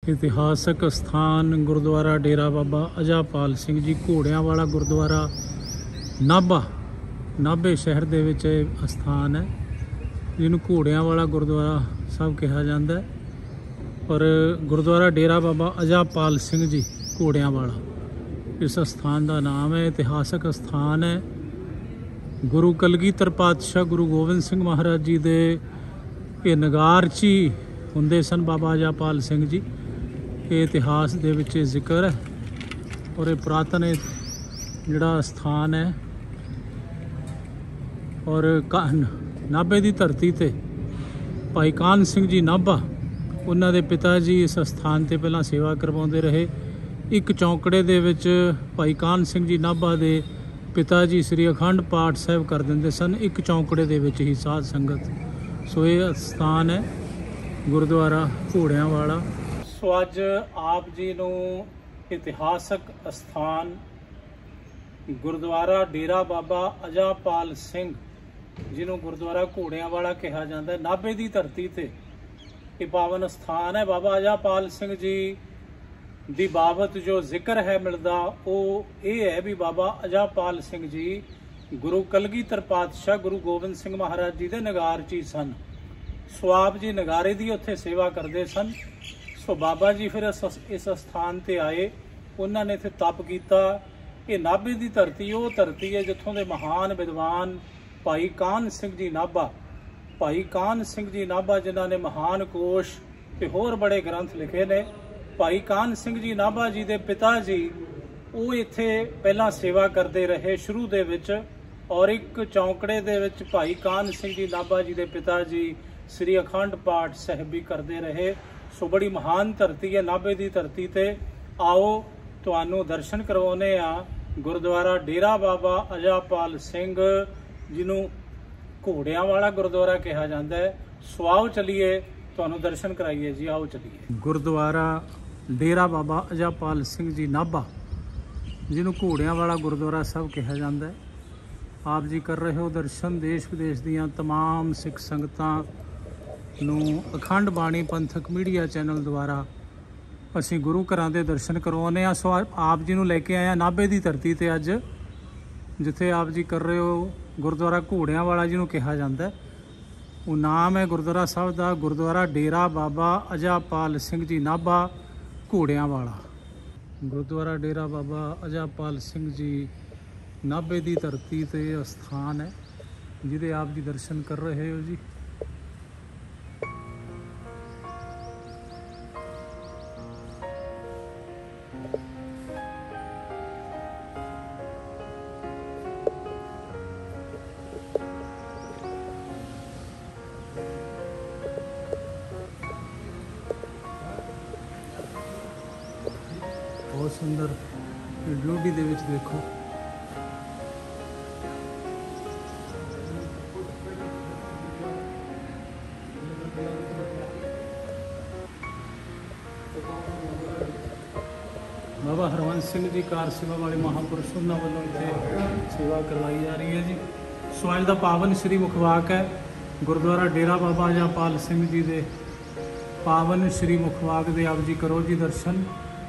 ਇਤਿਹਾਸਕ ਸਥਾਨ ਗੁਰਦੁਆਰਾ ਡੇਰਾ ਬਾਬਾ ਅਜਾਪਾਲ ਸਿੰਘ ਜੀ ਘੋੜਿਆਂ ਵਾਲਾ ਗੁਰਦੁਆਰਾ ਨਾਭੇ ਸ਼ਹਿਰ ਦੇ ਵਿੱਚ ਇਹ ਅਸਥਾਨ ਹੈ, ਜਿਹਨੂੰ ਘੋੜਿਆਂ ਵਾਲਾ ਗੁਰਦੁਆਰਾ ਸਾਹਿਬ ਕਿਹਾ ਜਾਂਦਾ ਹੈ। ਪਰ ਗੁਰਦੁਆਰਾ ਡੇਰਾ ਬਾਬਾ ਅਜਾਪਾਲ ਸਿੰਘ ਜੀ ਘੋੜਿਆਂ ਵਾਲਾ ਇਸ ਅਸਥਾਨ ਦਾ ਨਾਮ ਹੈ। ਇਤਿਹਾਸਕ ਅਸਥਾਨ ਹੈ। ਗੁਰੂ ਕਲਗੀਧਰ ਪਾਤਸ਼ਾਹ ਗੁਰੂ ਗੋਬਿੰਦ ਸਿੰਘ ਮਹਾਰਾਜ ਜੀ ਦੇ ਇਹ ਨਗਾਰਚੀ ਹੁੰਦੇ ਸਨ ਬਾਬਾ ਅਜਾਪਾਲ ਸਿੰਘ ਜੀ। ਇਹ ਇਤਿਹਾਸ ਦੇ ਵਿੱਚ ਜ਼ਿਕਰ ਹੈ ਔਰ ਇਹ ਪੁਰਾਤਨ ਜਿਹੜਾ ਸਥਾਨ ਹੈ। ਔਰ ਨਾਭੇ ਦੀ ਧਰਤੀ ਤੇ ਭਾਈ ਕਾਹਨ ਸਿੰਘ ਜੀ ਨਾਭਾ, ਉਹਨਾਂ ਦੇ ਪਿਤਾ ਜੀ ਇਸ ਸਥਾਨ ਤੇ ਪਹਿਲਾਂ ਸੇਵਾ ਕਰਵਾਉਂਦੇ ਰਹੇ। ਇੱਕ ਚੌਂਕੜੇ ਦੇ ਵਿੱਚ ਭਾਈ ਕਾਹਨ ਸਿੰਘ ਜੀ ਨਾਭਾ ਦੇ ਪਿਤਾ ਜੀ ਸ੍ਰੀ ਅਖੰਡ ਪਾਠ ਸਾਹਿਬ ਕਰ ਦਿੰਦੇ ਸਨ, ਇੱਕ ਚੌਂਕੜੇ ਦੇ ਵਿੱਚ ਹੀ ਸਾਧ ਸੰਗਤ। ਸੋ ਇਹ ਸਥਾਨ ਹੈ ਗੁਰਦੁਆਰਾ ਘੋੜਿਆਂ ਵਾਲਾ। ਸੋ ਅੱਜ ਆਪ ਜੀ ਨੂੰ ਇਤਿਹਾਸਕ ਅਸਥਾਨ ਗੁਰਦੁਆਰਾ ਡੇਰਾ ਬਾਬਾ ਅਜਾਪਾਲ ਸਿੰਘ, ਜਿਹਨੂੰ ਗੁਰਦੁਆਰਾ ਘੋੜਿਆਂ ਵਾਲਾ ਕਿਹਾ ਜਾਂਦਾ ਹੈ, ਨਾਭੇ ਦੀ ਧਰਤੀ ਤੇ ਇਹ ਪਾਵਨ ਸਥਾਨ ਹੈ। ਬਾਬਾ ਅਜਾਪਾਲ ਸਿੰਘ ਜੀ ਦੀ ਬਾਬਤ ਜੋ ਜ਼ਿਕਰ ਹੈ ਮਿਲਦਾ ਉਹ ਇਹ ਹੈ ਵੀ ਬਾਬਾ ਅਜਾਪਾਲ ਸਿੰਘ ਜੀ ਗੁਰੂ ਕਲਗੀਧਰ ਪਾਤਸ਼ਾਹ ਗੁਰੂ ਗੋਬਿੰਦ ਸਿੰਘ ਮਹਾਰਾਜ ਜੀ ਦੇ ਨਗਾਰਚੀ ਸਨ। ਸੋ ਆਪ ਜੀ ਨਗਾਰੇ ਦੀ ਉੱਥੇ ਸੇਵਾ ਕਰਦੇ ਸਨ। ਸੋ ਬਾਬਾ ਜੀ ਫਿਰ ਇਸ ਸਥਾਨ ਤੇ ਆਏ, ਉਹਨਾਂ ਨੇ ਇੱਥੇ ਤਪ ਕੀਤਾ। ਇਹ ਨਾਭੇ ਦੀ ਧਰਤੀ ਉਹ ਧਰਤੀ ਹੈ ਜਿੱਥੋਂ ਦੇ ਮਹਾਨ ਵਿਦਵਾਨ ਭਾਈ ਕਾਹਨ ਸਿੰਘ ਜੀ ਨਾਭਾ, ਜਿਨ੍ਹਾਂ ਨੇ ਮਹਾਨ ਕੋਸ਼ ਤੇ ਹੋਰ ਬੜੇ ਗ੍ਰੰਥ ਲਿਖੇ ਨੇ। ਭਾਈ ਕਾਹਨ ਸਿੰਘ ਜੀ ਨਾਭਾ ਜੀ ਦੇ ਪਿਤਾ ਜੀ ਉਹ ਇੱਥੇ ਪਹਿਲਾਂ ਸੇਵਾ ਕਰਦੇ ਰਹੇ ਸ਼ੁਰੂ ਦੇ ਵਿੱਚ, ਔਰ ਇੱਕ ਚੌਂਕੜੇ ਦੇ ਵਿੱਚ ਭਾਈ ਕਾਹਨ ਸਿੰਘ ਜੀ ਨਾਭਾ ਜੀ ਦੇ ਪਿਤਾ ਜੀ ਸ੍ਰੀ ਅਖੰਡ ਪਾਠ ਸਾਹਿਬ ਵੀ ਕਰਦੇ ਰਹੇ। ਸੋ ਬੜੀ ਮਹਾਨ ਧਰਤੀ ਹੈ ਨਾਭੇ ਦੀ ਧਰਤੀ ਤੇ। ਆਓ ਤੁਹਾਨੂੰ ਦਰਸ਼ਨ ਕਰਵਾਉਂਦੇ ਆ ਗੁਰਦੁਆਰਾ ਡੇਰਾ ਬਾਬਾ ਅਜਾਪਾਲ ਸਿੰਘ, ਜਿਹਨੂੰ ਘੋੜਿਆਂ ਵਾਲਾ ਗੁਰਦੁਆਰਾ ਕਿਹਾ ਜਾਂਦਾ ਹੈ। ਸੋ ਆਓ ਚਲੀਏ ਤੁਹਾਨੂੰ ਦਰਸ਼ਨ ਕਰਾਈਏ ਜੀ, ਆਓ ਚਲੀਏ। ਗੁਰਦੁਆਰਾ ਡੇਰਾ ਬਾਬਾ ਅਜਾਪਾਲ ਸਿੰਘ ਜੀ ਨਾਭਾ, ਜਿਹਨੂੰ ਘੋੜਿਆਂ ਵਾਲਾ ਗੁਰਦੁਆਰਾ ਸਾਹਿਬ ਕਿਹਾ ਜਾਂਦਾ ਹੈ। ਆਪ ਜੀ ਕਰ ਰਹੇ ਹੋ ਦਰਸ਼ਨ। ਦੇਸ਼ ਵਿਦੇਸ਼ ਦੀਆਂ ਤਮਾਮ ਸਿੱਖ ਸੰਗਤਾਂ ਨੂੰ ਅਖੰਡ ਬਾਣੀ ਪੰਥਕ ਮੀਡੀਆ ਚੈਨਲ ਦੁਆਰਾ ਅਸੀਂ ਗੁਰੂ ਘਰਾਂ ਦੇ ਦਰਸ਼ਨ ਕਰਵਾਉਂਦੇ ਹਾਂ। ਸੋ ਆਪ ਜੀ ਨੂੰ ਲੈ ਕੇ ਆਏ ਹਾਂ ਨਾਭੇ ਦੀ ਧਰਤੀ ਤੇ ਅੱਜ, ਜਿੱਥੇ ਆਪ ਜੀ ਕਰ ਰਹੇ ਹੋ ਗੁਰਦੁਆਰਾ ਘੋੜਿਆਂ ਵਾਲਾ, ਜਿਹਨੂੰ ਕਿਹਾ ਜਾਂਦਾ। ਉਹ ਨਾਮ ਹੈ ਗੁਰਦੁਆਰਾ ਸਾਹਿਬ ਦਾ, ਗੁਰਦੁਆਰਾ ਡੇਰਾ ਬਾਬਾ ਅਜਾਪਾਲ ਸਿੰਘ ਜੀ ਨਾਭਾ ਘੋੜਿਆਂ ਵਾਲਾ। ਗੁਰਦੁਆਰਾ ਡੇਰਾ ਬਾਬਾ ਅਜਾਪਾਲ ਸਿੰਘ ਜੀ ਨਾਭੇ ਦੀ ਧਰਤੀ ਤੇ ਅਸਥਾਨ ਹੈ, ਜਿਹਦੇ ਆਪ ਜੀ ਦਰਸ਼ਨ ਕਰ ਰਹੇ ਹੋ ਜੀ। बहुत सुंदर ड्यूटी दे विच देखो, बाबा हरवंश सिंह जी कार सेवा वाले महापुरुष, उन्होंने वालों इतने सेवा करवाई जा रही है जी। सो अज का पावन श्री मुखवाक है गुरुद्वारा डेरा बाबा अजापाल सिंह जी के पावन श्री मुखवाक दे आप जी करो जी दर्शन।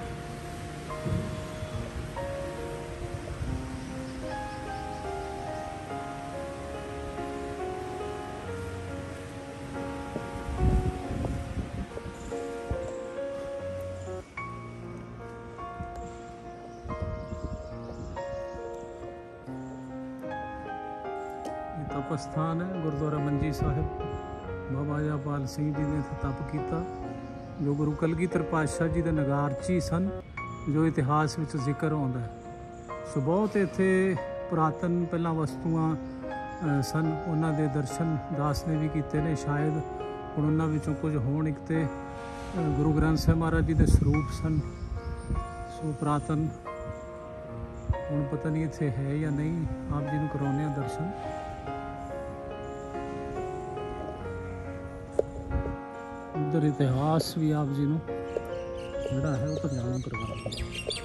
तप स्थान है गुरुद्वारा मंजी साहिब। बाबा अजापाल सिंह जी ने तप किया, जो गुरु कलगीधर पातशाह जी के नगारची सन, जो इतिहास में जिक्र आता है। सो बहुत इत्थे पुरातन पहला वस्तुआं सन, उन्होंने दर्शन दास ने भी किए ने। शायद हुण उन्हां विचों कुछ होण। एक तो गुरु ग्रंथ साहिब महाराज जी के स्वरूप सन, सो पुरातन। हुण पता नहीं इत्थे है या नहीं, आप जी नूं कराउने दर्शन। उधर इतिहास भी आप जी नूं जिहड़ा है वो प्रदान करवाना।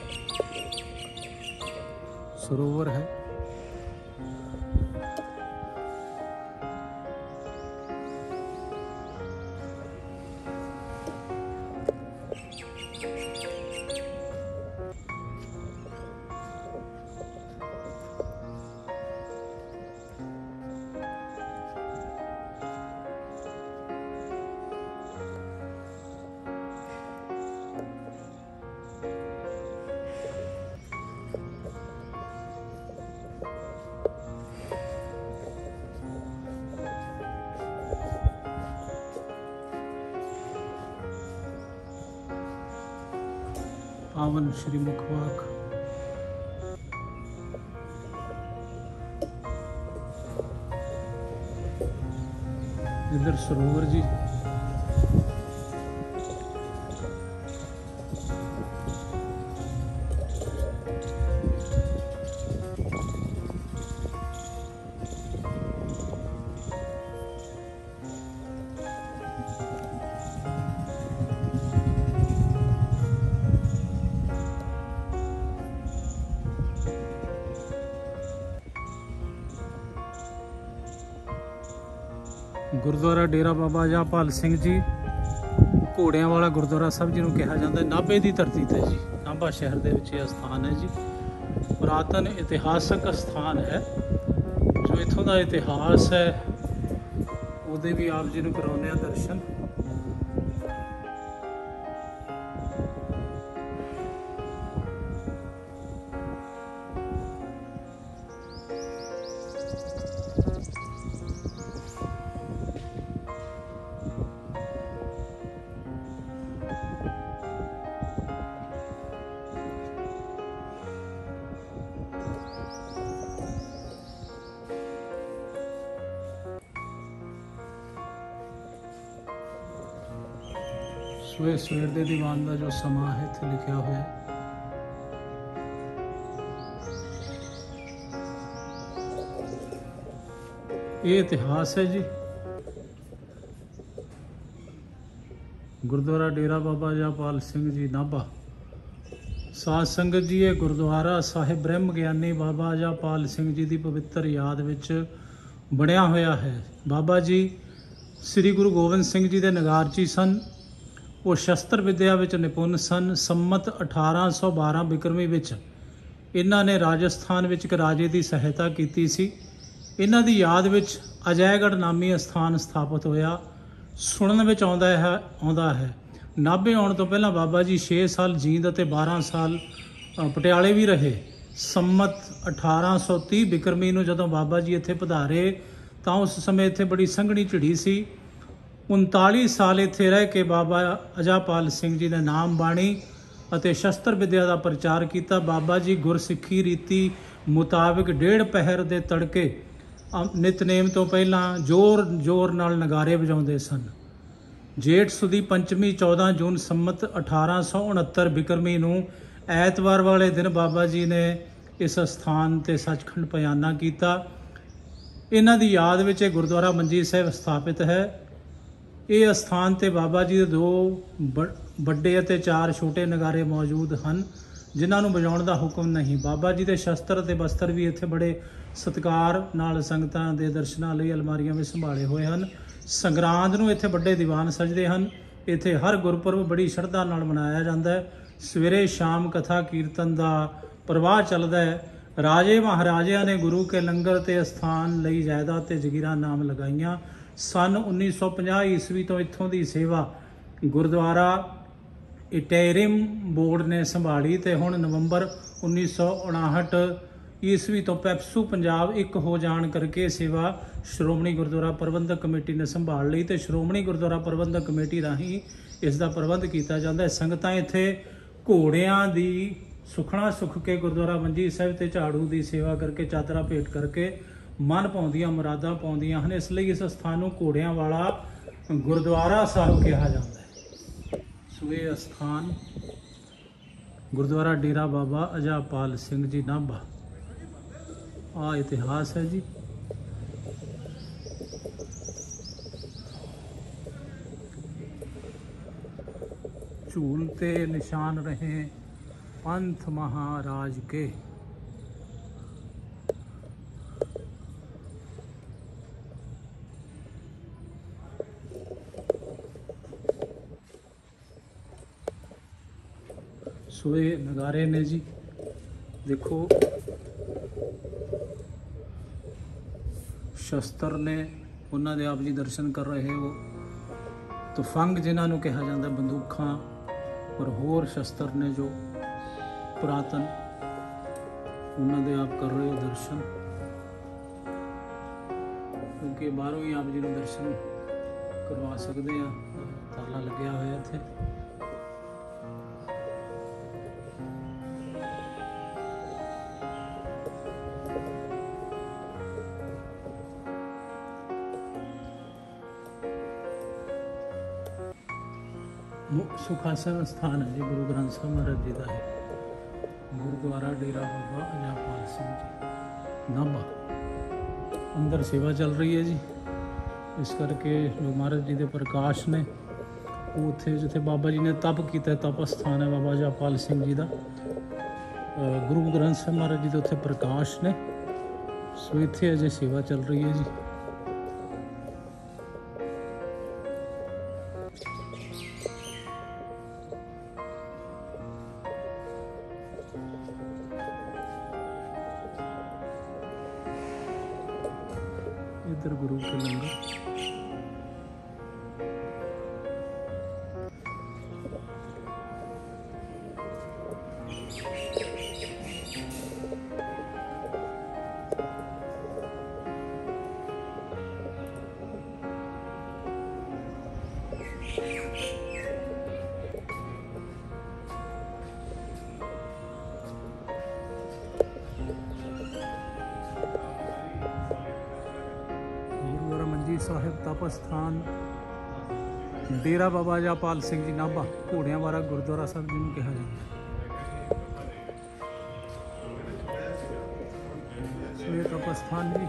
सरोवर है, ਆਵਨ ਸ਼੍ਰੀ ਮੁਖਵਾਕ। इधर सरोवर जी, ਗੁਰਦੁਆਰਾ ਡੇਰਾ ਬਾਬਾ ਅਜਾਪਾਲ ਸਿੰਘ ਜੀ ਘੋੜਿਆਂ ਵਾਲਾ ਗੁਰਦੁਆਰਾ ਸਾਹਿਬ ਜਿਹਨੂੰ ਕਿਹਾ ਜਾਂਦਾ ਹੈ, ਨਾਭੇ ਦੀ ਧਰਤੀ ਤੇ ਜੀ, ਨਾਭਾ ਸ਼ਹਿਰ ਦੇ ਵਿੱਚ ਇਹ ਸਥਾਨ ਹੈ ਜੀ। ਪੁਰਾਤਨ ਇਤਿਹਾਸਕ ਸਥਾਨ ਹੈ। ਜੋ ਇੱਥੋਂ ਦਾ ਇਤਿਹਾਸ ਹੈ ਉਹਦੇ ਵੀ ਆਪ ਜੀ ਨੂੰ ਕਰਾਉਂਦੇ ਆ ਦਰਸ਼ਨ। ਸਵੇਰ ਦੇ ਦੀਵਾਨ ਦਾ ਜੋ ਸਮਾਂ ਹੈ ਇੱਥੇ ਲਿਖਿਆ ਹੋਇਆ ਹੈ। ਇਹ ਇਤਿਹਾਸ ਹੈ ਜੀ। ਗੁਰਦੁਆਰਾ ਡੇਰਾ ਬਾਬਾ ਅਜਾਪਾਲ ਸਿੰਘ ਜੀ ਨਾਭਾ। ਸਾਧ ਸੰਗਤ ਜੀ, ਇਹ ਗੁਰਦੁਆਰਾ ਸਾਹਿਬ ਬ੍ਰਹਮ ਗਿਆਨੀ ਬਾਬਾ ਅਜਾਪਾਲ ਸਿੰਘ ਜੀ ਦੀ ਪਵਿੱਤਰ ਯਾਦ ਵਿੱਚ ਬਣਿਆ ਹੋਇਆ ਹੈ। ਬਾਬਾ ਜੀ ਸ੍ਰੀ ਗੁਰੂ ਗੋਬਿੰਦ ਸਿੰਘ ਜੀ ਦੇ ਨਗਾਰਚੀ ਸਨ। ਉਹ ਸ਼ਸਤਰ ਵਿਦਿਆ ਵਿੱਚ ਨਿਪੁੰਨ ਸਨ। ਸੰਮਤ 1812 ਬਿਕਰਮੀ ਵਿੱਚ ਇਹਨਾਂ ਨੇ ਰਾਜਸਥਾਨ ਵਿੱਚ ਇੱਕ ਰਾਜੇ ਦੀ ਸਹਾਇਤਾ ਕੀਤੀ ਸੀ। ਇਹਨਾਂ ਦੀ ਯਾਦ ਵਿੱਚ ਅਜੈਗੜ੍ਹ ਨਾਮੀ ਅਸਥਾਨ ਸਥਾਪਿਤ ਹੋਇਆ। ਸੁਣਨ ਵਿੱਚ ਆਉਂਦਾ ਹੈ ਨਾਭੇ ਆਉਣ ਤੋਂ ਪਹਿਲਾਂ ਬਾਬਾ ਜੀ 6 ਸਾਲ ਜੀਂਦ ਅਤੇ 12 ਸਾਲ ਪਟਿਆਲੇ ਵੀ ਰਹੇ। ਸੰਮਤ 1830 ਬਿਕਰਮੀ ਨੂੰ ਜਦੋਂ ਬਾਬਾ ਜੀ ਇੱਥੇ ਪਧਾਰੇ ਤਾਂ ਉਸ ਸਮੇਂ ਇੱਥੇ ਬੜੀ ਸੰਘਣੀ ਝਿੜੀ ਸੀ। 39 ਸਾਲ ਇੱਥੇ ਰਹਿ ਕੇ ਬਾਬਾ ਅਜਾਪਾਲ ਸਿੰਘ ਜੀ ਨੇ ਨਾਮ ਬਾਣੀ ਅਤੇ ਸ਼ਸਤਰ ਵਿਦਿਆ ਦਾ ਪ੍ਰਚਾਰ ਕੀਤਾ। ਬਾਬਾ ਜੀ ਗੁਰਸਿੱਖੀ ਰੀਤੀ ਮੁਤਾਬਿਕ 1.5 ਪਹਿਰ ਦੇ ਤੜਕੇ ਨਿਤਨੇਮ ਤੋਂ ਪਹਿਲਾਂ ਜ਼ੋਰ ਨਾਲ ਨਗਾਰੇ ਵਜਾਉਂਦੇ ਸਨ। ਜੇਠ ਸੁਦੀ ਪੰਚਮੀ 14 ਜੂਨ ਸੰਮਤ 1869 ਬਿਕਰਮੀ ਨੂੰ ਐਤਵਾਰ ਵਾਲੇ ਦਿਨ ਬਾਬਾ ਜੀ ਨੇ ਇਸ ਸਥਾਨ ਤੇ ਸੱਚਖੰਡ ਪਿਆਨਾ ਕੀਤਾ। ਇਹਨਾਂ ਦੀ ਯਾਦ ਵਿੱਚ ਇਹ ਗੁਰਦੁਆਰਾ ਮੰਜੀ ਸਾਹਿਬ ਸਥਾਪਿਤ ਹੈ। ਇਹ ਅਸਥਾਨ ਤੇ ਬਾਬਾ ਜੀ ਦੇ 2 ਵੱਡੇ ਅਤੇ 4 ਛੋਟੇ ਨਗਾਰੇ ਮੌਜੂਦ ਹਨ ਜਿਨ੍ਹਾਂ ਨੂੰ ਵਜਾਉਣ ਦਾ ਹੁਕਮ ਨਹੀਂ। ਬਾਬਾ ਜੀ ਦੇ ਸ਼ਸਤਰ ਅਤੇ ਬਸਤਰ ਵੀ ਇੱਥੇ ਬੜੇ ਸਤਿਕਾਰ ਨਾਲ ਸੰਗਤਾਂ ਦੇ ਦਰਸ਼ਨਾਂ ਲਈ ਅਲਮਾਰੀਆਂ ਵਿੱਚ ਸੰਭਾਲੇ ਹੋਏ ਹਨ। ਸੰਗਰਾਂਦ ਨੂੰ ਇੱਥੇ ਵੱਡੇ ਦੀਵਾਨ ਸਜਦੇ ਹਨ। ਇੱਥੇ ਹਰ ਗੁਰਪੁਰਬ ਬੜੀ ਸ਼ਰਧਾ ਨਾਲ ਮਨਾਇਆ ਜਾਂਦਾ ਹੈ। ਸਵੇਰੇ ਸ਼ਾਮ ਕਥਾ ਕੀਰਤਨ ਦਾ ਪ੍ਰਵਾਹ ਚੱਲਦਾ ਹੈ। ਰਾਜੇ ਮਹਾਰਾਜਿਆਂ ਨੇ ਗੁਰੂ ਕੇ ਲੰਗਰ ਤੇ ਅਸਥਾਨ ਲਈ ਜਾਇਦਾਦ ਤੇ ਜਗੀਰਾਂ ਨਾਮ ਲਗਾਈਆਂ। ਸਨ 1950 ਈਸਵੀ ਤੋਂ ਇੱਥੋਂ ਦੀ ਸੇਵਾ ਗੁਰਦੁਆਰਾ ਇਟੇਰਿਮ ਬੋਰਡ ਨੇ ਸੰਭਾਲੀ ਤੇ ਹੁਣ ਨਵੰਬਰ 1959 ਈਸਵੀ ਤੋਂ ਪੈਪਸੂ ਪੰਜਾਬ ਇੱਕ ਹੋ ਜਾਣ ਕਰਕੇ ਸੇਵਾ ਸ਼੍ਰੋਮਣੀ ਗੁਰਦੁਆਰਾ ਪ੍ਰਬੰਧਕ ਕਮੇਟੀ ਨੇ ਸੰਭਾਲ ਲਈ ਤੇ ਸ਼੍ਰੋਮਣੀ ਗੁਰਦੁਆਰਾ ਪ੍ਰਬੰਧਕ ਕਮੇਟੀ ਰਾਹੀਂ ਇਸ ਦਾ ਪ੍ਰਬੰਧ ਕੀਤਾ ਜਾਂਦਾ ਹੈ। ਸੰਗਤਾਂ ਇੱਥੇ ਘੋੜਿਆਂ ਦੀ ਸੁਖਣਾ ਸੁਖ ਕੇ ਗੁਰਦੁਆਰਾ ਮੰਜੀ ਸਾਹਿਬ ਤੇ ਝਾੜੂ ਦੀ ਸੇਵਾ ਕਰਕੇ ਚਾਦਰਾ ਭੇਟ ਕਰਕੇ ਮਨ ਪਾਉਂਦੀਆਂ ਮੁਰਾਦਾਂ ਪਾਉਂਦੀਆਂ ਹਨ। ਇਸ ਲਈ ਇਸ ਸਥਾਨ ਨੂੰ ਘੋੜਿਆਂ ਵਾਲਾ ਗੁਰਦੁਆਰਾ ਸਾਹਿਬ ਕਿਹਾ ਜਾਂਦਾ ਹੈ। ਸੋ ਇਹ ਅਸਥਾਨ ਗੁਰਦੁਆਰਾ ਡੇਰਾ ਬਾਬਾ ਅਜਾਪਾਲ ਸਿੰਘ ਜੀ ਨਾਭਾ। ਆ ਇਤਿਹਾਸ ਹੈ ਜੀ। ਝੂਲ ਤੇ ਨਿਸ਼ਾਨ ਰਹੇ पंथ महाराज के। सोए नगारे ने जी, देखो शस्त्र ने उन्होंने आप जी दर्शन कर रहे हो। तुफंग जिन्होंने कहा जाता बंदूखां और होर शस्त्र ने जो पुरातन उन्होंने आप कर रहे हो दर्शन, क्योंकि बाहरों ही आप जी को दर्शन करवा सकते हैं। ताला लग्या हुआ इत्थे। सुखासन स्थान है जी, गुरु ग्रंथ साहब महाराज जी का है। गुरुद्वारा डेरा बाबा अजापाल सिंह जी नाभा। अंदर सेवा चल रही है जी, इस करके जो महाराज जी के प्रकाश ने उत्थे जिथे बाबा जी ने तप किया, तप स्थान है बाबा अजापाल सिंह जी का। गुरु ग्रंथ साहब महाराज जी के उत्थे प्रकाश ने, सो इत्थे अजे सेवा चल रही है जी। इधर गुरु के लंगर। साहिब तप स्थान डेरा बाबा अजापाल सिंह जी नाभा, घोड़ियां वाला गुरुद्वारा साहब जी कहा जाता है। तप स्थान जी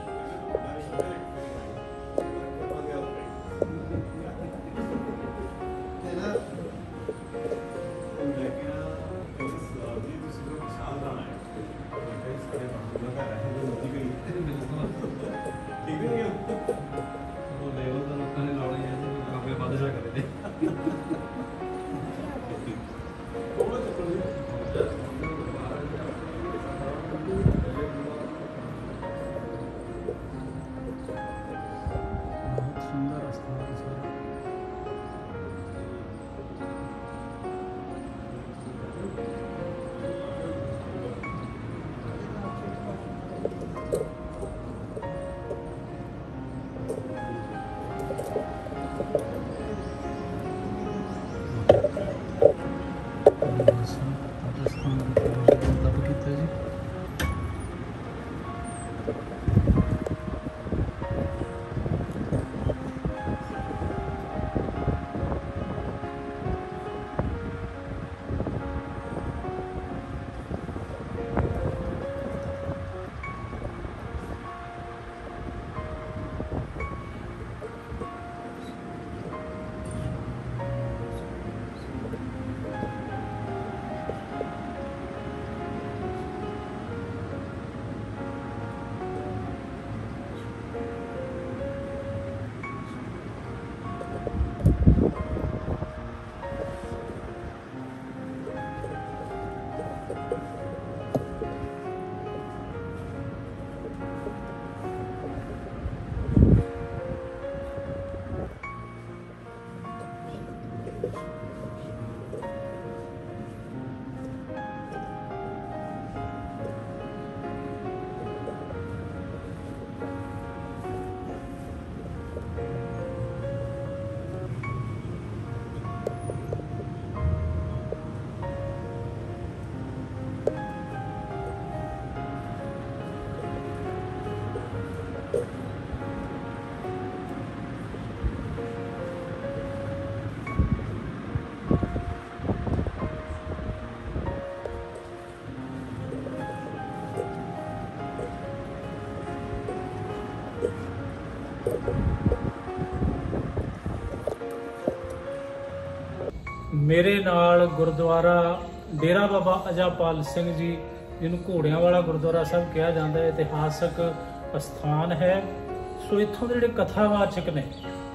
मेरे नाल गुरुद्वारा डेरा बाबा अजापाल सिंह जी, जिन्होंने घोड़ियां वाला गुरुद्वारा साहब कहा जाता है, इतिहासक स्थान है। सो इत्थों के जिहड़े कथावाचक ने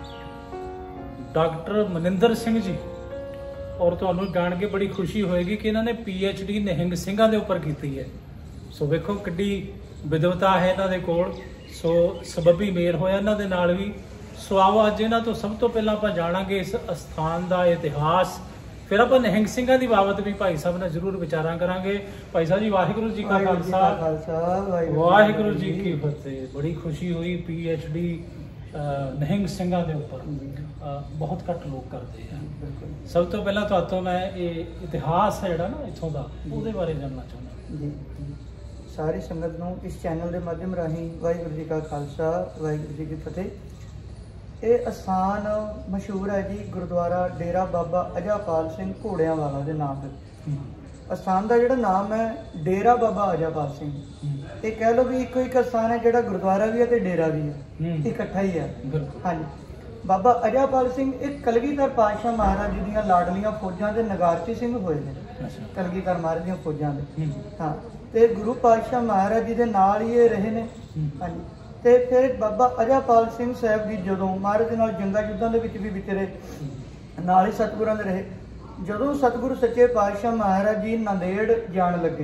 डॉक्टर मनिंदर सिंह जी, और तुहानूं जाण के बड़ी खुशी होएगी कि इन्होंने PhD निहंग सिंघां दे उपर कीती है। सो वेखो किड्डी विद्वता है इन्हां दे कोल। सो सबबी मेल होया इन्हां दे नाल भी। सो आओ अज इन्हां तो सब तो पहलां आपां जाणांगे इस अस्थान का इतिहास, फिर आप निहंग सिंघां की बाबत भी भाई साहब ने जरूर विचारा करांगे। भाई साहब जी वाहिगुरू जी का खालसा वाहिगुरू जी की फतेह। बड़ी खुशी हुई, PhD निहंग सिंघां के उपर बहुत घट लोग करते हैं। सब तो पहला तो मैं ये इतिहास है जिहड़ा ना इत्थों दा, उहदे बारे जानना चाहुंदा जी। सारी संगत नूं इस चैनल के माध्यम राही वाहिगुरू जी का खालसा वाहिगुरू जी की फतेह। ਇਹ ਅਸਥਾਨ ਮਸ਼ਹੂਰ ਹੈ ਜੀ, ਗੁਰਦੁਆਰਾ ਡੇਰਾ ਬਾਬਾ ਅਜਾਪਾਲ ਸਿੰਘ ਘੋੜਿਆਂ ਵਾਲਾ ਦੇ ਨਾਮ ਤੇ। ਅਸਥਾਨ ਦਾ ਜਿਹੜਾ ਨਾਮ ਹੈ ਡੇਰਾ ਬਾਬਾ ਅਜਾਪਾਲ ਸਿੰਘ। ਇਹ ਕਹਿ ਲਓ ਵੀ ਇੱਕੋ ਇੱਕ ਅਸਥਾਨ ਹੈ ਜਿਹੜਾ ਗੁਰਦੁਆਰਾ ਵੀ ਹੈ ਤੇ ਡੇਰਾ ਵੀ ਹੈ, ਇਕੱਠਾ ਹੀ ਹੈ। ਹਾਂਜੀ, ਬਾਬਾ ਅਜਾਪਾਲ ਸਿੰਘ ਇੱਕ ਕਲਗੀਧਰ ਪਾਤਸ਼ਾਹ ਮਹਾਰਾਜ ਜੀ ਦੀਆਂ ਲਾਡਲੀਆਂ ਫੌਜਾਂ ਦੇ ਨਗਾਰਚੀ ਸਿੰਘ ਹੋਏ ਨੇ। ਕਲਗੀਧਰ ਮਹਾਰਾਜ ਦੀਆਂ ਫੌਜਾਂ ਦੇ, ਹਾਂ, ਤੇ ਗੁਰੂ ਪਾਤਸ਼ਾਹ ਮਹਾਰਾਜ ਜੀ ਦੇ ਨਾਲ ਹੀ ਇਹ ਰਹੇ ਨੇ। ਹਾਂਜੀ, ਤੇ ਫਿਰ ਬਾਬਾ ਅਜਾਪਾਲ ਸਿੰਘ ਸਾਹਿਬ ਜੀ ਜਦੋਂ ਮਹਾਰਾਜ ਦੇ ਨਾਲ ਜੰਗਾਂ ਯੁੱਧਾਂ ਦੇ ਵਿੱਚ ਵੀ ਵਿਚਰੇ, ਨਾਲ ਹੀ ਸਤਿਗੁਰਾਂ ਦੇ ਰਹੇ। ਜਦੋਂ ਸਤਿਗੁਰੂ ਸੱਚੇ ਪਾਤਸ਼ਾਹ ਮਹਾਰਾਜ ਜੀ ਨਾਂਦੇੜ ਜਾਣ ਲੱਗੇ,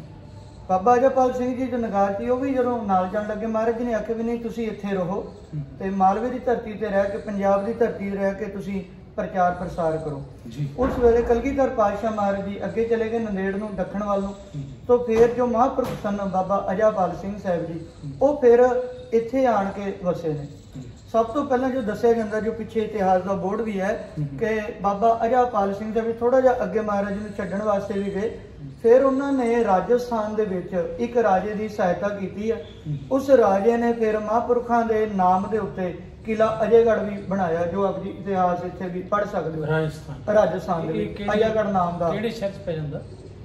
ਬਾਬਾ ਅਜਾਪਾਲ ਸਿੰਘ ਜੀ ਜੋ ਨਗਾਰਚੀ, ਉਹ ਵੀ ਜਦੋਂ ਨਾਲ ਜਾਣ ਲੱਗੇ, ਮਹਾਰਾਜ ਜੀ ਨੇ ਆਖਿਆ ਵੀ ਨਹੀਂ, ਤੁਸੀਂ ਇੱਥੇ ਰਹੋ ਤੇ ਮਾਲਵੇ ਦੀ ਧਰਤੀ ਤੇ ਰਹਿ ਕੇ, ਪੰਜਾਬ ਦੀ ਧਰਤੀ ਰਹਿ ਕੇ ਤੁਸੀਂ ਪ੍ਰਚਾਰ ਪ੍ਰਸਾਰ ਕਰੋ। ਉਸ ਵੇਲੇ ਕਲਗੀਧਰ ਪਾਤਸ਼ਾਹ ਮਹਾਰਾਜ ਜੀ ਅੱਗੇ ਚਲੇ ਗਏ ਨੰਦੇੜ ਨੂੰ, ਦੱਖਣ ਵੱਲ ਨੂੰ। ਤੋਂ ਫਿਰ ਜੋ ਮਹਾਂਪੁਰਖ ਸਨ ਬਾਬਾ ਅਜਾਪਾਲ ਸਿੰਘ ਸਾਹਿਬ ਜੀ, ਉਹ ਫਿਰ ਇੱਥੇ ਆਣ ਕੇ ਵਸੇ ਨੇ। ਸਭ ਤੋਂ ਪਹਿਲਾਂ ਜੋ ਦੱਸਿਆ ਜਾਂਦਾ, ਜੋ ਪਿੱਛੇ ਇਤਿਹਾਸ ਦਾ ਬੋਰਡ ਵੀ ਹੈ, ਕਿ ਬਾਬਾ ਅਜਾਪਾਲ ਸਿੰਘ ਸਾਹਿਬ ਥੋੜਾ ਜਿਹਾ ਅੱਗੇ ਮਹਾਰਾਜ ਜੀ ਨੂੰ ਛੱਡਣ ਵਾਸਤੇ ਵੀ ਗਏ। ਫਿਰ ਉਹਨਾਂ ਨੇ ਰਾਜਸਥਾਨ ਦੇ ਵਿੱਚ ਇੱਕ ਰਾਜੇ ਦੀ ਸਹਾਇਤਾ ਕੀਤੀ ਹੈ। ਉਸ ਰਾਜੇ ਨੇ ਫਿਰ ਮਹਾਂਪੁਰਖਾਂ ਦੇ ਨਾਮ ਦੇ ਉੱਤੇ ਕਿਲਾ ਅਜੇਗੜ੍ਹ ਵੀ ਬਣਾਇਆ, ਜੋ ਆਪ ਜੀ ਇਤਿਹਾਸ ਇੱਥੇ ਵੀ ਪੜ੍ਹ ਸਕਦੇ ਹੋ। ਰਾਜਸਥਾਨ ਦੇ ਵਿੱਚ ਅਜੇਗੜ੍ਹ ਨਾਮ ਦਾ, ਕਿਹੜੇ ਸ਼ਹਿਰ 'ਚ ਪੈ ਜਾਂਦਾ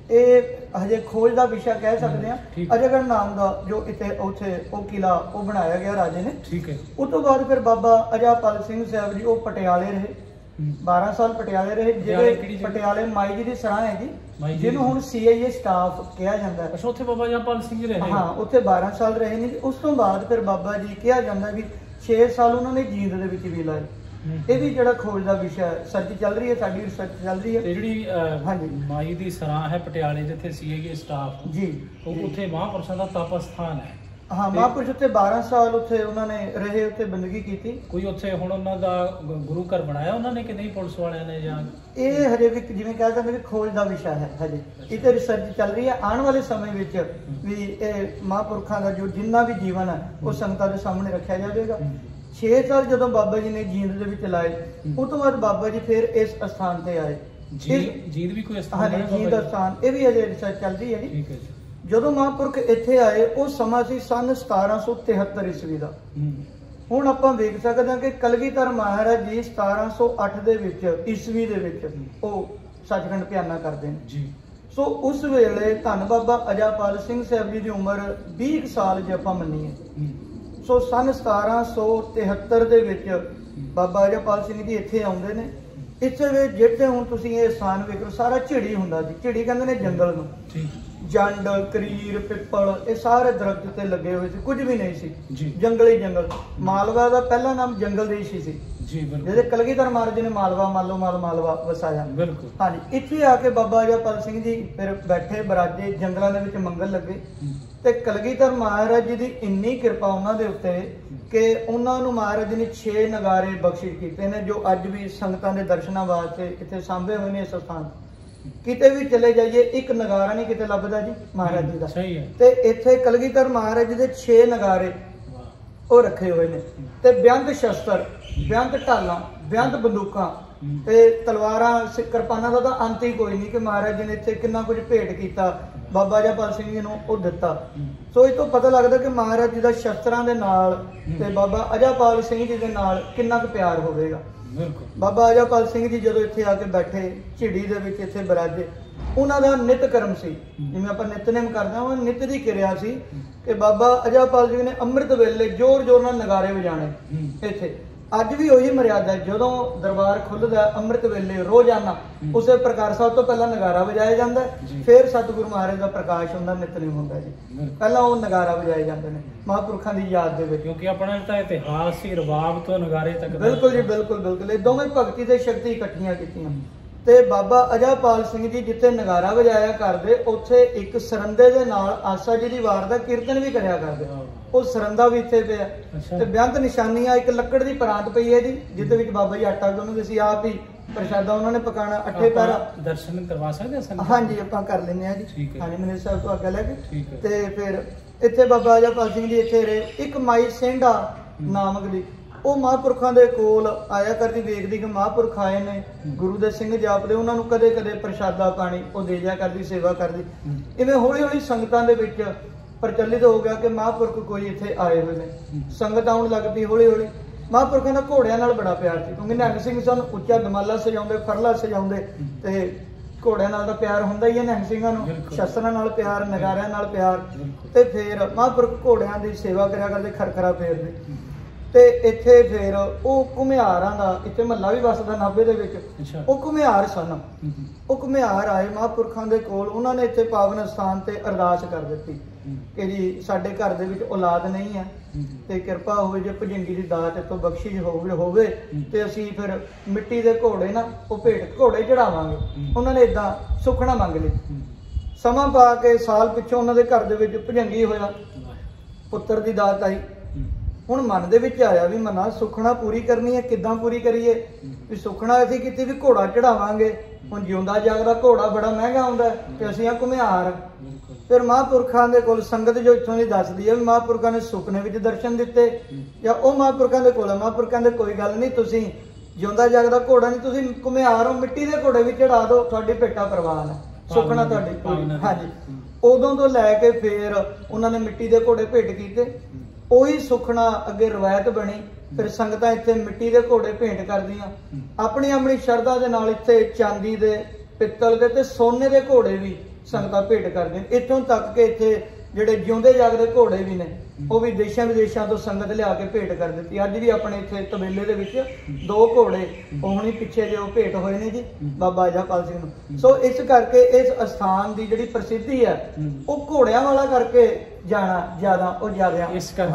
ਇਹ ਹਜੇ ਖੋਜ ਦਾ ਵਿਸ਼ਾ ਕਹਿ ਸਕਦੇ ਆ। ਅਜੇਗੜ੍ਹ ਨਾਮ ਦਾ ਜੋ ਇੱਥੇ ਉੱਥੇ ਉਹ ਕਿਲਾ ਉਹ ਬਣਾਇਆ ਗਿਆ ਰਾਜੇ ਨੇ। ਠੀਕ ਹੈ। ਉਸ ਤੋਂ ਬਾਅਦ ਫਿਰ ਬਾਬਾ ਅਜਾਪਾਲ ਸਿੰਘ ਸਾਹਿਬ ਜੀ ਉਹ ਪਟਿਆਲੇ ਰਹੇ, 12 ਸਾਲ ਪਟਿਆਲੇ ਰਹੇ। ਜਿਹੜੇ ਪਟਿਆਲੇ ਮਾਈ ਜੀ ਦੀ ਸਰਾਂ ਹੈ ਜੀ, ਜਿਹਨੂੰ ਹੁਣ CIA ਸਟਾਫ ਕਿਹਾ ਜਾਂਦਾ ਹੈ। ਅੱਛਾ, ਉੱਥੇ ਬਾਬਾ ਅਜਾਪਾਲ ਸਿੰਘ ਜੀ ਰਹੇ? ਹਾਂ, ਉੱਥੇ 12 ਸਾਲ ਰਹੇ ਨੇ। ਉਸ ਤੋਂ ਬਾਅਦ ਫਿਰ ਬਾਬਾ ਜੀ ਕਿਹਾ ਜਾਂਦਾ ਵੀ 6 ਸਾਲ ਉਹਨਾਂ ਨੇ ਜੀਂਦ ਦੇ ਵਿੱਚ ਵੀ ਲਾਏ। ਇਹ ਵੀ ਜਿਹੜਾ ਖੋਜ ਦਾ ਵਿਸ਼ਾ ਹੈ, ਸਰਚ ਚੱਲ ਰਹੀ ਹੈ, ਸਾਡੀ ਰਿਸਰਚ ਚੱਲ ਰਹੀ ਹੈ। ਤੇ ਜਿਹੜੀ ਹਾਂਜੀ ਮਾਈ ਦੀ ਸਰਾਂ ਹੈ ਪਟਿਆਲੇ, ਜਿੱਥੇ CIA ਸਟਾਫ ਜੀ, ਉੱਥੇ ਮਹਾਂਪੁਰਸ਼ਾਂ ਦਾ ਤਪ ਸਥਾਨ ਹੈ। ਹਾਂ, ਮਹਾਂਪੁਰਸ਼ ਉੱਥੇ 12 ਸਾਲ ਉੱਥੇ ਉਹਨਾਂ ਨੇ ਰਹੇ, ਉੱਥੇ ਬੰਦਗੀ ਕੀਤੀ। ਕੋਈ ਉੱਥੇ ਹੁਣ ਉਹਨਾਂ ਦਾ ਗੁਰੂ ਘਰ ਬਣਾਇਆ ਉਹਨਾਂ ਨੇ ਕਿ ਨਹੀਂ, ਪੁਲਿਸ ਵਾਲਿਆਂ ਨੇ? ਜਾਂ ਇਹ ਹਜੇ ਵੀ ਜਿਵੇਂ ਕਹਿ ਸਕਦੇ ਵੀ ਖੋਜ ਦਾ ਵਿਸ਼ਾ ਹੈ, ਹਜੇ ਇੱਥੇ ਰਿਸਰਚ ਚੱਲ ਰਹੀ ਹੈ। ਆਉਣ ਵਾਲੇ ਸਮੇਂ ਵਿੱਚ ਵੀ ਇਹ ਮਹਾਂਪੁਰਖਾਂ ਦਾ ਜੋ ਜਿੰਨਾ ਵੀ ਜੀਵਨ ਹੈ ਉਹ ਸੰਗਤਾਂ ਦੇ ਸਾਹਮਣੇ ਰੱਖਿਆ ਜਾਵੇਗਾ। 6 ਸਾਲ ਜਦੋਂ ਬਾਬਾ ਜੀ ਨੇ ਜੀਂਦ ਦੇ ਵਿੱਚ ਲਾਏ, ਉਸ ਤੋਂ ਬਾਅਦ ਬਾਬਾ ਜੀ ਫਿਰ ਇਸ ਅਸਥਾਨ ਤੇ ਆਏ। ਜੀਂਦ ਵੀ ਕੋਈ ਅਸਥਾਨ ਹੈ? ਜੀਂਦ ਅਸਥਾਨ, ਇਹ ਵੀ ਅਜੇ ਰਿਸਰਚ ਚੱਲ ਰਹੀ ਹੈ ਜੀ। ਠੀਕ ਹੈ ਜੀ। ਜਦੋਂ ਮਹਾਂਪੁਰਖ ਇੱਥੇ ਆਏ, ਉਹ ਸਮਾਂ ਸੀ ਸੰਨ 1773 ਈਸਵੀ ਦਾ। ਹੁਣ ਆਪਾਂ ਵੇਖ ਸਕਦੇ ਹਾਂ ਕਿ ਕਲਗੀਧਰ ਮਹਾਰਾਜ ਜੀ 1708 ਦੇ ਵਿੱਚ ਈਸਵੀ ਦੇ ਵਿੱਚ ਉਹ ਸੱਚਖੰਡ ਪਿਆਨਾ ਕਰਦੇ ਨੇ ਜੀ। ਸੋ ਉਸ ਵੇਲੇ ਧੰਨ ਬਾਬਾ ਅਜਾਪਾਲ ਸਿੰਘ ਸਾਹਿਬ ਜੀ ਦੀ ਉਮਰ 20 ਸਾਲ ਜੇ ਆਪਾਂ ਮੰਨੀਏ। ਸੋ ਸੰਨ 1773 ਦੇ ਵਿੱਚ ਬਾਬਾ ਅਜਾਪਾਲ ਸਿੰਘ ਜੀ ਇੱਥੇ ਆਉਂਦੇ ਨੇ। ਇੱਥੇ ਵਿੱਚ ਜਿੱਥੇ ਹੁਣ ਤੁਸੀਂ ਇਹ ਸਥਾਨ ਵੇਖੋ, ਸਾਰਾ ਝਿੜੀ ਹੁੰਦਾ ਜੀ। ਝਿੜੀ ਕਹਿੰਦੇ ਨੇ ਜੰਗਲ ਨੂੰ। ਜੰਡ, ਕਰੀਰ, ਪਿੱਪਲ, ਇਹ ਸਾਰੇ ਦਰਖਤ ਤੇ ਲੱਗੇ ਹੋਏ ਸੀ, ਕੁਝ ਵੀ ਨਹੀਂ ਸੀ, ਜੰਗਲੀ ਜੰਗਲ। ਮਾਲਵਾ ਦਾ ਪਹਿਲਾ ਨਾਮ ਜੰਗਲ ਦੇਸ਼ ਹੀ ਸੀ ਜੀ। ਜਿਹਦੇ ਕਲਗੀਧਰ ਮਹਾਰਾਜ ਜੀ ਨੇ ਮਾਲਵਾ ਮਾਲਵਾ ਵਸਾਇਆ। ਬਿਲਕੁਲ। ਹਾਂਜੀ, ਇੱਥੇ ਆ ਕੇ ਬਾਬਾ ਅਜਾਪਾਲ ਸਿੰਘ ਜੀ ਫਿਰ ਬੈਠੇ ਬਰਾਜੇ, ਜੰਗਲਾਂ ਦੇ ਵਿੱਚ ਮੰਗਣ ਲੱਗੇ। ਤੇ ਕਲਗੀਧਰ ਮਹਾਰਾਜ ਜੀ ਦੀ ਇੰਨੀ ਕਿਰਪਾ ਉਹਨਾਂ ਦੇ ਉੱਤੇ ਕਿ ਉਹਨਾਂ ਨੂੰ ਮਹਾਰਾਜ ਜੀ ਨੇ 6 ਨਗਾਰੇ ਬਖਸ਼ਿਸ਼ ਕੀਤੇ ਨੇ, ਜੋ ਅੱਜ ਵੀ ਸੰਗਤਾਂ ਦੇ ਦਰਸ਼ਨਾਂ ਵਾਸਤੇ ਇੱਥੇ ਸਾਂਭੇ ਹੋਏ ਨੇ। ਇਸ ਸਥਾਨ ਕਿਤੇ ਵੀ ਚਲੇ ਜਾਈਏ, ਇੱਕ ਨਗਾਰਾ ਨਹੀਂ ਕਿਤੇ ਲੱਭਦਾ ਜੀ ਮਹਾਰਾਜ ਜੀ ਦਾ। ਸਹੀ ਹੈ। ਤੇ ਇੱਥੇ ਕਲਗੀਧਰ ਮਹਾਰਾਜ ਜੀ ਦੇ 6 ਨਗਾਰੇ ਉਹ ਰੱਖੇ ਹੋਏ ਨੇ। ਤੇ ਬੇਅੰਤ ਸ਼ਸਤਰ, ਬੇਅੰਤ ਢਾਲਾਂ, ਬੇਅੰਤ ਬੰਦੂਕਾਂ ਤੇ ਤਲਵਾਰਾਂ, ਕਿਰਪਾਨਾਂ ਦਾ ਤਾਂ ਅੰਤ ਹੀ ਕੋਈ ਨਹੀਂ ਕਿ ਮਹਾਰਾਜ ਜੀ ਨੇ ਇੱਥੇ ਕਿੰਨਾ ਕੁਝ ਭੇਟ ਕੀਤਾ, ਬਾਬਾ ਅਜਾਪਾਲ ਸਿੰਘ ਜੀ ਨੂੰ ਉਹ ਦਿੱਤਾ। ਸੋ ਇਹ ਤੋਂ ਪਤਾ ਲੱਗਦਾ ਕਿ ਮਹਾਰਾਜ ਜੀ ਦਾ ਸ਼ਸਤਰਾਂ ਦੇ ਨਾਲ ਤੇ ਬਾਬਾ ਅਜਾਪਾਲ ਸਿੰਘ ਜੀ ਦੇ ਨਾਲ ਕਿੰਨਾ ਕੁ ਪਿਆਰ ਹੋਵੇਗਾ। ਬਾਬਾ ਅਜਾਪਾਲ ਸਿੰਘ ਜੀ ਜਦੋਂ ਇੱਥੇ ਆ ਕੇ ਬੈਠੇ ਝਿੜੀ ਦੇ ਵਿੱਚ, ਇੱਥੇ ਬਰਾਜੇ, ਉਹਨਾਂ ਦਾ ਨਿਤ ਕਰਮ ਸੀ, ਜਿਵੇਂ ਆਪਾਂ ਨਿਤਨੇਮ ਕਰਦੇ ਹਾਂ, ਉਹ ਨਿਤ ਦੀ ਕਿਰਿਆ ਸੀ ਕਿ ਬਾਬਾ ਅਜਾਪਾਲ ਜੀ ਨੇ ਅੰਮ੍ਰਿਤ ਵੇਲੇ ਜ਼ੋਰ ਜ਼ੋਰ ਨਾਲ ਨਗਾਰੇ ਵਜਾਣੇ ਇੱਥੇ। ਅੱਜ ਵੀ ਉਹੀ ਮਰਿਆਦਾ, ਜਦੋਂ ਦਰਬਾਰ ਖੁੱਲਦਾ ਅੰਮ੍ਰਿਤ ਵੇਲੇ ਰੋਜ਼ਾਨਾ ਉਸੇ ਪ੍ਰਕਾਰ ਸਾਹਿਬ ਤੋਂ ਪਹਿਲਾਂ ਨਗਾਰਾ ਵਜਾਇਆ ਜਾਂਦਾ, ਫਿਰ ਸਤਿਗੁਰੂ ਮਹਾਰਾਜ ਦਾ ਪ੍ਰਕਾਸ਼ ਹੁੰਦਾ, ਨਿਤਨੇਮ ਹੁੰਦਾ ਜੀ। ਪਹਿਲਾਂ ਉਹ ਨਗਾਰਾ ਵਜਾਏ ਜਾਂਦੇ ਨੇ ਮਹਾਂਪੁਰਖਾਂ ਦੀ ਯਾਦ ਦੇ ਵਿੱਚ, ਕਿਉਂਕਿ ਆਪਣਾ ਤਾਂ ਇਤਿਹਾਸ ਸੀ ਰਵਾਬ ਤੋਂ ਨਗਾਰੇ ਤੱਕ। ਬਿਲਕੁਲ ਜੀ, ਬਿਲਕੁਲ। ਇਹ ਦੋਵੇਂ ਭਗਤੀ ਤੇ ਸ਼ਕਤੀ ਇਕੱਠੀਆਂ ਕੀਤੀਆਂ। ਤੇ ਬਾਬਾ ਅਜਾਪਾਲ ਸਿੰਘ ਜੀ ਜਿੱਥੇ ਨਗਾਰਾ ਵਜਾਇਆ ਕਰਦੇ, ਉੱਥੇ ਇੱਕ ਸਰੰਦੇ ਦੇ ਨਾਲ ਆਸਾ ਜੀ ਦੀ ਵਾਰ ਦਾ ਕੀਰਤਨ ਵੀ ਕਰਿਆ ਕਰਦੇ। ਉਹ ਸਰੰਦਾ ਵੀ ਇੱਥੇ ਪਿਆ। ਤੇ ਬੇਅੰਤ ਨਿਸ਼ਾਨੀਆਂ, ਇੱਕ ਲੱਕੜ ਦੀ ਪਰਾਤ ਪਈ ਹੈ ਜੀ, ਜਿਹਦੇ ਵਿੱਚ ਬਾਬਾ ਜੀ ਆਟਾ ਗੁੰਨਦੇ ਸੀ, ਆਪ ਹੀ ਪ੍ਰਸ਼ਾਦਾ ਉਹਨਾਂ ਨੇ ਪਕਾਣਾ। 8 ਪੈਰਾ ਦਰਸ਼ਨ ਕਰਵਾ ਸਕਦੇ ਹਾਂ? ਹਾਂਜੀ, ਆਪਾਂ ਕਰ ਲੈਂਦੇ ਹਾਂ ਜੀ। ਹਾਂਜੀ, ਮਨੀਰ ਸਾਹਿਬ ਤੋਂ ਆਗਿਆ ਲੈ ਕੇ। ਤੇ ਫਿਰ ਇੱਥੇ ਬਾਬਾ ਅਜਾਪਾਲ ਸਿੰਘ ਜੀ ਇੱਥੇ ਰਹੇ। ਇੱਕ ਮਾਈ ਸਿੰਘਾ ਨਾਮਕ ਦੀ, ਉਹ ਮਹਾਂਪੁਰਖਾਂ ਦੇ ਕੋਲ ਆਇਆ ਕਰਦੀ, ਵੇਖਦੀ ਕਿ ਮਹਾਂਪੁਰਖ ਆਏ ਨੇ, ਗੁਰੂ ਦੇ ਸਿੰਘ ਜਾਪਦੇ, ਉਹਨਾਂ ਨੂੰ ਕਦੇ ਕਦੇ ਪ੍ਰਸ਼ਾਦਾ ਪਾਣੀ ਉਹ ਦੇ ਜਾ ਕਰਦੀ, ਸੇਵਾ ਕਰਦੀ। ਇਵੇਂ ਹੌਲੀ ਹੌਲੀ ਸੰਗਤਾਂ ਦੇ ਵਿੱਚ ਪ੍ਰਚਲਿਤ ਹੋ ਗਿਆ ਕਿ ਮਹਾਂਪੁਰਖ ਕੋਈ ਇੱਥੇ ਆਏ ਹੋਏ ਨੇ। ਸੰਗਤ ਆਉਣ ਲੱਗ ਪਈ ਹੌਲੀ ਹੌਲੀ। ਮਹਾਂਪੁਰਖਾਂ ਦਾ ਘੋੜਿਆਂ ਨਾਲ ਬੜਾ ਪਿਆਰ ਸੀ, ਕਿਉਂਕਿ ਨਿਹੰਗ ਸਿੰਘ ਸਨ ਉੱਚਾ ਦਮਾਲਾ ਸਜਾਉਂਦੇ, ਫਰਲਾ ਸਜਾਉਂਦੇ, ਤੇ ਘੋੜਿਆਂ ਨਾਲ ਤਾਂ ਪਿਆਰ ਹੁੰਦਾ ਹੀ ਹੈ ਨਿਹੰਗ ਸਿੰਘਾਂ ਨੂੰ, ਸ਼ਸਤਰਾਂ ਨਾਲ ਪਿਆਰ, ਨਗਾਰਿਆਂ ਨਾਲ ਪਿਆਰ। ਤੇ ਫਿਰ ਮਹਾਂਪੁਰਖ ਘੋੜਿਆਂ ਦੀ ਸੇਵਾ ਕਰਿਆ ਕਰਦੇ, ਖਰਖਰਾ ਫੇਰਦੇ। ਤੇ ਇੱਥੇ ਫਿਰ ਉਹ ਘੁਮਿਆਰਾਂ ਦਾ ਇੱਥੇ ਮਹੱਲਾ ਵੀ ਵਸਦਾ ਨਾਭੇ ਦੇ ਵਿੱਚ, ਉਹ ਘੁਮਿਆਰ ਸਨ। ਉਹ ਘੁਮਿਆਰ ਆਏ ਮਹਾਂਪੁਰਖਾਂ ਦੇ ਕੋਲ, ਉਹਨਾਂ ਨੇ ਇੱਥੇ ਪਾਵਨ ਸਥਾਨ ਤੇ ਅਰਦਾਸ ਕਰ ਦਿੱਤੀ ਕਿ ਜੀ ਸਾਡੇ ਘਰ ਦੇ ਵਿੱਚ ਔਲਾਦ ਨਹੀਂ ਹੈ, ਤੇ ਕਿਰਪਾ ਹੋਵੇ ਜੇ ਭਜੰਗੀ ਦੀ ਦਾਤ ਤੋਂ ਬਖਸ਼ਿਸ਼ ਹੋਵੇ ਤੇ ਅਸੀਂ ਫਿਰ ਮਿੱਟੀ ਦੇ ਘੋੜੇ ਨਾ ਉਹ ਭੇਟ ਘੋੜੇ ਚੜਾਵਾਂਗੇ। ਉਹਨਾਂ ਨੇ ਇਦਾਂ ਸੁਖਣਾ ਮੰਗ ਲਈ। ਸਮਾਂ ਪਾ ਕੇ ਸਾਲ ਪਿੱਛੋਂ ਉਹਨਾਂ ਦੇ ਘਰ ਦੇ ਵਿੱਚ ਭਜੰਗੀ ਹੋਇਆ, ਪੁੱਤਰ ਦੀ ਦਾਤ ਆਈ। ਹੁਣ ਮਨ ਦੇ ਵਿੱਚ ਆਇਆ ਵੀ ਮਨਾ ਸੁਖਣਾ ਪੂਰੀ ਕਰਨੀ ਹੈ, ਕਿੱਦਾਂ ਪੂਰੀ ਕਰੀਏ? ਵੀ ਸੁਖਣਾ ਅਸੀਂ ਕਿਤੇ ਵੀ ਘੋੜਾ ਚੜਾਵਾਂਗੇ, ਹੁਣ ਜਿਉਂਦਾ ਜਾਗਦਾ ਘੋੜਾ ਬੜਾ ਮਹਿੰਗਾ ਆਉਂਦਾ ਤੇ ਅਸੀਂ ਆ ਘੁਮਿਆਰ। ਫਿਰ ਮਹਾਂਪੁਰਖਾਂ ਦੇ ਕੋਲ ਸੰਗਤ ਜੋ ਇੱਥੋਂ ਦੀ ਦੱਸਦੀ ਹੈ ਵੀ ਮਹਾਂਪੁਰਖਾਂ ਨੇ ਸੁਪਨੇ ਵਿੱਚ ਦਰਸ਼ਨ ਦਿੱਤੇ, ਜਾਂ ਉਹ ਮਹਾਂਪੁਰਖਾਂ ਦੇ ਕੋਲ ਮਹਾਂਪੁਰਖਾਂ ਦੇ ਕੋਈ ਗੱਲ ਨਹੀਂ, ਤੁਸੀਂ ਜਿਉਂਦਾ ਜਾਗਦਾ ਘੋੜਾ ਨਹੀਂ, ਤੁਸੀਂ ਘੁਮਿਆਰ ਹੋ, ਮਿੱਟੀ ਦੇ ਘੋੜੇ ਵੀ ਚੜਾ ਦਿਓ, ਤੁਹਾਡੀ ਭੇਟਾ ਪ੍ਰਵਾਨ ਹੈ, ਸੁਖਣਾ ਤੁਹਾਡੀ ਪੂਰੀ। ਹਾਂਜੀ, ਉਦੋਂ ਤੋਂ ਲੈ ਕੇ ਫਿਰ ਉਹਨਾਂ ਨੇ ਮਿੱਟੀ ਦੇ ਘੋੜੇ ਭੇਟ ਕੀਤੇ। ਉਹੀ ਸੁਖਣਾ ਅੱਗੇ ਰਵਾਇਤ ਬਣੀ। ਫਿਰ ਸੰਗਤਾਂ ਇੱਥੇ ਮਿੱਟੀ ਦੇ ਘੋੜੇ ਭੇਂਟ ਕਰਦੀਆਂ, ਆਪਣੀ ਆਪਣੀ ਸ਼ਰਧਾ ਦੇ ਨਾਲ ਇੱਥੇ ਚਾਂਦੀ ਦੇ, ਪਿੱਤਲ ਦੇ ਤੇ ਸੋਨੇ ਦੇ ਘੋੜੇ ਵੀ ਸੰਗਤਾਂ ਭੇਟ ਕਰਦੀਆਂ। ਇੱਥੋਂ ਤੱਕ ਕਿ ਇੱਥੇ ਜਿਹੜੇ ਜਿਉਂਦੇ ਜਾਗਦੇ ਘੋੜੇ ਵੀ ਨੇ ਉਹ ਵੀ ਦੇਸ਼ਾਂ ਵਿਦੇਸ਼ਾਂ ਤੋਂ ਸੰਗਤ ਲਿਆ ਕੇ ਭੇਟ ਕਰ ਦਿੱਤੀ। ਅੱਜ ਵੀ ਆਪਣੇ ਇੱਥੇ ਤਬੇਲੇ ਦੇ ਵਿੱਚ 2 ਘੋੜੇ ਉਹ ਹੁਣੀ ਪਿੱਛੇ ਜੇ ਉਹ ਭੇਟ ਹੋਏ ਨੇ ਜੀ ਬਾਬਾ ਅਜਾਪਾਲ ਸਿੰਘ ਨੂੰ। ਸੋ ਇਸ ਕਰਕੇ ਇਸ ਅਸਥਾਨ ਦੀ ਜਿਹੜੀ ਪ੍ਰਸਿੱਧੀ ਹੈ ਉਹ ਘੋੜਿਆਂ ਵਾਲਾ ਕਰਕੇ ਜਾਣਾ ਜ਼ਿਆਦਾ ਉਹ ਜ਼ਿਆਦਾ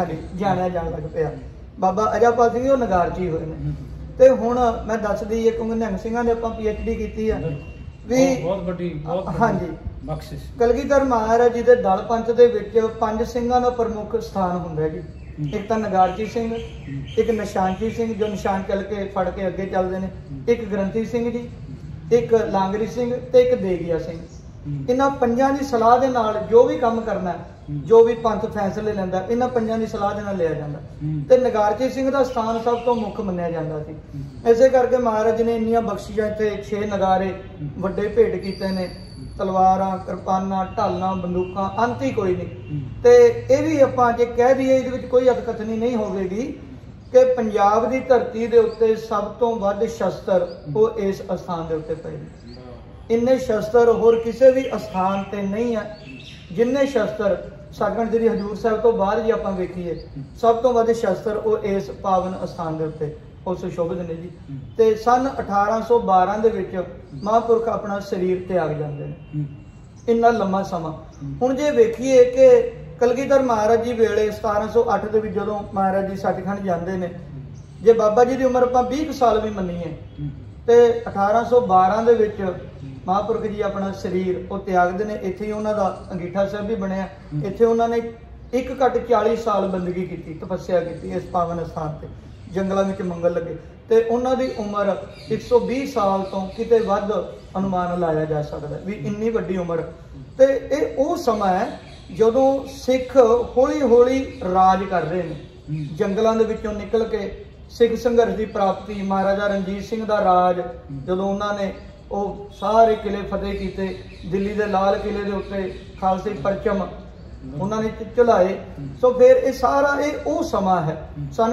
ਜਾਣਿਆ ਜਾਣ ਲੱਗ ਪਿਆ। ਬਾਬਾ ਅਜਾਪਾਲ ਸਿੰਘ ਉਹ ਨਗਾਰਚੀ ਹੋਏ ਨੇ। ਤੇ ਹੁਣ ਮੈਂ ਦੱਸਦੀ ਹੈ ਕਿਉਂਕਿ ਨਿਹੰਗ ਸਿੰਘਾਂ ਨੇ ਆਪਾਂ PhD ਕੀਤੀ ਹੈ ਵੀ ਬਹੁਤ ਵੱਡੀ ਹਾਂਜੀ ਬਖਸ਼ਿਸ਼। ਕਲਗੀਧਰ ਮਹਾਰਾਜ ਜੀ ਦੇ ਦਲ ਪੰਥ ਦੇ ਵਿੱਚ 5 ਸਿੰਘਾਂ ਦਾ ਪ੍ਰਮੁੱਖ ਸਥਾਨ ਹੁੰਦਾ ਹੈ ਜੀ। ਇੱਕ ਤਾਂ ਨਗਾਰਚੀ ਸਿੰਘ, ਇੱਕ ਨਿਸ਼ਾਨਚੀ ਸਿੰਘ ਜੋ ਨਿਸ਼ਾਨ ਚੱਲ ਕੇ ਫੜ ਕੇ ਅੱਗੇ ਚੱਲਦੇ ਨੇ, ਇੱਕ ਗ੍ਰੰਥੀ ਸਿੰਘ ਜੀ, ਇੱਕ ਲਾਂਗਰੀ ਸਿੰਘ ਤੇ ਇੱਕ ਦੇਗੀਆ ਸਿੰਘ। ਇਹਨਾਂ 5 ਦੀ ਸਲਾਹ ਦੇ ਨਾਲ ਜੋ ਵੀ ਕੰਮ ਕਰਨਾ ਹੈ, ਜੋ ਵੀ ਪੰਥ ਫੈਸਲੇ ਲੈਂਦਾ, ਇਹਨਾਂ 5 ਦੀ ਸਲਾਹ ਦੇ ਨਾਲ ਲਿਆ ਜਾਂਦਾ। ਤੇ ਨਗਾਰਚੀ ਸਿੰਘ ਦਾ ਸਥਾਨ ਸਭ ਤੋਂ ਮੁੱਖ ਮੰਨਿਆ ਜਾਂਦਾ ਸੀ। ਇਸੇ ਕਰਕੇ ਮਹਾਰਾਜ ਨੇ ਇੰਨੀਆਂ ਬਖਸ਼ਿਸ਼ਾਂ ਇੱਥੇ 6 ਨਗਾਰੇ ਵੱਡੇ ਭੇਟ ਕੀਤੇ ਨੇ, ਤਲਵਾਰਾਂ, ਕਿਰਪਾਨਾਂ, ਢਾਲਾਂ, ਬੰਦੂਕਾਂ, ਅੰਤ ਹੀ ਕੋਈ ਨਹੀਂ। ਤੇ ਇਹ ਵੀ ਆਪਾਂ ਜੇ ਕਹਿ ਦਈਏ ਇਹਦੇ ਵਿੱਚ ਕੋਈ ਅਤਕਥਨੀ ਨਹੀਂ ਹੋਵੇਗੀ ਕਿ ਪੰਜਾਬ ਦੀ ਧਰਤੀ ਦੇ ਉੱਤੇ ਸਭ ਤੋਂ ਵੱਧ ਸ਼ਸਤਰ ਉਹ ਇਸ ਅਸਥਾਨ ਦੇ ਉੱਤੇ ਪਏ ਨੇ। ਇੰਨੇ ਸ਼ਸਤਰ ਹੋਰ ਕਿਸੇ ਵੀ ਅਸਥਾਨ ਤੇ ਨਹੀਂ ਹੈ ਜਿੰਨੇ ਸ਼ਸਤਰ ਸੱਚਖੰਡ ਸ੍ਰੀ ਹਜ਼ੂਰ ਸਾਹਿਬ ਤੋਂ ਬਾਹਰ ਜੇ ਆਪਾਂ ਵੇਖੀਏ ਸਭ ਤੋਂ ਵੱਧ ਸ਼ਸਤਰ ਉਹ ਇਸ ਪਾਵਨ ਅਸਥਾਨ ਦੇ ਉੱਤੇ ਉਹ ਸੁਸ਼ੋਭਿਤ ਨੇ ਜੀ। ਤੇ ਸਨ 1812 ਦੇ ਵਿੱਚ ਮਹਾਂਪੁਰਖ ਆਪਣਾ ਸਰੀਰ ਤਿਆਗ ਜਾਂਦੇ ਨੇ। ਇੰਨਾ ਲੰਮਾ ਸਮਾਂ ਹੁਣ ਜੇ ਵੇਖੀਏ ਕਿ ਕਲਗੀਧਰ ਮਹਾਰਾਜ ਜੀ ਵੇਲੇ 1708 ਦੇ ਵਿੱਚ ਜਦੋਂ ਮਹਾਰਾਜ ਜੀ ਸੱਚਖੰਡ ਜਾਂਦੇ ਨੇ, ਜੇ ਬਾਬਾ ਜੀ ਦੀ ਉਮਰ ਆਪਾਂ 20 ਸਾਲ ਵੀ ਮੰਨੀਏ ਤੇ 1812 ਦੇ ਵਿੱਚ ਮਹਾਂਪੁਰਖ ਜੀ ਆਪਣਾ ਸਰੀਰ ਉਹ ਤਿਆਗਦੇ ਨੇ। ਇੱਥੇ ਹੀ ਉਹਨਾਂ ਦਾ ਅੰਗੀਠਾ ਸਾਹਿਬ ਵੀ ਬਣਿਆ। ਇੱਥੇ ਉਹਨਾਂ ਨੇ 1-40 ਸਾਲ ਬੰਦਗੀ ਕੀਤੀ, ਤਪੱਸਿਆ ਕੀਤੀ ਇਸ ਪਾਵਨ ਸਥਾਨ ਤੇ, ਜੰਗਲਾਂ ਵਿੱਚ ਮੰਗਲ ਲੱਗੇ। ਤੇ ਉਹਨਾਂ ਦੀ ਉਮਰ 120 ਸਾਲ ਤੋਂ ਕਿਤੇ ਵੱਧ ਅਨੁਮਾਨ ਲਾਇਆ ਜਾ ਸਕਦਾ ਵੀ ਇੰਨੀ ਵੱਡੀ ਉਮਰ। ਤੇ ਇਹ ਉਹ ਸਮਾਂ ਹੈ ਜਦੋਂ ਸਿੱਖ ਹੌਲੀ ਹੌਲੀ ਰਾਜ ਕਰ ਰਹੇ ਨੇ, ਜੰਗਲਾਂ ਦੇ ਵਿੱਚੋਂ ਨਿਕਲ ਕੇ ਸਿੱਖ ਸੰਘਰਸ਼ ਦੀ ਪ੍ਰਾਪਤੀ, ਮਹਾਰਾਜਾ ਰਣਜੀਤ ਸਿੰਘ ਦਾ ਰਾਜ, ਜਦੋਂ ਉਹਨਾਂ ਨੇ ਉਹ ਸਾਰੇ ਕਿਲੇ ਫਤਿਹ ਕੀਤੇ, ਦਿੱਲੀ ਦੇ ਲਾਲ ਕਿਲੇ ਦੇ ਉੱਤੇ ਖਾਲਸੇ ਪਰਚਮ ਉਹਨਾਂ ਨੇ ਚਲਾਏ। ਸੋ ਫਿਰ ਇਹ ਸਾਰਾ ਇਹ ਉਹ ਸਮਾਂ ਹੈ। ਸਨ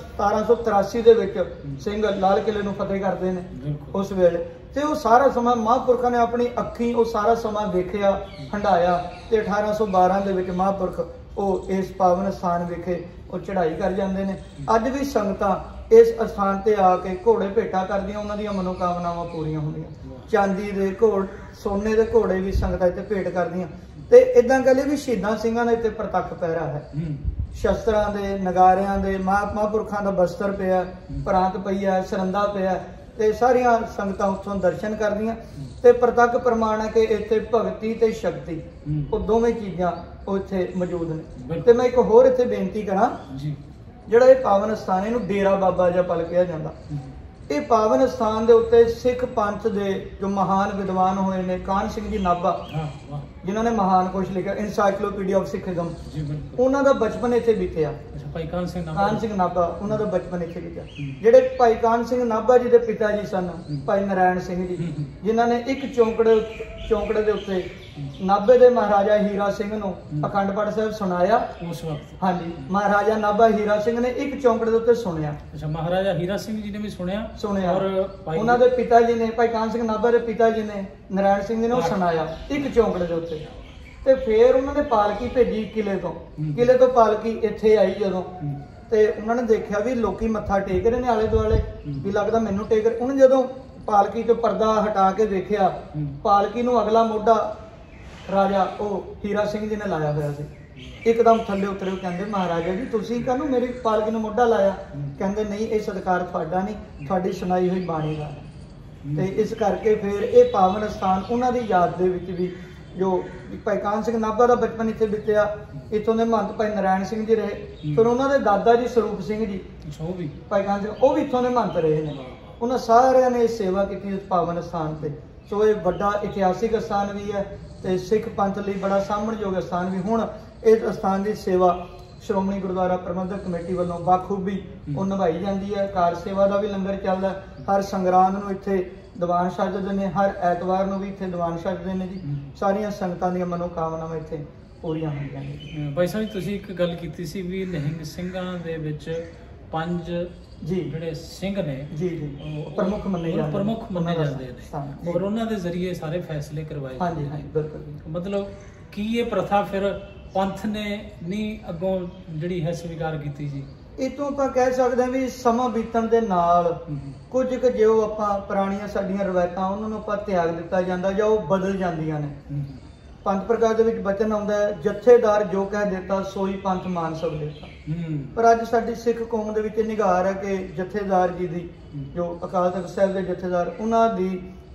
1783 ਦੇ ਵਿੱਚ ਸਿੰਘ ਲਾਲ ਕਿਲੇ ਨੂੰ ਫਤਿਹ ਕਰਦੇ ਨੇ ਉਸ ਵੇਲੇ। ਤੇ ਉਹ ਸਾਰਾ ਸਮਾਂ ਮਹਾਂਪੁਰਖਾਂ ਨੇ ਆਪਣੀ ਅੱਖੀਂ ਉਹ ਸਾਰਾ ਸਮਾਂ ਵੇਖਿਆ, ਹੰਡਾਇਆ। ਤੇ 1812 ਦੇ ਵਿੱਚ ਮਹਾਂਪੁਰਖ ਉਹ ਇਸ ਪਾਵਨ ਸਥਾਨ ਵਿਖੇ ਉਹ ਚੜ੍ਹਾਈ ਕਰ ਜਾਂਦੇ ਨੇ। ਅੱਜ ਵੀ ਸੰਗਤਾਂ ਇਸ ਅਸਥਾਨ ਤੇ ਆ ਕੇ ਘੋੜੇ ਭੇਟਾ ਕਰਦੀਆਂ, ਉਹਨਾਂ ਦੀਆਂ ਮਨੋਕਾਮਨਾਵਾਂ ਪੂਰੀਆਂ ਹੁੰਦੀਆਂ। ਚਾਂਦੀ ਦੇ ਘੋੜ, ਸੋਨੇ ਦੇ ਘੋੜੇ ਵੀ ਸੰਗਤਾਂ ਇੱਥੇ ਭੇਟ ਕਰਦੀਆਂ। ਤੇ ਇਦਾਂ ਕਹੇ ਵੀ ਸ਼ਹੀਦਾਂ ਸਿੰਘਾਂ ਦਾ ਇੱਥੇ ਪ੍ਰਤੱਖ ਪਹਿਰਾ ਹੈ। ਸ਼ਸਤਰਾਂ ਦੇ, ਨਗਾਰਿਆਂ ਦੇ, ਮਹਾਂਪੁਰਖਾਂ ਦਾ ਬਸਤਰ ਪਿਆ, ਪ੍ਰਾਂਤ ਪਈ ਹੈ, ਸਰੰਦਾ ਪਿਆ। ਤੇ ਸਾਰੀਆਂ ਸੰਗਤਾਂ ਉੱਥੋਂ ਦਰਸ਼ਨ ਕਰਦੀਆਂ। ਤੇ ਪ੍ਰਤੱਖ ਪ੍ਰਮਾਣ ਹੈ ਕਿ ਇੱਥੇ ਭਗਤੀ ਤੇ ਸ਼ਕਤੀ ਉਹ ਦੋਵੇਂ ਚੀਜ਼ਾਂ ਉਹ ਇੱਥੇ ਮੌਜੂਦ ਨੇ। ਤੇ ਮੈਂ ਇੱਕ ਹੋਰ ਇੱਥੇ ਬੇਨਤੀ ਕਰਾਂ, ਜਿਹੜਾ ਇਹ ਪਾਵਨ ਸਥਾਨ ਇਹਨੂੰ ਡੇਰਾ ਬਾਬਾ ਅਜਾਪਾਲ ਕਿਹਾ ਜਾਂਦਾ। ਇਹ ਪਾਵਨ ਸਥਾਨ ਦੇ ਉੱਤੇ ਸਿੱਖ ਪੰਥ ਦੇ ਜੋ ਮਹਾਨ ਵਿਦਵਾਨ ਹੋਏ ਨੇ, ਕਾਹਨ ਸਿੰਘ ਜੀ ਨਾਭਾ ਜਿਨ੍ਹਾਂ ਨੇ ਮਹਾਨ ਕੁਛ ਲਿਖਿਆ, ਇਨਸਾਈਕਲੋਪੀਡੀਆ ਆਫ ਸਿੱਖਦਮ, ਉਹਨਾਂ ਦਾ ਬਚਪਨ ਇੱਥੇ ਬੀਤਿਆ। ਭਾਈ ਕਾਨ ਸਿੰਘ ਨਾਭਾ ਉਹਨਾਂ ਦਾ ਬਚਪਨ ਇੱਥੇ ਬੀਤਿਆ। ਜਿਹੜੇ ਭਾਈ ਕਾਨ ਸਿੰਘ ਨਾਭਾ ਜੀ ਦੇ ਪਿਤਾ ਜੀ ਸਨ ਭਾਈ ਨਾਰਾਇਣ ਸਿੰਘ ਜੀ, ਜਿਨ੍ਹਾਂ ਨੇ ਇੱਕ ਚੌਂਕੜੇ ਦੇ ਉੱਤੇ ਨਾਭੇ ਦੇ ਮਹਾਰਾਜਾ ਹੀਰਾ ਸਿੰਘ ਨੂੰ ਅਖੰਡ ਪਾਠ ਸਾਹਿਬ ਸੁਣਾਇਆ ਉਸ ਵਕਤ। ਹਾਂਜੀ, ਮਹਾਰਾਜਾ ਨਾਭਾ ਹੀਰਾ ਸਿੰਘ ਨੇ ਇੱਕ ਚੌਂਕੜੇ ਦੇ ਉੱਤੇ ਸੁਣਿਆ। ਅੱਛਾ, ਮਹਾਰਾਜਾ ਹੀਰਾ ਸਿੰਘ ਜੀ ਨੇ ਵੀ ਸੁਣਿਆ। ਔਰ ਉਹਨਾਂ ਦੇ ਪਿਤਾ ਜੀ ਨੇ, ਭਾਈ ਕਾਨ ਸਿੰਘ ਨਾਭਾ ਦੇ ਪਿਤਾ ਜੀ ਨੇ ਨਾਰਾਇਣ ਸਿੰਘ ਜੀ ਨੇ ਉਹ ਸੁਣਾਇਆ ਇੱਕ ਚੌਂਕੜੇ ਦੇ ਉੱਤੇ। ਤੇ ਫਿਰ ਉਹਨਾਂ ਨੇ ਪਾਲਕੀ ਭੇਜੀ ਕਿਲੇ ਤੋਂ ਪਾਲਕੀ ਇੱਥੇ ਆਈ ਜਦੋਂ, ਤੇ ਉਹਨਾਂ ਨੇ ਦੇਖਿਆ ਵੀ ਲੋਕੀ ਮੱਥਾ ਟੇਕ ਰਹੇ ਨੇ ਆਲੇ ਦੁਆਲੇ, ਵੀ ਲੱਗਦਾ ਮੈਨੂੰ ਟੇਕ ਰਹੇ। ਉਹਨੇ ਜਦੋਂ ਪਾਲਕੀ ਤੋਂ ਪਰਦਾ ਹਟਾ ਕੇ ਦੇਖਿਆ, ਪਾਲਕੀ ਨੂੰ ਅਗਲਾ ਮੋਢਾ ਰਾਜਾ ਉਹ ਹੀਰਾ ਸਿੰਘ ਜੀ ਨੇ ਲਾਇਆ ਹੋਇਆ ਸੀ। ਇੱਕਦਮ ਥੱਲੇ ਉਤਰੇ, ਕਹਿੰਦੇ ਮਹਾਰਾਜਾ ਜੀ ਤੁਸੀਂ ਕਾਹਨੂੰ ਮੇਰੀ ਪਾਲਕੀ ਨੂੰ ਮੋਢਾ ਲਾਇਆ? ਕਹਿੰਦੇ ਨਹੀਂ, ਇਹ ਸਤਿਕਾਰ ਤੁਹਾਡਾ ਨਹੀਂ, ਤੁਹਾਡੀ ਸੁਣਾਈ ਹੋਈ ਬਾਣੀ ਦਾ। ਤੇ ਇਸ ਕਰਕੇ ਫਿਰ ਇਹ ਪਾਵਨ ਸਥਾਨ ਉਹਨਾਂ ਦੀ ਯਾਦ ਦੇ ਵਿੱਚ ਵੀ, ਜੋ ਭਾਈ ਕਾਨ ਸਿੰਘ ਨਾਭਾ ਦਾ ਬਚਪਨ ਇੱਥੇ ਬੀਤਿਆ, ਇੱਥੋਂ ਦੇ ਮਹੰਤ ਭਾਈ ਨਾਰਾਇਣ ਸਿੰਘ ਜੀ ਰਹੇ, ਫਿਰ ਉਹਨਾਂ ਦੇ ਦਾਦਾ ਜੀ ਸਰੂਪ ਸਿੰਘ ਜੀ ਭਾਈ ਕਾਨ ਸਿੰਘ, ਉਹ ਵੀ ਇੱਥੋਂ ਦੇ ਮਹੰਤ ਰਹੇ ਨੇ। ਉਹਨਾਂ ਸਾਰਿਆਂ ਨੇ ਸੇਵਾ ਕੀਤੀ ਇਸ ਪਾਵਨ ਸਥਾਨ ਤੇ। ਸੋ ਇਹ ਵੱਡਾ ਇਤਿਹਾਸਿਕ ਸਥਾਨ ਵੀ ਹੈ ਤੇ ਸਿੱਖ ਪੰਥ ਲਈ ਬੜਾ ਸਾਂਭਣਯੋਗ ਸਥਾਨ ਵੀ। ਹੁਣ ਇਸ ਸਥਾਨ ਦੀ ਸੇਵਾ ਸ਼੍ਰੋਮਣੀ ਗੁਰਦੁਆਰਾ ਪ੍ਰਬੰਧਕ ਕਮੇਟੀ ਵੱਲੋਂ ਬਾਖੂਬੀ ਉਹ ਨਿਭਾਈ ਜਾਂਦੀ ਹੈ। ਕਾਰ ਸੇਵਾ ਦਾ ਵੀ ਲੰਗਰ ਚੱਲਦਾ, ਹਰ ਸੰਗਰਾਂਦ ਨੂੰ ਇੱਥੇ ਦੀਵਾਨ ਸਜਦੇ ਨੇ, ਹਰ ਐਤਵਾਰ ਨੂੰ ਵੀ ਇੱਥੇ ਦੀਵਾਨ ਸਜਦੇ ਨੇ ਜੀ। ਸਾਰੀਆਂ ਸੰਗਤਾਂ ਦੀਆਂ ਮਨੋਕਾਮਨਾਵਾਂ ਇੱਥੇ ਪੂਰੀਆਂ ਹੁੰਦੀਆਂ ਨੇ। ਭਾਈ ਸਾਹਿਬ ਜੀ, ਤੁਸੀਂ ਇੱਕ ਗੱਲ ਕੀਤੀ ਸੀ ਵੀ ਨਿਹੰਗ ਸਿੰਘਾਂ ਦੇ ਵਿੱਚ 5 ਜਿਹੜੇ ਸਿੰਘ ਨੇ ਪ੍ਰਮੁੱਖ ਮੰਨੇ ਜਾਂਦੇ ਨੇ, ਔਰ ਉਹਨਾਂ ਦੇ ਜ਼ਰੀਏ ਸਾਰੇ ਫੈਸਲੇ ਕਰਵਾਏ ਜਾਂਦੇ ਨੇ। ਬਿਲਕੁਲ। ਮਤਲਬ ਕੀ ਇਹ ਪ੍ਰਥਾ ਫਿਰ ਪੰਥ ਨੇ ਨਹੀਂ ਅੱਗੋਂ ਜਿਹੜੀ ਹੈ ਸਵੀਕਾਰ ਕੀਤੀ ਜੀ? ਇਹ ਤੋਂ ਆਪਾਂ ਕਹਿ ਸਕਦੇ ਹਾਂ ਵੀ ਸਮਾਂ ਬੀਤਣ ਦੇ ਨਾਲ ਕੁਝ ਕੁ ਜੋ ਆਪਾਂ ਪੁਰਾਣੀਆਂ ਸਾਡੀਆਂ ਰਵਾਇਤਾਂ ਉਹਨਾਂ ਨੂੰ ਆਪਾਂ ਤਿਆਗ ਦਿੱਤਾ ਜਾਂਦਾ ਜਾਂ ਉਹ ਬਦਲ ਜਾਂਦੀਆਂ ਨੇ। ਪੰਜ ਪ੍ਰਕਾਰ ਦੇ ਵਿੱਚ ਬਚਨ ਆਉਂਦਾ ਹੈ, ਜਥੇਦਾਰ ਜੋ ਕਹਿ ਦਿੱਤਾ ਸੋਈ ਪੰਥ ਮਾਨ ਸਭ ਲੇਤਾ। ਪਰ ਅੱਜ ਸਾਡੀ ਸਿੱਖ ਕੌਮ ਦੇ ਵਿੱਚ ਨਿਗਾਰ ਹੈ ਕਿ ਜਥੇਦਾਰ ਜੀ ਦੀ, ਜੋ ਅਕਾਲ ਤਖਤ ਸਾਹਿਬ ਦੇ ਜਥੇਦਾਰ, ਉਹਨਾਂ ਦੀ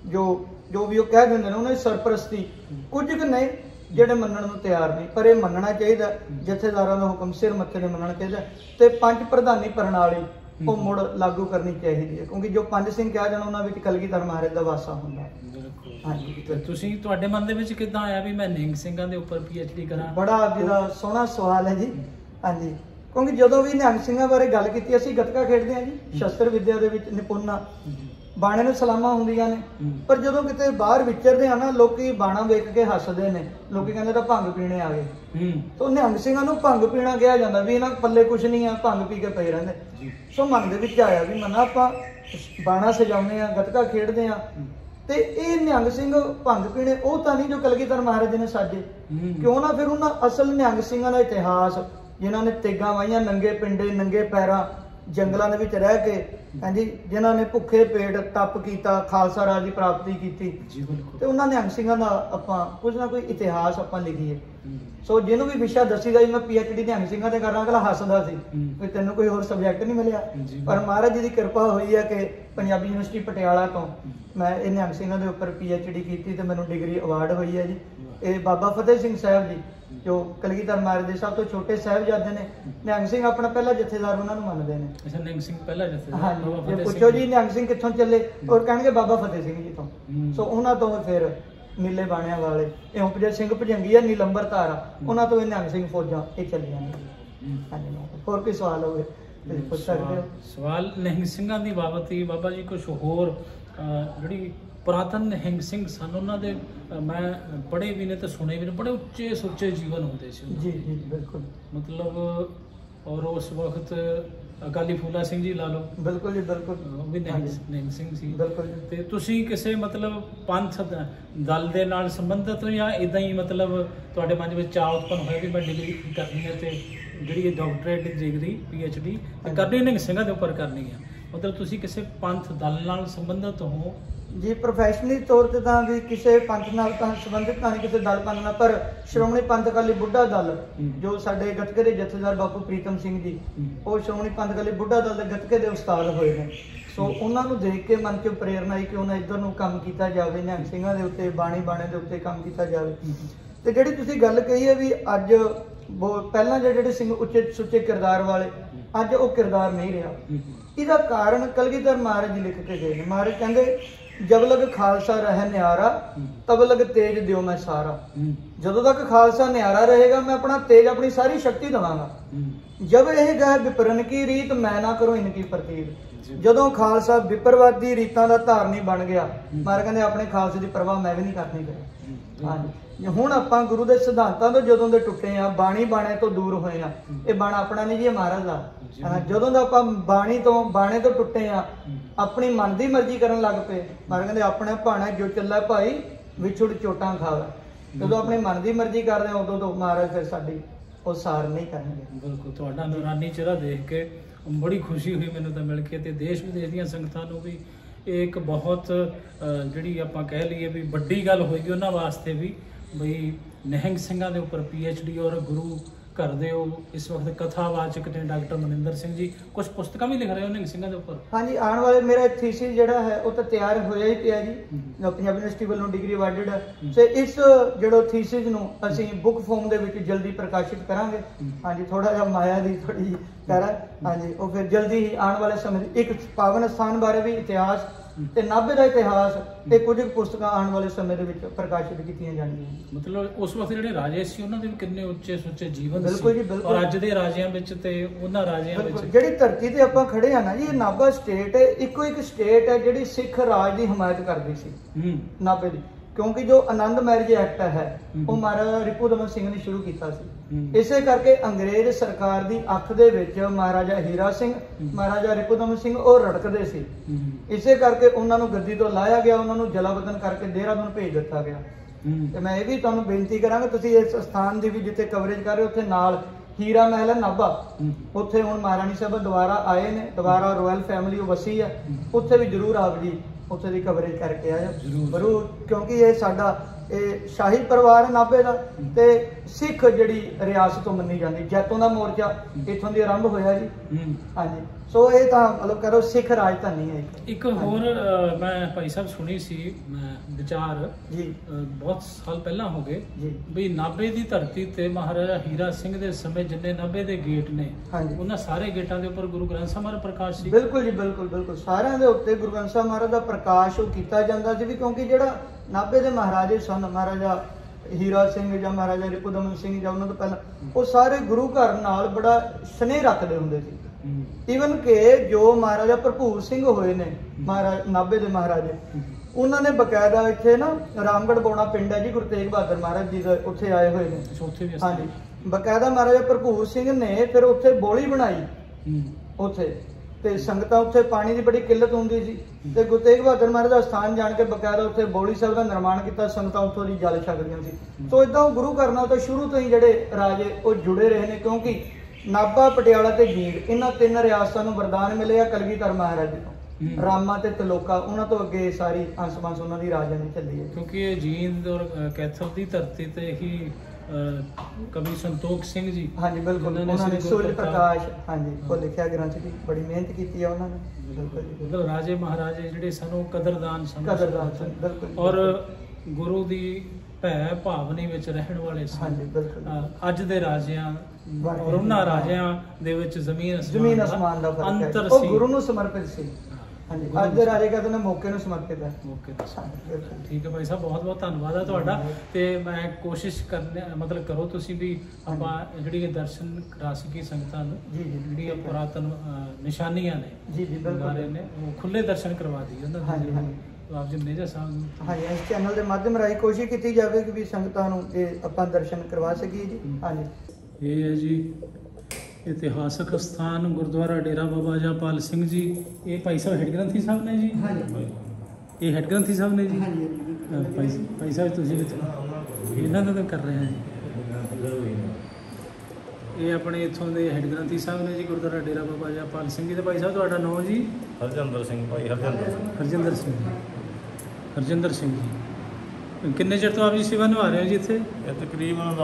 ਜੋ ਵੀ ਉਹ ਕਹਿ ਦਿੰਦੇ ਨੇ, ਉਹਨਾਂ ਦੀ ਸਰਪ੍ਰਸਤੀ ਕੁਝ ਕੁ ਨੇ ਜਿਹੜੇ ਮੰਨਣ ਨੂੰ ਤਿਆਰ ਨਹੀਂ। ਪਰ ਇਹ ਮੰਨਣਾ ਚਾਹੀਦਾ, ਜਥੇਦਾਰਾਂ ਦਾ ਹੁਕਮ ਸਿਰ ਮੱਥੇ ਤੇ ਮੰਨਣਾ ਚਾਹੀਦਾ। ਤੇ ਪੰਜ ਪ੍ਰਧਾਨੀ ਪ੍ਰਣਾਲੀ ਉਹ ਮੁੜ ਲਾਗੂ ਕਰਨੀ ਚਾਹੀਦੀ ਹੈ, ਕਿਉਂਕਿ ਜੋ ਪੰਜ ਸਿੰਘ ਕਿਹਾ ਜਾਣਾ ਉਹਨਾਂ ਵਿੱਚ ਕਲਗੀਧਰ ਮਹਾਰਾਜ ਦਾ ਵਾਸਾ ਹੁੰਦਾ ਹੈ। ਹਾਂਜੀ, ਤੁਸੀਂ ਤੁਹਾਡੇ ਮਨ ਦੇ ਵਿੱਚ ਕਿੱਦਾਂ ਆਇਆ ਵੀ ਮੈਂ ਨਿਹੰਗ ਸਿੰਘਾਂ ਦੇ ਉੱਪਰ PhD ਕਰਾਂ? ਬੜਾ ਜਿਹਦਾ ਸੋਹਣਾ ਸਵਾਲ ਹੈ ਜੀ। ਹਾਂਜੀ, ਕਿਉਂਕਿ ਜਦੋਂ ਵੀ ਨਿਹੰਗ ਸਿੰਘਾਂ ਬਾਰੇ ਗੱਲ ਕੀਤੀ, ਅਸੀਂ ਗੱਤਕਾ ਖੇਡਦੇ ਹਾਂ ਜੀ, ਸ਼ਸਤਰ ਵਿੱਦਿਆ ਦੇ ਵਿੱਚ ਨਿਪੁੰਨ, ਬਾਣੇ ਨੂੰ ਸਲਾਮਾਂ ਹੁੰਦੀਆਂ ਨੇ। ਪਰ ਜਦੋਂ ਕਿਤੇ ਬਾਹਰ ਵਿਚਰਦੇ ਆ ਨਾ, ਲੋਕੀ ਬਾਣਾ ਵੇਖ ਕੇ ਹੱਸਦੇ ਨੇ, ਲੋਕੀ ਕਹਿੰਦੇ ਤਾਂ ਭੰਗ ਪੀਣੇ ਆ ਗਏ। ਤਾਂ ਨਿਹੰਗ ਸਿੰਘਾਂ ਨੂੰ ਭੰਗ ਪੀਣਾ ਕਿਹਾ ਜਾਂਦਾ ਵੀ ਇਹਨਾਂ ਪੱਲੇ ਕੁਛ ਨਹੀਂ ਆ, ਭੰਗ ਪੀ ਕੇ ਪਏ ਰਹਿੰਦੇ। ਸੋ ਮਨ ਦੇ ਵਿੱਚ ਆਇਆ ਵੀ ਮਨਾ ਆਪਾਂ ਬਾਣਾ ਸਜਾਉਂਦੇ ਆ, ਗੱਤਕਾ ਖੇਡਦੇ ਆ, ਤੇ ਇਹ ਨਿਹੰਗ ਸਿੰਘ ਭੰਗ ਪੀਣੇ ਉਹ ਤਾਂ ਨਹੀਂ ਜੋ ਕਲਗੀਧਰ ਮਹਾਰਾਜ ਜੀ ਨੇ ਸਾਜੇ। ਕਿਉਂ ਨਾ ਫਿਰ ਉਹਨਾਂ ਅਸਲ ਨਿਹੰਗ ਸਿੰਘਾਂ ਦਾ ਇਤਿਹਾਸ, ਜਿਨ੍ਹਾਂ ਨੇ ਤੇਗਾਂ ਵਾਹੀਆਂ, ਨੰਗੇ ਪਿੰਡੇ ਨੰਗੇ ਪੈਰਾਂ ਜੰਗਲਾਂ ਦੇ ਵਿੱਚ ਰਹਿ ਕੇ, ਹਾਂਜੀ, ਜਿਨ੍ਹਾਂ ਨੇ ਭੁੱਖੇ ਪੇਟ ਤਪ ਕੀਤਾ, ਖਾਲਸਾ ਰਾਜ ਦੀ ਪ੍ਰਾਪਤੀ ਕੀਤੀ, ਤੇ ਉਹਨਾਂ ਨਿਹੰਗ ਸਿੰਘਾਂ ਦਾ ਆਪਾਂ ਕੁਝ ਨਾ ਕੋਈ ਇਤਿਹਾਸ ਆਪਾਂ ਲਿਖੀਏ। ਸੋ ਜਿਹਨੂੰ ਵੀ ਵਿਸ਼ਾ ਦੱਸੀਦਾ ਜੀ ਮੈਂ PhD ਨਿਹੰਗ ਸਿੰਘਾਂ ਤੇ ਕਰਾਂ, ਅਗਲਾ ਹੱਸਦਾ ਸੀ ਵੀ ਤੈਨੂੰ ਕੋਈ ਹੋਰ ਸਬਜੈਕਟ ਨਹੀਂ ਮਿਲਿਆ। ਪਰ ਮਹਾਰਾਜ ਜੀ ਦੀ ਕਿਰਪਾ ਹੋਈ ਹੈ ਕਿ ਪੰਜਾਬੀ ਯੂਨੀਵਰਸਿਟੀ ਪਟਿਆਲਾ ਤੋਂ ਮੈਂ ਇਹ ਨਿਹੰਗ ਸਿੰਘਾਂ ਦੇ ਉੱਪਰ PhD ਕੀਤੀ ਤੇ ਮੈਨੂੰ ਡਿਗਰੀ ਅਵਾਰਡ ਹੋਈ ਹੈ ਜੀ। ਇਹ ਬਾਬਾ ਫਤਿਹ ਸਿੰਘ ਸਾਹਿਬ ਜੀ, ਜੋ ਕਲਗੀਧਰ ਮਹਾਰਾਜ ਦੇ ਸਭ ਤੋਂ ਛੋਟੇ ਸਾਹਿਬਜ਼ਾਦੇ ਨੇ, ਨਿਹੰਗ ਸਿੰਘ ਆਪਣਾ ਪਹਿਲਾ ਜਥੇਦਾਰ ਉਹਨਾਂ ਨੂੰ ਮੰਨਦੇ ਨੇ। ਅੱਛਾ, ਨਿਹੰਗ ਸਿੰਘ ਪਹਿਲਾ ਜਥੇਦਾਰ। ਹਾਂਜੀ, ਜੇ ਪੁੱਛੋ ਜੀ ਨਿਹੰਗ ਸਿੰਘ ਕਿੱਥੋਂ ਚੱਲੇ, ਔਰ ਕਹਿਣਗੇ ਬਾਬਾ ਫਤਿਹ ਸਿੰਘ ਜੀ ਤੋਂ। ਸੋ ਉਹਨਾਂ ਤੋਂ ਫਿਰ ਨੀਲੇ ਬਾਣਿਆਂ ਵਾਲੇ ਇਹ ਉਪਜੇ ਸਿੰਘ ਭਜੰਗੀ ਆ, ਨੀਲੰਬਰ ਧਾਰਾ, ਉਹਨਾਂ ਤੋਂ ਇਹ ਨਿਹੰਗ ਸਿੰਘ ਫੌਜਾਂ ਇਹ ਚੱਲੀਆਂ ਨੇ। ਹਾਂਜੀ, ਹੋਰ ਕੋਈ ਸਵਾਲ ਹੋਵੇ ਤੁਸੀਂ ਪੁੱਛ ਸਕਦੇ ਹੋ। ਸਵਾਲ ਨਿਹੰਗ ਸਿੰਘਾਂ ਦੀ ਬਾਬਤ ਹੀ ਬਾਬਾ ਜੀ ਕੁਝ ਹੋਰ ਜਿਹੜੀ ਪੁਰਾਤਨ ਨਿਹੰਗ ਸਿੰਘ ਸਨ ਉਹਨਾਂ ਦੇ ਮੈਂ ਪੜ੍ਹੇ ਵੀ ਨੇ ਤੇ ਸੁਣੇ ਵੀ ਨੇ, ਬੜੇ ਉੱਚੇ ਸੁੱਚੇ ਜੀਵਨ ਹੁੰਦੇ ਸੀ। ਜੀ ਜੀ ਬਿਲਕੁਲ। ਮਤਲਬ ਔਰ ਉਸ ਵਕਤ ਅਕਾਲੀ ਫੂਲਾ ਸਿੰਘ ਜੀ ਲਾ ਲਓ। ਬਿਲਕੁਲ ਜੀ, ਬਿਲਕੁਲ, ਉਹ ਵੀ ਨਿਹੰਗ ਸਿੰਘ ਸੀ। ਬਿਲਕੁਲ। ਤੇ ਤੁਸੀਂ ਕਿਸੇ ਮਤਲਬ ਪੰਥ ਦਲ ਦੇ ਨਾਲ ਸੰਬੰਧਿਤ ਹੋ ਜਾਂ ਇਦਾਂ ਹੀ ਮਤਲਬ ਤੁਹਾਡੇ ਮਨ ਵਿੱਚ ਚਾਅ ਉਤਪੰਨ ਹੋਇਆ ਵੀ ਮੈਂ ਡਿਗਰੀ ਕਰਨੀ ਹੈ ਤੇ ਜਿਹੜੀ ਇਹ ਡਾਕਟਰੇਟ ਡਿਗਰੀ PhD ਕਰਨੀ ਨਿਹੰਗ ਸਿੰਘਾਂ ਦੇ ਉੱਪਰ ਕਰਨੀ ਹੈ? ਮਤਲਬ ਤੁਸੀਂ ਕਿਸੇ ਪੰਥ ਦਲ ਨਾਲ ਸੰਬੰਧਿਤ ਹੋ? ਜੀ, ਪ੍ਰੋਫੈਸ਼ਨਲੀ ਤੌਰ ਤੇ ਤਾਂ ਵੀ ਕਿਸੇ ਪੰਥ ਨਾਲ ਤਾਂ ਸੰਬੰਧਿਤ ਤਾਂ ਨਹੀਂ, ਕਿਸੇ ਦਲ ਪੰਥ ਨਾਲ। ਪਰ ਸ਼੍ਰੋਮਣੀ ਪੰਥ ਅਕਾਲੀ ਬੁੱਢਾ ਦਲ, ਜੋ ਸਾਡੇ ਗੱਤਕੇ ਦੇ ਜਥੇਦਾਰ ਬਾਪੂ ਪ੍ਰੀਤਮ ਸਿੰਘ ਜੀ, ਉਹ ਸ਼੍ਰੋਮਣੀ ਪੰਥ ਅਕਾਲੀ ਬੁੱਢਾ ਦਲ ਦੇ ਗੱਤਕੇ ਦੇ ਉਸਤਾਦ ਹੋਏ ਨੇ। ਸੋ ਉਹਨਾਂ ਨੂੰ ਦੇਖ ਕੇ ਮਨ 'ਚ ਪ੍ਰੇਰਨਾ ਆਈ ਕਿ ਉਹਨਾਂ ਇੱਧਰ ਨੂੰ ਕੰਮ ਕੀਤਾ ਜਾਵੇ, ਨਿਹੰਗ ਸਿੰਘਾਂ ਦੇ ਉੱਤੇ, ਬਾਣੇ ਦੇ ਉੱਤੇ ਕੰਮ ਕੀਤਾ ਜਾਵੇ। ਤੇ ਜਿਹੜੀ ਤੁਸੀਂ ਗੱਲ ਕਹੀ ਹੈ ਵੀ ਅੱਜ ਪਹਿਲਾਂ ਜਿਹੜੇ ਸਿੰਘ ਉੱਚੇ ਸੁੱਚੇ ਕਿਰਦਾਰ ਵਾਲੇ, ਅੱਜ ਉਹ ਕਿਰਦਾਰ ਨਹੀਂ ਰਿਹਾ। ਇਹਦਾ ਕਾਰਨ ਕਲਗੀਧਰ ਮਹਾਰਾਜ ਜੀ ਲਿਖ ਕੇ ਗਏ ਨੇ। ਮਹਾਰਾਜ ਕਹਿੰਦੇ ਜਬ ਲਗ ਖਾਲਸਾ ਰਹਿ ਨਿਆਰਾ, ਤਬਲਗ ਤੇਜ ਦਿਓ ਮੈਂ ਸਾਰਾ। ਜਦੋਂ ਤੱਕ ਖਾਲਸਾ ਨਿਆਰਾ ਰਹੇਗਾ ਮੈਂ ਆਪਣਾ ਤੇਜ, ਆਪਣੀ ਸਾਰੀ ਸ਼ਕਤੀ ਦਵਾਂਗਾ। ਜਬ ਇਹ ਗਏ ਵਿਪਰਨ ਕੀ ਰੀਤ ਮੈਂ ਨਾ ਕਰੋ ਇਨਕੀ ਪ੍ਰਤੀਤ। ਜਦੋਂ ਖਾਲਸਾ ਵਿਪਰਵਾਦੀ ਰੀਤਾਂ ਦਾ ਧਾਰਨੀ ਬਣ ਗਿਆ, ਮਹਾਰਾਜ ਕਹਿੰਦੇ ਆਪਣੇ ਖਾਲਸੇ ਦੀ ਪਰਵਾਹ ਮੈਂ ਵੀ ਨਹੀਂ ਕਰਨੀ ਕਰੇ। ਹਾਂਜੀ, ਹੁਣ ਆਪਾਂ ਗੁਰੂ ਦੇ ਸਿਧਾਂਤਾਂ ਤੋਂ ਜਦੋਂ ਦੇ ਟੁੱਟੇ ਆ, ਬਾਣੀ ਬਾਣੇ ਤੋਂ ਦੂਰ ਹੋਏ ਆ। ਇਹ ਬਾਣਾ ਆਪਣਾ ਨਹੀਂ ਜੀ, ਇਹ ਮਹਾਰਾਜ ਦਾ। ਜਦੋਂ ਦਾ ਆਪਾਂ ਬਾਣੇ ਤੋਂ ਟੁੱਟੇ ਆ, ਆਪਣੀ ਮਨ ਦੀ ਮਰਜ਼ੀ ਕਰਨ ਲੱਗ ਪਏ। ਮਹਾਰਾਜ ਕਹਿੰਦੇ ਆਪਣੇ ਭਾਣਾ ਜੋ ਚੱਲਾ ਭਾਈ ਵਿਛੁੜ ਚੋਟਾਂ ਖਾਵੇ। ਜਦੋਂ ਆਪਣੀ ਮਨ ਦੀ ਮਰਜ਼ੀ ਕਰਦੇ ਆ, ਉਦੋਂ ਤੋਂ ਮਹਾਰਾਜ ਫਿਰ ਸਾਡੀ ਉਹ ਸਾਰ ਨਹੀਂ ਕਰਨਗੇ। ਬਿਲਕੁਲ, ਤੁਹਾਡਾ ਨੂਰਾਨੀ ਚਿਹਰਾ ਦੇਖ ਕੇ ਬੜੀ ਖੁਸ਼ੀ ਹੋਈ ਮੈਨੂੰ ਤਾਂ ਮਿਲ ਕੇ, ਤੇ ਦੇਸ਼ ਵਿਦੇਸ਼ ਦੀਆਂ ਸੰਗਤਾਂ ਨੂੰ ਵੀ ਇਹ ਇੱਕ ਬਹੁਤ ਜਿਹੜੀ ਆਪਾਂ ਕਹਿ ਲਈਏ ਵੀ ਵੱਡੀ ਗੱਲ ਹੋਏਗੀ ਉਹਨਾਂ ਵਾਸਤੇ ਵੀ, ਬਈ ਨਿਹੰਗ ਸਿੰਘਾਂ ਦੇ ਉੱਪਰ PhD ਔਰ ਗੁਰੂ ਘਰ ਦੇ ਉਹ ਇਸ ਵਕਤ ਕਥਾਵਾਚਕ ਨੇ ਡਾਕਟਰ ਮਨਿੰਦਰ ਸਿੰਘ ਜੀ, ਕੁਝ ਪੁਸਤਕਾਂ ਵੀ ਲਿਖ ਰਹੇ ਹੋ ਨਿਹੰਗ ਸਿੰਘਾਂ ਦੇ ਉੱਪਰ। ਹਾਂਜੀ, ਆਉਣ ਵਾਲੇ ਮੇਰਾ ਥੀਸਿਸ ਜਿਹੜਾ ਹੈ ਉਹ ਤਾਂ ਤਿਆਰ ਹੋਇਆ ਹੀ ਪਿਆ ਜੀ, ਪੰਜਾਬੀ ਯੂਨੀਵਰਸਿਟੀ ਵੱਲੋਂ ਡਿਗਰੀ ਅਵਾਰਡਡ ਹੈ। ਤੇ ਇਸ ਜਿਹੜਾ ਥੀਸਿਸ ਨੂੰ ਅਸੀਂ ਬੁੱਕ ਫਾਰਮ ਦੇ ਵਿੱਚ ਜਲਦੀ ਪ੍ਰਕਾਸ਼ਿਤ ਕਰਾਂਗੇ। ਹਾਂਜੀ, ਥੋੜਾ ਜਿਹਾ ਮਾਇਆ ਦੀ ਥੋੜੀ ਕਹਿ ਹਾਂਜੀ, ਉਹ ਫਿਰ ਜਲਦੀ ਹੀ ਆਉਣ ਵਾਲੇ ਸਮੇਂ ਇੱਕ ਪਾਵਨ ਸਥਾਨ ਬਾਰੇ ਵੀ ਇਤਿਹਾਸ ਤੇ ਨਾਭੇ ਦਾ ਇਤਿਹਾਸ ਤੇ ਕੁਝ ਪੁਸਤਕਾਂ ਆਉਣ ਵਾਲੇ ਸਮੇਂ ਦੇ ਵਿੱਚ ਪ੍ਰਕਾਸ਼ਿਤ ਕੀਤੀਆਂ ਜਾਣਗੀਆਂ। ਮਤਲਬ ਉਸ ਵਕਤ ਜਿਹੜੇ ਰਾਜੇ ਸੀ ਉਹਨਾਂ ਦੇ ਵੀ ਕਿੰਨੇ ਉੱਚੇ ਸੁੱਚੇ ਜੀਵਨ ਸੀ। ਬਿਲਕੁਲ ਜੀ, ਬਿਲਕੁਲ। ਔਰ ਅੱਜ ਦੇ ਰਾਜਿਆਂ ਵਿੱਚ ਤੇ ਉਹਨਾਂ ਰਾਜਿਆਂ ਵਿੱਚ ਜਿਹੜੀ ਧਰਤੀ ਤੇ ਆਪਾਂ ਖੜੇ ਆ ਨਾ ਜੀ, ਇਹ ਨਾਭਾ ਸਟੇਟ ਹੈ, ਇੱਕੋ ਇੱਕ ਸਟੇਟ ਹੈ ਜਿਹੜੀ ਸਿੱਖ ਰਾਜ ਦੀ ਹਮਾਇਤ ਕਰਦੀ ਸੀ ਨਾਭੇ ਦੀ। ਕਿਉਂਕਿ ਜੋ ਆਨੰਦ ਮੈਰਿਜ ਐਕਟ ਹੈ ਉਹ ਮਹਾਰਾਜਾ ਰਿਪੂਦਮਨ ਸਿੰਘ ਨੇ ਸ਼ੁਰੂ ਕੀਤਾ ਸੀ। ਇਸੇ ਕਰਕੇ ਅੰਗਰੇਜ਼ ਸਰਕਾਰ ਦੀ ਅੱਖ ਦੇ ਵਿੱਚ ਮਹਾਰਾਜਾ ਹੀਰਾ ਸਿੰਘ, ਮਹਾਰਾਜਾ ਰਿਪੂਦਮਨ ਸਿੰਘ ਉਹ ਰੜਕਦੇ ਸੀ। ਇਸੇ ਕਰਕੇ ਉਹਨਾਂ ਨੂੰ ਗੱਦੀ ਤੋਂ ਲਾਇਆ ਗਿਆ, ਉਹਨਾਂ ਨੂੰ ਜਲਾਵਤਨ ਕਰਕੇ ਦੇਹਰਾਦੂਨ ਭੇਜ ਦਿੱਤਾ ਗਿਆ। ਤੇ ਮੈਂ ਇਹ ਵੀ ਤੁਹਾਨੂੰ ਬੇਨਤੀ ਕਰਾਂਗਾ, ਤੁਸੀਂ ਇਸ ਸਥਾਨ ਦੀ ਵੀ ਜਿੱਥੇ ਕਵਰੇਜ ਕਰ ਰਹੇ ਹੋ, ਉੱਥੇ ਨਾਲ ਹੀਰਾ ਮਹਿਲ ਹੈ ਨਾਭਾ, ਉੱਥੇ ਹੁਣ ਮਹਾਰਾਣੀ ਸਾਹਿਬ ਦੁਬਾਰਾ ਆਏ ਨੇ, ਦੁਬਾਰਾ ਰਾਇਲ ਫੈਮਿਲੀ ਉਹ ਵਸੀ ਹੈ, ਉੱਥੇ ਵੀ ਜ਼ਰੂਰ ਆਪ ਜੀ ਉੱਥੇ ਦੀ ਕਵਰੇਜ ਕਰਕੇ ਆਇਆ ਜ਼ਰੂਰ, ਕਿਉਂਕਿ ਇਹ ਸਾਡਾ ਇਹ ਸ਼ਾਹੀ ਪਰਿਵਾਰ ਹੈ ਨਾਭੇ ਦਾ, ਤੇ ਸਿੱਖ ਜਿਹੜੀ ਰਿਆਸਤ ਤੋਂ ਮੰਨੀ ਜਾਂਦੀ। ਜੈਤੋਂ ਦਾ ਮੋਰਚਾ ਇੱਥੋਂ ਦੀ ਆਰੰਭ ਹੋਇਆ ਜੀ। ਹਾਂਜੀ, ਸੋ ਇਹ ਤਾਂ ਮਤਲਬ ਕਰੋ ਸਿੱਖ ਰਾਜਧਾਨੀ ਹੈ। ਇੱਕ ਹੋਰ ਮੈਂ ਭਾਈ ਸਾਹਿਬ ਸੁਣੀ ਸੀ ਵਿਚਾਰ ਜੀ, ਬਹੁਤ ਸਾਲ ਪਹਿਲਾਂ ਹੋ ਗਏ ਵੀ ਨਾਭੇ ਦੀ ਧਰਤੀ ਤੇ ਮਹਾਰਾਜਾ ਹੀਰਾ ਸਿੰਘ ਦੇ ਸਮੇਂ ਜਿੰਨੇ ਨਾਭੇ ਦੇ ਗੇਟ ਨੇ, ਉਹਨਾਂ ਸਾਰੇ ਗੇਟਾਂ ਦੇ ਉੱਪਰ ਗੁਰੂ ਗ੍ਰੰਥ ਸਾਹਿਬ ਮਹਾਰਾਜ ਪ੍ਰਕਾਸ਼ ਸੀ। ਬਿਲਕੁਲ ਜੀ, ਬਿਲਕੁਲ ਬਿਲਕੁਲ, ਸਾਰਿਆਂ ਦੇ ਉੱਤੇ ਗੁਰੂ ਗ੍ਰੰਥ ਸਾਹਿਬ ਮਹਾਰਾਜ ਦਾ ਪ੍ਰਕਾਸ਼ ਉਹ ਕੀਤਾ ਜਾਂਦਾ ਸੀ ਵੀ, ਕਿਉਂਕਿ ਜਿਹੜਾ ਨਾਭੇ ਦੇ ਮਹਾਰਾਜੇ ਸਨ, ਮਹਾਰਾਜਾ ਹੀਰਾ ਸਿੰਘ ਜਾਂ ਮਹਾਰਾਜਾ ਰਿਪੂਦਮਨ ਸਿੰਘ ਜਾਂ ਉਹਨਾਂ ਤੋਂ ਪਹਿਲਾਂ, ਉਹ ਸਾਰੇ ਗੁਰੂ ਘਰ ਨਾਲ ਬੜਾ ਸਨੇਹ ਰੱਖਦੇ ਹੁੰਦੇ ਸੀ। ਈਵਨ ਕਿ ਜੋ ਮਹਾਰਾਜਾ ਭਰਪੂਰ ਸਿੰਘ ਹੋਏ ਨੇ ਮਹਾਰਾਜ ਨਾਭੇ ਦੇ ਮਹਾਰਾਜੇ, ਉਹਨਾਂ ਨੇ ਬਕਾਇਦਾ ਇੱਥੇ ਨਾ ਰਾਮਗੜ੍ਹ ਬੌਣਾ ਪਿੰਡ ਹੈ ਜੀ, ਗੁਰੂ ਤੇਗ ਬਹਾਦਰ ਮਹਾਰਾਜ ਜੀ ਦਾ ਉੱਥੇ ਆਏ ਹੋਏ ਨੇ। ਹਾਂਜੀ, ਬਕਾਇਦਾ ਮਹਾਰਾਜਾ ਭਰਪੂਰ ਸਿੰਘ ਨੇ ਫਿਰ ਉੱਥੇ ਬੋਲੀ ਬਣਾਈ ਉੱਥੇ, ਤੇ ਸੰਗਤਾਂ ਉੱਥੇ ਪਾਣੀ ਦੀ ਬੜੀ ਕਿੱਲਤ ਹੁੰਦੀ ਸੀ, ਤੇ ਗੁਰੂ ਤੇਗ ਬਹਾਦਰ ਮਹਾਰਾਜ ਦਾ ਸਥਾਨ ਜਾਣ ਕੇ ਬਕਾਇਦਾ ਉੱਥੇ ਬੋਲੀ ਸਾਹਿਬ ਦਾ ਨਿਰਮਾਣ ਕੀਤਾ, ਸੰਗਤਾਂ ਉੱਥੋਂ ਦੀ ਜਲ ਛਕਦੀਆਂ ਸੀ। ਸੋ ਇਦਾਂ ਗੁਰੂ ਘਰ ਨਾਲ ਤਾਂ ਸ਼ੁਰੂ ਤੋਂ ਹੀ ਜਿਹੜੇ ਰਾਜੇ ਉਹ ਜੁੜੇ ਰਹੇ ਨੇ, ਕਿਉਂਕਿ ਨਾਭਾ, ਪਟਿਆਲਾ ਤੇ ਜੀਂਦ, ਇਹਨਾਂ ਤਿੰਨ ਰਿਆਸਤਾਂ ਨੂੰ ਵਰਦਾਨ ਮਿਲੇ ਆ ਕਲਗੀਧਰ ਮਹਾਰਾਜ ਜੀ ਤੋਂ। ਰਾਮਾ ਤੇ ਤਲੋਕਾ, ਉਹਨਾਂ ਤੋਂ ਅੱਗੇ ਸਾਰੀ ਅੰਸ-ਬੰਸ ਉਹਨਾਂ ਦੀ ਰਾਜਧਾਨੀ ਚੱਲੀ ਹੈ। ਕਿਉਂਕਿ ਇਹ ਜੀਂਦ ਔਰ ਕੈਥਲ ਦੀ ਧਰਤੀ ਤੇ ਹੀ ਕਵੀ ਸੰਤੋਖ ਸਿੰਘ ਜੀ, ਹਾਂਜੀ ਬਿਲਕੁਲ, ਉਹਨਾਂ ਨੇ ਸੂਰਜ ਪ੍ਰਕਾਸ਼, ਹਾਂਜੀ ਉਹ ਲਿਖਿਆ ਗ੍ਰੰਥ ਦੀ, ਬੜੀ ਮਿਹਨਤ ਕੀਤੀ ਹੈ ਉਹਨਾਂ ਨੇ। ਬਿਲਕੁਲ, ਰਾਜੇ ਮਹਾਰਾਜੇ ਜਿਹੜੇ ਸਾਨੂੰ ਕਦਰਦਾਨ ਸਨ, ਬਿਲਕੁਲ, ਔਰ ਗੁਰੂ ਦੀ ਭੈ ਭਾਵਨੀ ਵਿੱਚ ਰਹਿਣ ਵਾਲੇ ਸਨ। ਹਾਂਜੀ ਬਿਲਕੁਲ, ਅੱਜ ਦੇ ਰਾਜਿਆਂ ਔਰ ਉਹਨਾਂ ਰਾਜਿਆਂ ਦੇ ਵਿੱਚ ਜ਼ਮੀਨ ਅਸਮਾਨ ਦਾ ਫਰਕ ਹੈ। ਉਹ ਗੁਰੂ ਨੂੰ ਸਮਰਪਿਤ ਸੀ। ਹਾਂਜੀ, ਅੱਜ ਦੇ ਰਾਜੇ ਕਹਿੰਦੇ ਨੇ ਮੌਕੇ ਨੂੰ ਸਮਰਪਿਤ ਹੈ। ਠੀਕ ਹੈ ਭਾਈ ਸਾਹਿਬ, ਬਹੁਤ ਬਹੁਤ ਧੰਨਵਾਦ ਹੈ ਤੁਹਾਡਾ। ਤੇ ਮੈਂ ਕੋਸ਼ਿਸ਼ ਮਤਲਬ ਕਰੋ ਤੁਸੀਂ ਵੀ ਆਪਾਂ ਜਿਹੜੀ ਦਰਸ਼ਨ ਕਰਾ ਸਕੀ ਸੰਗਤਾਂ ਨੂੰ, ਜਿਹੜੀਆਂ ਪੁਰਾਤਨ ਨਿਸ਼ਾਨੀਆਂ ਨੇ ਬਾਰੇ ਨੇ, ਉਹ ਖੁੱਲੇ ਦਰਸ਼ਨ ਕਰਵਾ ਦਈਏ ਉਹਨਾਂ ਦੇ। ਆਪ ਜੀ ਮੈਨੇਜਰ ਸਾਹਿਬ ਨੂੰ ਹਾਂਜੀ, ਇਸ ਚੈਨਲ ਦੇ ਮਾਧਿਅਮ ਰਾਹੀਂ ਕੋਸ਼ਿਸ਼ ਕੀਤੀ ਜਾਵੇ ਕਿ ਵੀ ਸੰਗਤਾਂ ਨੂੰ ਇਹ ਆਪਾਂ ਦਰਸ਼ਨ ਕਰਵਾ ਸਕੀਏ ਜੀ। ਹਾਂਜੀ, ਇਹ ਹੈ ਜੀ ਇਤਿਹਾਸਕ ਸਥਾਨ ਗੁਰਦੁਆਰਾ ਡੇਰਾ ਬਾਬਾ ਅਜਾਪਾਲ ਸਿੰਘ ਜੀ। ਇਹ ਭਾਈ ਸਾਹਿਬ ਹੈਡ ਗ੍ਰੰਥੀ ਸਾਹਿਬ ਨੇ ਜੀ। ਇਹ ਹੈਡ ਗ੍ਰੰਥੀ ਸਾਹਿਬ ਨੇ ਜੀ। ਭਾਈ ਸਾਹਿਬ ਤੁਸੀਂ ਇਹਨਾਂ ਦਾ ਕਰ ਰਹੇ ਹਾਂ ਜੀ। ਇਹ ਆਪਣੇ ਇੱਥੋਂ ਦੇ ਹੈਡ ਗ੍ਰੰਥੀ ਸਾਹਿਬ ਨੇ ਜੀ, ਗੁਰਦੁਆਰਾ ਡੇਰਾ ਬਾਬਾ ਅਜਾਪਾਲ ਸਿੰਘ ਜੀ। ਤੇ ਭਾਈ ਸਾਹਿਬ ਤੁਹਾਡਾ ਨਾਮ ਜੀ? ਹਰਜਿੰਦਰ ਸਿੰਘ। ਭਾਈ ਹਰਜਿੰਦਰ ਸਿੰਘ। ਹਰਜਿੰਦਰ ਸਿੰਘ ਜੀ, ਕਿੰਨੇ ਚਿਰ ਤੋਂ ਆਪ ਜੀ ਸੇਵਾ ਨਿਭਾ ਰਹੇ ਹੋ ਜੀ ਇੱਥੇ? ਇਹ ਤਕਰੀਬਨ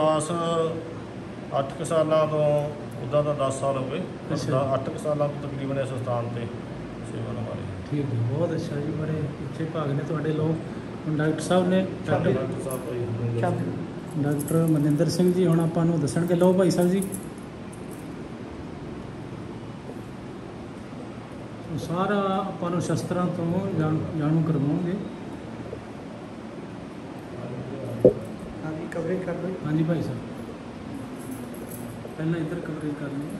8 ਸਾਲਾਂ ਤੋਂ, ਉੱਦਾਂ ਤਾਂ 10 ਸਾਲ ਹੋ ਗਏ, 8 ਸਾਲਾਂ ਤੋਂ ਤਕਰੀਬਨ ਇਸ ਸਥਾਨ ਤੇ ਸੇਵਾ ਨਿਭਾ ਰਹੇ। ਠੀਕ ਹੈ, ਬਹੁਤ ਅੱਛਾ ਜੀ, ਬੜੇ ਅੱਛੇ ਭਾਗ ਨੇ ਤੁਹਾਡੇ ਲੋਕ। ਹੁਣ ਡਾਕਟਰ ਸਾਹਿਬ ਨੇ, ਡਾਕਟਰ ਮਨਿੰਦਰ ਸਿੰਘ ਜੀ ਹੁਣ ਆਪਾਂ ਨੂੰ ਦੱਸਣਗੇ। ਲਓ ਭਾਈ ਸਾਹਿਬ ਜੀ, ਸਾਰਾ ਆਪਾਂ ਨੂੰ ਸ਼ਸਤਰਾਂ ਤੋਂ ਜਾਣੂ ਕਰਵਾਉਣਗੇ। कवरेज कर दो। हाँ जी भाई साहब, पहले इधर कवरेज कर लेंगे।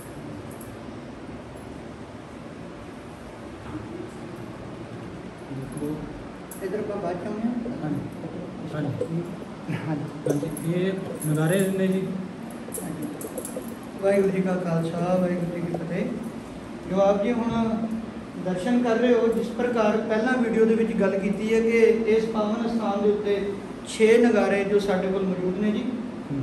इधर का बात क्यों है? हाँ जी हाँ जी हाँ जी हाँ जी, ये नगारे ने जी। वाहिगुरू जी का खालसा वाहिगुरू जी की फतेह। जो आप जी हुण दर्शन कर रहे हो, जिस प्रकार पहला वीडियो ਦੇ ਵਿੱਚ ਗੱਲ ਕੀਤੀ है कि इस पावन स्थान ਦੇ ਉੱਤੇ 6 नगारे जो ਸਾਡੇ ਕੋਲ ਮੌਜੂਦ ਨੇ ਜੀ।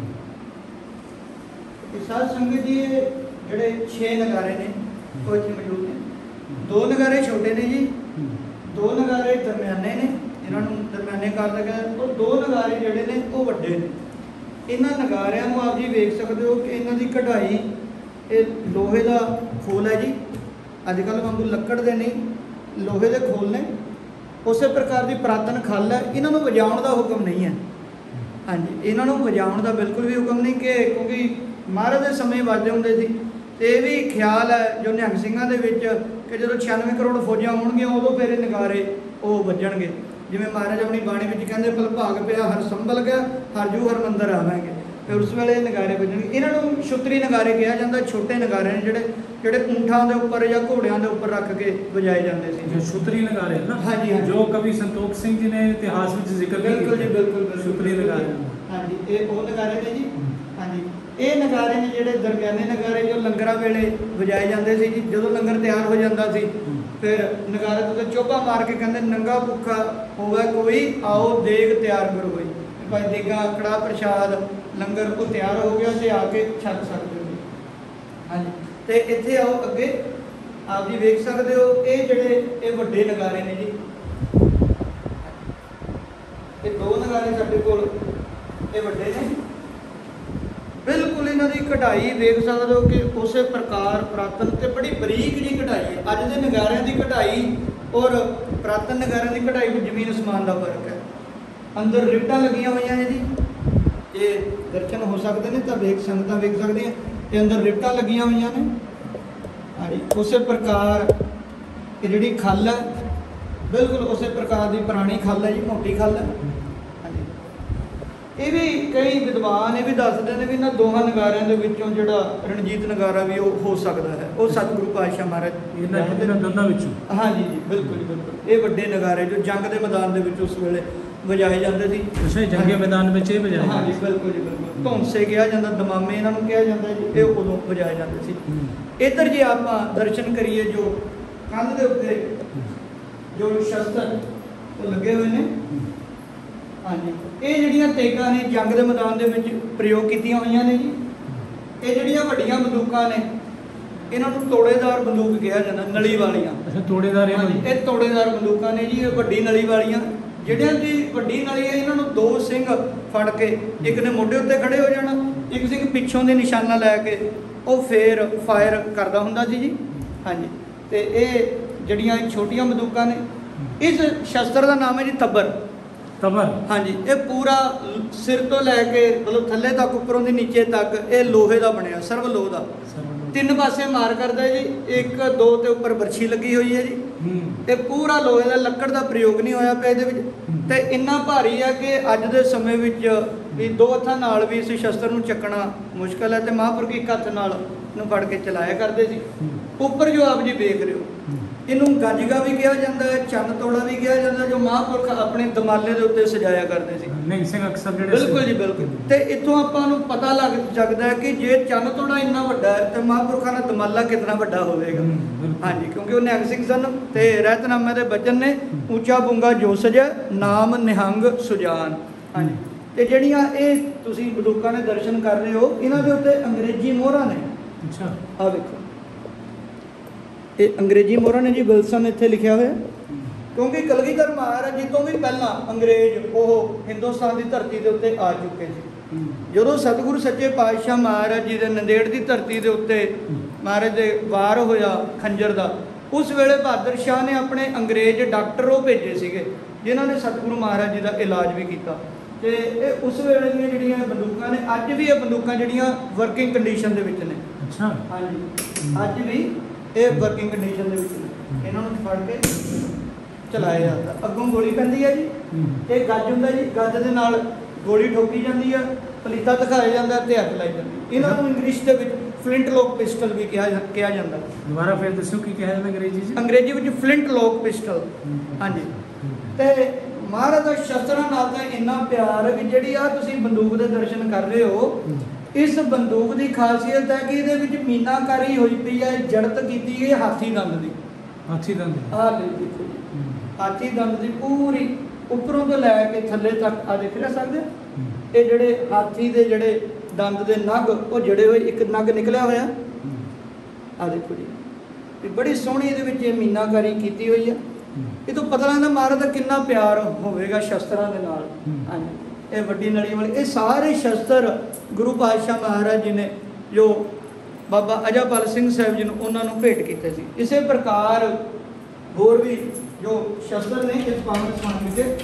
ਇਹ ਸਾਧ ਸੰਗਤ ਜੀ ਜਿਹੜੇ 6 ਨਗਾਰੇ ਨੇ ਉਹ ਇੱਥੇ ਮੌਜੂਦ ਨੇ। 2 ਨਗਾਰੇ ਛੋਟੇ ਨੇ ਜੀ, 2 ਨਗਾਰੇ ਦਰਮਿਆਨੇ ਨੇ, ਇਹਨਾਂ ਨੂੰ ਦਰਮਿਆਨੇ ਕਾਲ ਦਾ ਕਹਿੰਦੇ, ਔਰ 2 ਨਗਾਰੇ ਜਿਹੜੇ ਨੇ ਉਹ ਵੱਡੇ ਨੇ। ਇਹਨਾਂ ਨਗਾਰਿਆਂ ਨੂੰ ਆਪ ਜੀ ਵੇਖ ਸਕਦੇ ਹੋ ਕਿ ਇਹਨਾਂ ਦੀ ਕਢਾਈ ਇਹ ਲੋਹੇ ਦਾ ਖੋਲ ਹੈ ਜੀ। ਅੱਜ ਕੱਲ੍ਹ ਵਾਂਗੂ ਲੱਕੜ ਦੇ ਨਹੀਂ, ਲੋਹੇ ਦੇ ਖੋਲ ਨੇ। ਉਸੇ ਪ੍ਰਕਾਰ ਦੀ ਪੁਰਾਤਨ ਖੱਲ ਹੈ। ਇਹਨਾਂ ਨੂੰ ਵਜਾਉਣ ਦਾ ਹੁਕਮ ਨਹੀਂ ਹੈ। ਹਾਂਜੀ, ਇਹਨਾਂ ਨੂੰ ਵਜਾਉਣ ਦਾ ਬਿਲਕੁਲ ਵੀ ਹੁਕਮ ਨਹੀਂ, ਕਿ ਕਿਉਂਕਿ ਮਹਾਰਾਜ ਦੇ ਸਮੇਂ ਵੱਜਦੇ ਹੁੰਦੇ ਸੀ। ਤੇ ਇਹ ਵੀ ਖਿਆਲ ਹੈ ਜੋ ਨਿਹੰਗ ਸਿੰਘਾਂ ਦੇ ਵਿੱਚ ਕਿ ਜਦੋਂ 96 ਕਰੋੜ ਫੌਜਾਂ ਹੋਣਗੀਆਂ ਉਦੋਂ ਫਿਰ ਇਹ ਨਗਾਰੇ ਉਹ ਵੱਜਣਗੇ। ਜਿਵੇਂ ਮਹਾਰਾਜ ਆਪਣੀ ਬਾਣੀ ਵਿੱਚ ਕਹਿੰਦੇ, ਭਲ ਭਾਗ ਪਿਆ ਹਰ ਸੰਭਲ ਗਿਆ, ਹਰ ਜੂ ਹਰਮੰਦਰ ਆਵਾਂਗੇ। ਫਿਰ ਉਸ ਵੇਲੇ ਨਗਾਰੇ ਵੱਜਣਗੇ। ਇਹਨਾਂ ਨੂੰ ਛੁਤਰੀ ਨਗਾਰੇ ਕਿਹਾ ਜਾਂਦਾ। ਛੋਟੇ ਨਗਾਰੇ ਨੇ ਜਿਹੜੇ ਊਂਠਾਂ ਦੇ ਉੱਪਰ ਜਾਂ ਘੋੜਿਆਂ ਦੇ ਉੱਪਰ ਰੱਖ ਕੇ ਵਜਾਏ ਜਾਂਦੇ ਸੀ। जो छुतरी नगारे ना, हाँ जी, हाँ जी। जो कवि संतोख सिंह जी ने इतिहास में जिक्र किया। बिल्कुल जी, बिल्कुल छुतरी नगारे। हाँ जी, ये वो नगारे ने जी। हाँ जी, ਇਹ ਨਗਾਰੇ ਨੇ ਜਿਹੜੇ ਦਰਮਿਆਨੇ ਨਗਾਰੇ ਜੋ ਲੰਗਰਾਂ ਵੇਲੇ ਵਜਾਏ ਜਾਂਦੇ ਸੀ ਜੀ। ਜਦੋਂ ਲੰਗਰ ਤਿਆਰ ਹੋ ਜਾਂਦਾ ਸੀ ਫਿਰ ਨਗਾਰੇ ਤੋਂ ਚੋਭਾ ਮਾਰ ਕੇ ਕਹਿੰਦੇ, ਨੰਗਾ ਭੁੱਖਾ ਹੋਵੇ ਕੋਈ ਆਓ ਦੇਗ ਤਿਆਰ ਕਰੋ ਹੋਈ। ਭਾਈ ਦੇਗਾ ਕੜਾ ਪ੍ਰਸ਼ਾਦ ਲੰਗਰ ਉਹ ਤਿਆਰ ਹੋ ਗਿਆ ਤੇ ਆ ਕੇ ਛਕ ਸਕਦੇ ਹੋ। ਹਾਂਜੀ, ਤੇ ਇੱਥੇ ਆਓ ਅੱਗੇ ਆਪ ਜੀ ਵੇਖ ਸਕਦੇ ਹੋ ਇਹ ਜਿਹੜੇ ਇਹ ਵੱਡੇ ਨਗਾਰੇ ਨੇ ਜੀ। ਇਹ 2 ਨਗਾਰੇ ਸਾਡੇ ਕੋਲ ਇਹ ਵੱਡੇ ਨੇ। ਬਿਲਕੁਲ ਇਹਨਾਂ ਦੀ ਕਢਾਈ ਵੇਖ ਸਕਦੇ ਹੋ ਕਿ ਉਸੇ ਪ੍ਰਕਾਰ ਪੁਰਾਤਨ ਤੇ ਬੜੀ ਬਰੀਕ ਜੀ ਕਢਾਈ ਹੈ। ਅੱਜ ਦੇ ਨਗਾਰਿਆਂ ਦੀ ਕਢਾਈ ਔਰ ਪੁਰਾਤਨ ਨਗਾਰਿਆਂ ਦੀ ਕਢਾਈ ਵਿੱਚ ਜ਼ਮੀਨ ਅਸਮਾਨ ਦਾ ਫਰਕ ਹੈ। ਅੰਦਰ ਰਿਬਟਾਂ ਲੱਗੀਆਂ ਹੋਈਆਂ ਨੇ ਜੀ। ਇਹ ਦਰਸ਼ਨ ਹੋ ਸਕਦੇ ਨੇ ਤਾਂ ਸੰਗਤਾਂ ਵੇਖ ਸਕਦੀਆਂ। ਇਹ ਅੰਦਰ ਰਿਬਟਾਂ ਲੱਗੀਆਂ ਹੋਈਆਂ ਨੇ। ਹਾਂਜੀ, ਉਸੇ ਪ੍ਰਕਾਰ ਇਹ ਜਿਹੜੀ ਖੱਲ ਹੈ ਬਿਲਕੁਲ ਉਸੇ ਪ੍ਰਕਾਰ ਦੀ ਪੁਰਾਣੀ ਖੱਲ ਹੈ ਜੀ, ਮੋਟੀ ਖੱਲ ਹੈ। ਇਹ ਵੀ ਕਈ ਵਿਦਵਾਨ ਇਹ ਵੀ ਦੱਸਦੇ ਨੇ ਵੀ ਇਹਨਾਂ ਦੋਹਾਂ ਨਗਾਰਿਆਂ ਦੇ ਵਿੱਚੋਂ ਜਿਹੜਾ ਰਣਜੀਤ ਨਗਾਰਾ ਵੀ ਉਹ ਹੋ ਸਕਦਾ ਹੈ, ਉਹ ਸਤਿਗੁਰੂ ਪਾਤਸ਼ਾਹ ਮਹਾਰਾਜ ਇਹਨਾਂ ਦੋਨਾਂ ਵਿੱਚੋਂ। ਹਾਂਜੀ ਜੀ, ਬਿਲਕੁਲ ਜੀ, ਬਿਲਕੁਲ। ਇਹ ਵੱਡੇ ਨਗਾਰੇ ਜੋ ਜੰਗ ਦੇ ਮੈਦਾਨ ਦੇ ਵਿੱਚ ਉਸ ਵੇਲੇ ਵਜਾਏ ਜਾਂਦੇ ਸੀ। ਅੱਛਾ, ਜੰਗੇ ਮੈਦਾਨ ਵਿੱਚ ਇਹ ਵਜਾਏ? ਹਾਂਜੀ, ਬਿਲਕੁਲ ਜੀ, ਬਿਲਕੁਲ। ਧੌਂਸੇ ਕਿਹਾ ਜਾਂਦਾ, ਦਮਾਮੇ ਇਹਨਾਂ ਨੂੰ ਕਿਹਾ ਜਾਂਦਾ ਜੀ। ਇਹ ਉਦੋਂ ਵਜਾਏ ਜਾਂਦੇ ਸੀ। ਇੱਧਰ ਜੇ ਆਪਾਂ ਦਰਸ਼ਨ ਕਰੀਏ ਜੋ ਕੰਧ ਦੇ ਉੱਤੇ ਜੋ ਸ਼ਸਤਰ ਉਹ ਲੱਗੇ ਹੋਏ ਨੇ। ਹਾਂਜੀ, ਇਹ ਜਿਹੜੀਆਂ ਤੇਗਾਂ ਨੇ ਜੰਗ ਦੇ ਮੈਦਾਨ ਦੇ ਵਿੱਚ ਪ੍ਰਯੋਗ ਕੀਤੀਆਂ ਹੋਈਆਂ ਨੇ ਜੀ। ਇਹ ਜਿਹੜੀਆਂ ਵੱਡੀਆਂ ਬੰਦੂਕਾਂ ਨੇ ਇਹਨਾਂ ਨੂੰ ਤੋੜੇਦਾਰ ਬੰਦੂਕ ਕਿਹਾ ਜਾਂਦਾ, ਨਲੀ ਵਾਲੀਆਂ। ਅੱਛਾ, ਤੋੜੇਦਾਰ ਇਹ ਤੋੜੇਦਾਰ ਬੰਦੂਕਾਂ ਨੇ ਜੀ। ਇਹ ਵੱਡੀ ਨਲੀ ਵਾਲੀਆਂ ਜਿਹੜਿਆਂ ਦੀ ਵੱਡੀ ਨਲੀ ਹੈ, ਇਹਨਾਂ ਨੂੰ 2 ਸਿੰਘ ਫੜ ਕੇ ਇੱਕ ਨੇ ਮੋਢੇ ਉੱਤੇ ਖੜੇ ਹੋ ਜਾਣਾ, ਇੱਕ ਸਿੰਘ ਪਿੱਛੋਂ ਦੇ ਨਿਸ਼ਾਨਾ ਲੈ ਕੇ ਉਹ ਫੇਰ ਫਾਇਰ ਕਰਦਾ ਹੁੰਦਾ ਸੀ ਜੀ। ਹਾਂਜੀ, ਤੇ ਇਹ ਜਿਹੜੀਆਂ ਛੋਟੀਆਂ ਬੰਦੂਕਾਂ ਨੇ, ਇਸ ਸ਼ਸਤਰ ਦਾ ਨਾਮ ਹੈ ਜੀ ਤਬਰ। ਤਬਰ? ਹਾਂਜੀ, ਇਹ ਪੂਰਾ ਸਿਰ ਤੋਂ ਲੈ ਕੇ ਮਤਲਬ ਥੱਲੇ ਤੱਕ ਉੱਪਰੋਂ ਦੀ ਨੀਚੇ ਤੱਕ ਇਹ ਲੋਹੇ ਦਾ ਬਣਿਆ, ਸਰਵ ਲੋਹ ਦਾ। 3 ਪਾਸੇ ਮਾਰ ਕਰਦਾ ਜੀ। 1 2 ਤੇ ਉੱਪਰ ਬਰਛੀ ਲੱਗੀ ਹੋਈ ਹੈ ਜੀ। ਇਹ ਪੂਰਾ ਲੋਹੇ ਦਾ, ਲੱਕੜ ਦਾ ਪ੍ਰਯੋਗ ਨਹੀਂ ਹੋਇਆ ਪਿਆ ਇਹਦੇ ਵਿੱਚ। ਤੇ ਇੰਨਾ ਭਾਰੀ ਹੈ ਕਿ ਅੱਜ ਦੇ ਸਮੇਂ ਵਿੱਚ ਵੀ 2 ਹੱਥਾਂ ਨਾਲ ਵੀ ਇਸ ਸ਼ਸਤਰ ਨੂੰ ਚੱਕਣਾ ਮੁਸ਼ਕਲ ਹੈ। ਤੇ ਮਹਾਂਪੁਰਖ ਇੱਕ ਹੱਥ ਨਾਲ ਨੂੰ ਫੜ ਕੇ ਚਲਾਇਆ ਕਰਦੇ ਸੀ। ਉੱਪਰ ਜੋ ਆਪ ਜੀ ਵੇਖ ਰਹੇ ਹੋ, ਇਹਨੂੰ ਗੱਜਗਾ ਵੀ ਕਿਹਾ ਜਾਂਦਾ ਹੈ, ਚੰਨ ਤੋੜਾ ਵੀ ਕਿਹਾ ਜਾਂਦਾ, ਜੋ ਮਹਾਂਪੁਰਖ ਆਪਣੇ ਦਮਾਲੇ ਦੇ ਉੱਤੇ ਸਜਾਇਆ ਕਰਦੇ ਸੀ। ਨਹੀਂ ਸਿੰਘ ਅਕਸਰ ਜਿਹੜੇ ਬਿਲਕੁਲ ਜੀ, ਬਿਲਕੁਲ। ਤੇ ਇੱਥੋਂ ਆਪਾਂ ਨੂੰ ਪਤਾ ਲੱਗ ਸਕਦਾ ਹੈ ਕਿ ਜੇ ਚੰਨ ਤੋੜਾ ਇੰਨਾ ਵੱਡਾ ਹੈ ਤੇ ਮਹਾਂਪੁਰਖਾਂ ਦਾ ਦਮਾਲਾ ਕਿੰਨਾ ਵੱਡਾ ਹੋਵੇਗਾ। ਹਾਂਜੀ, ਕਿਉਂਕਿ ਉਹ ਨਿਹੰਗ ਸਿੰਘ ਸਨ ਤੇ ਰਹਿਤਨਾਮੇ ਦੇ ਬਚਨ ਨੇ, ਉੱਚਾ ਬੁੰਗਾ ਜੋ ਸਜੈ ਨਾਮ ਨਿਹੰਗ ਸੁਜਾਨ। ਹਾਂਜੀ, ਤੇ ਜਿਹੜੀਆਂ ਇਹ ਤੁਸੀਂ ਬੰਦੂਕਾਂ ਦੇ ਦਰਸ਼ਨ ਕਰ ਰਹੇ ਹੋ, ਇਹਨਾਂ ਦੇ ਉੱਤੇ ਅੰਗਰੇਜ਼ੀ ਮੋਹਰਾਂ ਨੇ। ਅੱਛਾ, ਆ ਵੇਖੋ, ਇਹ ਅੰਗਰੇਜ਼ੀ ਮੋਹਰਾਂ ਨੇ ਜੀ। ਵਿਲਸਨ ਇੱਥੇ ਲਿਖਿਆ ਹੋਇਆ, ਕਿਉਂਕਿ ਕਲਗੀਧਰ ਮਹਾਰਾਜ ਜੀ ਤੋਂ ਵੀ ਪਹਿਲਾਂ ਅੰਗਰੇਜ਼ ਉਹ ਹਿੰਦੁਸਤਾਨ ਦੀ ਧਰਤੀ ਦੇ ਉੱਤੇ ਆ ਚੁੱਕੇ ਸੀ। ਜਦੋਂ ਸਤਿਗੁਰੂ ਸੱਚੇ ਪਾਤਸ਼ਾਹ ਮਹਾਰਾਜ ਜੀ ਦੇ ਨੰਦੇੜ ਦੀ ਧਰਤੀ ਦੇ ਉੱਤੇ ਮਹਾਰਾਜ ਦੇ ਵਾਰ ਹੋਇਆ ਖੰਜਰ ਦਾ, ਉਸ ਵੇਲੇ ਬਹਾਦਰ ਸ਼ਾਹ ਨੇ ਆਪਣੇ ਅੰਗਰੇਜ਼ ਡਾਕਟਰ ਉਹ ਭੇਜੇ ਸੀਗੇ ਜਿਨ੍ਹਾਂ ਨੇ ਸਤਿਗੁਰੂ ਮਹਾਰਾਜ ਜੀ ਦਾ ਇਲਾਜ ਵੀ ਕੀਤਾ। ਤੇ ਇਹ ਉਸ ਵੇਲੇ ਦੀਆਂ ਜਿਹੜੀਆਂ ਬੰਦੂਕਾਂ ਨੇ, ਅੱਜ ਵੀ ਇਹ ਬੰਦੂਕਾਂ ਜਿਹੜੀਆਂ ਵਰਕਿੰਗ ਕੰਡੀਸ਼ਨ ਦੇ ਵਿੱਚ ਨੇ। ਅੱਛਾ, ਹਾਂਜੀ, ਅੱਜ ਵੀ ਇਹ ਵਰਕਿੰਗ ਕੰਡੀਸ਼ਨ ਦੇ ਵਿੱਚ ਨੇ। ਇਹਨਾਂ ਨੂੰ ਫੜ ਕੇ ਚਲਾਇਆ ਜਾਂਦਾ। ਅੱਗੋਂ ਗੋਲੀ ਪੈਂਦੀ ਹੈ ਜੀ। ਇਹ ਗੱਜ ਹੁੰਦਾ ਜੀ। ਗੱਜ ਦੇ ਨਾਲ ਗੋਲੀ ਠੋਕੀ ਜਾਂਦੀ ਆ, ਪਲੀਤਾ ਦਿਖਾਇਆ ਜਾਂਦਾ ਤੇ ਹੱਥ ਲਾਈ ਜਾਂਦੀ। ਇਹਨਾਂ ਨੂੰ ਇੰਗਲਿਸ਼ ਦੇ ਵਿੱਚ ਫਲਿੰਟ ਲੋਕ ਪਿਸਟਲ ਵੀ ਕਿਹਾ ਜਾਂਦਾ। ਦੁਬਾਰਾ ਫਿਰ ਦੱਸੋ ਕੀ ਕਿਹਾ ਜਾਂਦਾ ਅੰਗਰੇਜ਼ੀ 'ਚ? ਅੰਗਰੇਜ਼ੀ ਵਿੱਚ ਫਲਿੰਟ ਲੋਕ ਪਿਸਟਲ। ਹਾਂਜੀ। ਤੇ ਮਹਾਰਾਜ ਦਾ ਸ਼ਸਤਰਾਂ ਨਾਲ ਤਾਂ ਇੰਨਾ ਪਿਆਰ ਹੈ ਕਿ ਜਿਹੜੀ ਆ ਤੁਸੀਂ ਬੰਦੂਕ ਦੇ ਦਰਸ਼ਨ ਕਰ ਰਹੇ ਹੋ, ਇਸ ਬੰਦੂਕ ਦੀ ਖਾਸੀਅਤ ਹੈ ਕਿ ਇਹਦੇ ਵਿੱਚ ਮੀਨਾਕਾਰੀ ਹੋਈ ਪਈ ਹੈ, ਜੜਤ ਕੀਤੀ ਹੈ ਹਾਥੀ ਦੰਦ ਦੀ। ਹਾਥੀ ਦੰਦ? ਆਹ ਦੇਖੋ ਜੀ, ਹਾਥੀ ਦੰਦ ਦੀ ਪੂਰੀ ਉੱਪਰੋਂ ਤੋਂ ਲੈ ਕੇ ਥੱਲੇ ਤੱਕ ਆ ਦੇਖ ਰਹੇ ਸਕਦੇ। ਇਹ ਜਿਹੜੇ ਹਾਥੀ ਦੇ ਜਿਹੜੇ ਦੰਦ ਦੇ ਨਗ ਉਹ ਜੜੇ ਹੋਏ, ਇੱਕ ਨਗ ਨਿਕਲਿਆ ਹੋਇਆ ਆ ਦੇਖੋ ਜੀ। ਤੇ ਬੜੀ ਸੋਹਣੀ ਇਹਦੇ ਵਿੱਚ ਇਹ ਮੀਨਾਕਾਰੀ ਕੀਤੀ ਹੋਈ ਆ। ਇਹ ਤੋਂ ਪਤਾ ਲੱਗਦਾ ਮਹਾਰਾਜ ਦਾ ਕਿੰਨਾ ਪਿਆਰ ਹੋਵੇਗਾ ਸ਼ਸਤਰਾਂ ਦੇ ਨਾਲ। ਹਾਂਜੀ, ਇਹ ਵੱਡੀ ਨਲੀ ਵਾਲੀ ਇਹ ਸਾਰੇ ਸ਼ਸਤਰ ਗੁਰੂ ਪਾਤਸ਼ਾਹ ਮਹਾਰਾਜ ਜੀ ਨੇ ਜੋ ਬਾਬਾ ਅਜਾਪਾਲ ਸਿੰਘ ਸਾਹਿਬ ਜੀ ਨੂੰ ਉਹਨਾਂ ਨੂੰ ਭੇਟ ਕੀਤੇ ਸੀ। ਇਸੇ ਪ੍ਰਕਾਰ ਹੋਰ ਵੀ ਜੋ ਸ਼ਸਤਰ ਨੇ ਇਸ ਪਾਵਨ ਸਥਾਨ ਵਿੱਚ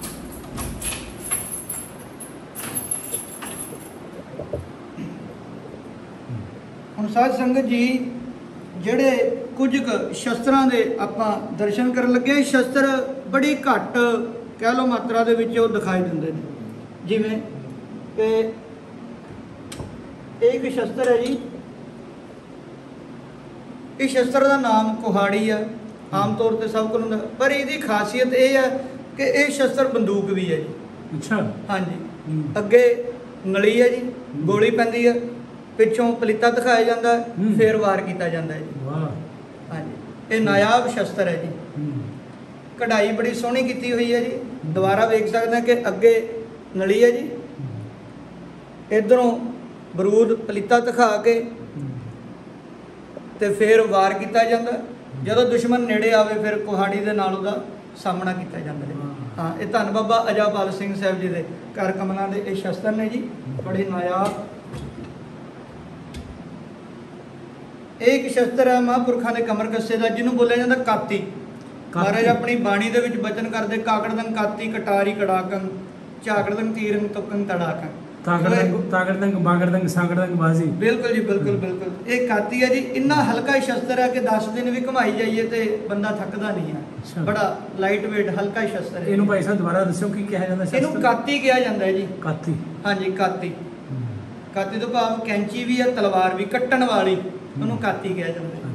ਹੁਣ ਸਾਧ ਸੰਗਤ ਜੀ ਜਿਹੜੇ ਕੁਝ ਕੁ ਸ਼ਸਤਰਾਂ ਦੇ ਆਪਾਂ ਦਰਸ਼ਨ ਕਰਨ ਲੱਗੇ। ਸ਼ਸਤਰ ਬੜੀ ਘੱਟ ਕਹਿ ਲਓ ਮਾਤਰਾ ਦੇ ਵਿੱਚ ਉਹ ਦਿਖਾਈ ਦਿੰਦੇ ਨੇ। ਜਿਵੇਂ ਕਿ ਇਹ ਇੱਕ ਸ਼ਸਤਰ ਹੈ ਜੀ, ਇਹ ਸ਼ਸਤਰ ਦਾ ਨਾਮ ਕੁਹਾੜੀ ਆ। ਆਮ ਤੌਰ ਤੇ ਸਭ ਕੋਲ ਹੁੰਦਾ, ਪਰ ਇਹਦੀ ਖਾਸੀਅਤ ਇਹ ਹੈ ਕਿ ਇਹ ਸ਼ਸਤਰ ਬੰਦੂਕ ਵੀ ਹੈ ਜੀ। ਅੱਛਾ। ਹਾਂਜੀ, ਅੱਗੇ ਨਲੀ ਹੈ ਜੀ, ਗੋਲੀ ਪੈਂਦੀ ਹੈ, ਪਿੱਛੋਂ ਪਲੀਤਾ ਦਿਖਾਇਆ ਜਾਂਦਾ, ਫਿਰ ਵਾਰ ਕੀਤਾ ਜਾਂਦਾ ਹੈ ਜੀ। ਵਾਹ। ਹਾਂਜੀ, ਇਹ ਨਾਯਾਬ ਸ਼ਸਤਰ ਹੈ ਜੀ। ਕਢਾਈ ਬੜੀ ਸੋਹਣੀ ਕੀਤੀ ਹੋਈ ਹੈ ਜੀ। ਦੁਬਾਰਾ ਵੇਖ ਸਕਦੇ ਕਿ ਅੱਗੇ ਨਲੀ ਹੈ ਜੀ, ਇਧਰੋਂ ਬਰੂਦ ਪਲੀਤਾ ਦਿਖਾ ਕੇ ਤੇ ਫਿਰ ਵਾਰ ਕੀਤਾ ਜਾਂਦਾ। ਜਦੋਂ ਦੁਸ਼ਮਣ ਨੇੜੇ ਆਵੇ ਫਿਰ ਕੁਹਾੜੀ ਦੇ ਨਾਲ ਉਹਦਾ ਸਾਹਮਣਾ ਕੀਤਾ ਜਾਂਦਾ ਹੈ। ਹਾਂ, ਇਹ ਧੰਨ ਬਾਬਾ ਅਜਾਪਾਲ ਸਿੰਘ ਸਾਹਿਬ ਜੀ ਦੇ ਕਰ ਕਮਲਾਂ ਦੇ ਇਹ ਸ਼ਸਤਰ ਨੇ ਜੀ, ਬੜੇ ਨਾਯਾਬ। ਇਹ ਇੱਕ ਸ਼ਸਤਰ ਹੈ ਮਹਾਂਪੁਰਖਾਂ ਦੇ ਕਮਰ ਕੱਸੇ ਦਾ, ਜਿਹਨੂੰ ਬੋਲਿਆ ਜਾਂਦਾ ਕਾਤੀ। ਮਹਾਰਾਜ ਆਪਣੀ ਬਾਣੀ ਦੇ ਵਿੱਚ ਬਚਨ ਕਰਦੇ, ਕਾਕੜਦੰ ਕਾਤੀ ਕਟਾਰੀ ਕੜਾਕੰ, ਝਾਕੜਦੰ ਤੀਰੰ ਤੁਕੰ ਤੜਾਕੰ, ਤਾਕੜਦੰਗ ਬਾਗੜਦੰਗ ਸਾਗੜਦੰਗ ਬਾਜ਼ੀ। ਬਿਲਕੁਲ ਜੀ, ਬਿਲਕੁਲ ਬਿਲਕੁਲ। ਇਹ ਕਾਤੀ ਹੈ ਜੀ। ਇੰਨਾ ਹਲਕਾ ਸ਼ਸਤਰ ਹੈ ਕਿ 10 ਦਿਨ ਵੀ ਘੁਮਾਈ ਜਾਈਏ ਤੇ ਬੰਦਾ ਥੱਕਦਾ ਨਹੀਂ ਹੈ। ਬੜਾ ਲਾਈਟ ਵੇਟ ਹਲਕਾ ਸ਼ਸਤਰ ਹੈ। ਇਹਨੂੰ ਭਾਈ ਸਾਹਿਬ ਦੁਬਾਰਾ ਦੱਸਿਓ ਕੀ ਕਿਹਾ ਜਾਂਦਾ? ਇਹਨੂੰ ਕਾਤੀ ਕਿਹਾ ਜਾਂਦਾ ਹੈ ਜੀ। ਕਾਤੀ? ਹਾਂਜੀ, ਕਾਤੀ। ਕਾਤੀ ਤੋਂ ਭਾਵ ਕੈਂਚੀ ਵੀ ਹੈ, ਤਲਵਾਰ ਵੀ, ਕੱਟਣ ਵਾਲੀ, ਉਹਨੂੰ ਕਾਤੀ ਕਿਹਾ ਜਾਂਦਾ ਹੈ।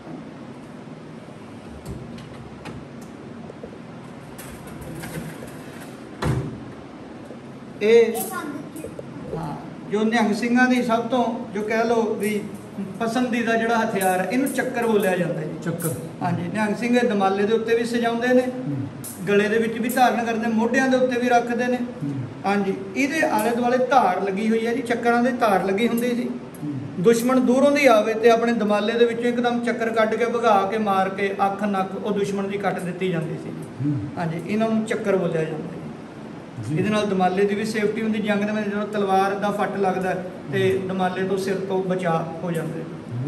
ਇਹ ਹਾਂ, ਜੋ ਨਿਹੰਗ ਸਿੰਘਾਂ ਦੀ ਸਭ ਤੋਂ ਜੋ ਕਹਿ ਲਓ ਵੀ ਪਸੰਦੀਦਾ ਜਿਹੜਾ ਹਥਿਆਰ ਹੈ, ਇਹਨੂੰ ਚੱਕਰ ਬੋਲਿਆ ਜਾਂਦਾ ਹੈ। ਚੱਕਰ? ਹਾਂਜੀ। ਨਿਹੰਗ ਸਿੰਘ ਇਹ ਦਮਾਲੇ ਦੇ ਉੱਤੇ ਵੀ ਸਜਾਉਂਦੇ ਨੇ, ਗਲੇ ਦੇ ਵਿੱਚ ਵੀ ਧਾਰਨ ਕਰਦੇ, ਮੋਢਿਆਂ ਦੇ ਉੱਤੇ ਵੀ ਰੱਖਦੇ ਨੇ। ਹਾਂਜੀ, ਇਹਦੇ ਆਲੇ ਦੁਆਲੇ ਧਾਰ ਲੱਗੀ ਹੋਈ ਹੈ ਜੀ, ਚੱਕਰਾਂ ਦੀ ਧਾਰ ਲੱਗੀ ਹੁੰਦੀ ਸੀ। ਦੁਸ਼ਮਣ ਦੂਰੋਂ ਦੀ ਆਵੇ ਤੇ ਆਪਣੇ ਦਮਾਲੇ ਦੇ ਵਿੱਚੋਂ ਇੱਕਦਮ ਚੱਕਰ ਕੱਢ ਕੇ ਭਗਾ ਕੇ ਮਾਰ ਕੇ ਅੱਖ ਨੱਕ ਉਹ ਦੁਸ਼ਮਣ ਦੀ ਕੱਟ ਦਿੱਤੀ ਜਾਂਦੀ ਸੀ। ਹਾਂਜੀ, ਇਹਨਾਂ ਨੂੰ ਚੱਕਰ ਬੋਲਿਆ ਜਾਂਦਾ ਹੈ। ਇਹਦੇ ਨਾਲ ਦਮਾਲੇ ਦੀ ਵੀ ਸੇਫਟੀ ਹੁੰਦੀ। ਜੰਗ ਦੇ ਵਿੱਚ ਜਦੋਂ ਤਲਵਾਰ ਦਾ ਫੱਟ ਲੱਗਦਾ ਤੇ ਦਮਾਲੇ ਤੋਂ ਸਿਰ ਤੋਂ ਬਚਾਅ ਹੋ ਜਾਂਦੇ।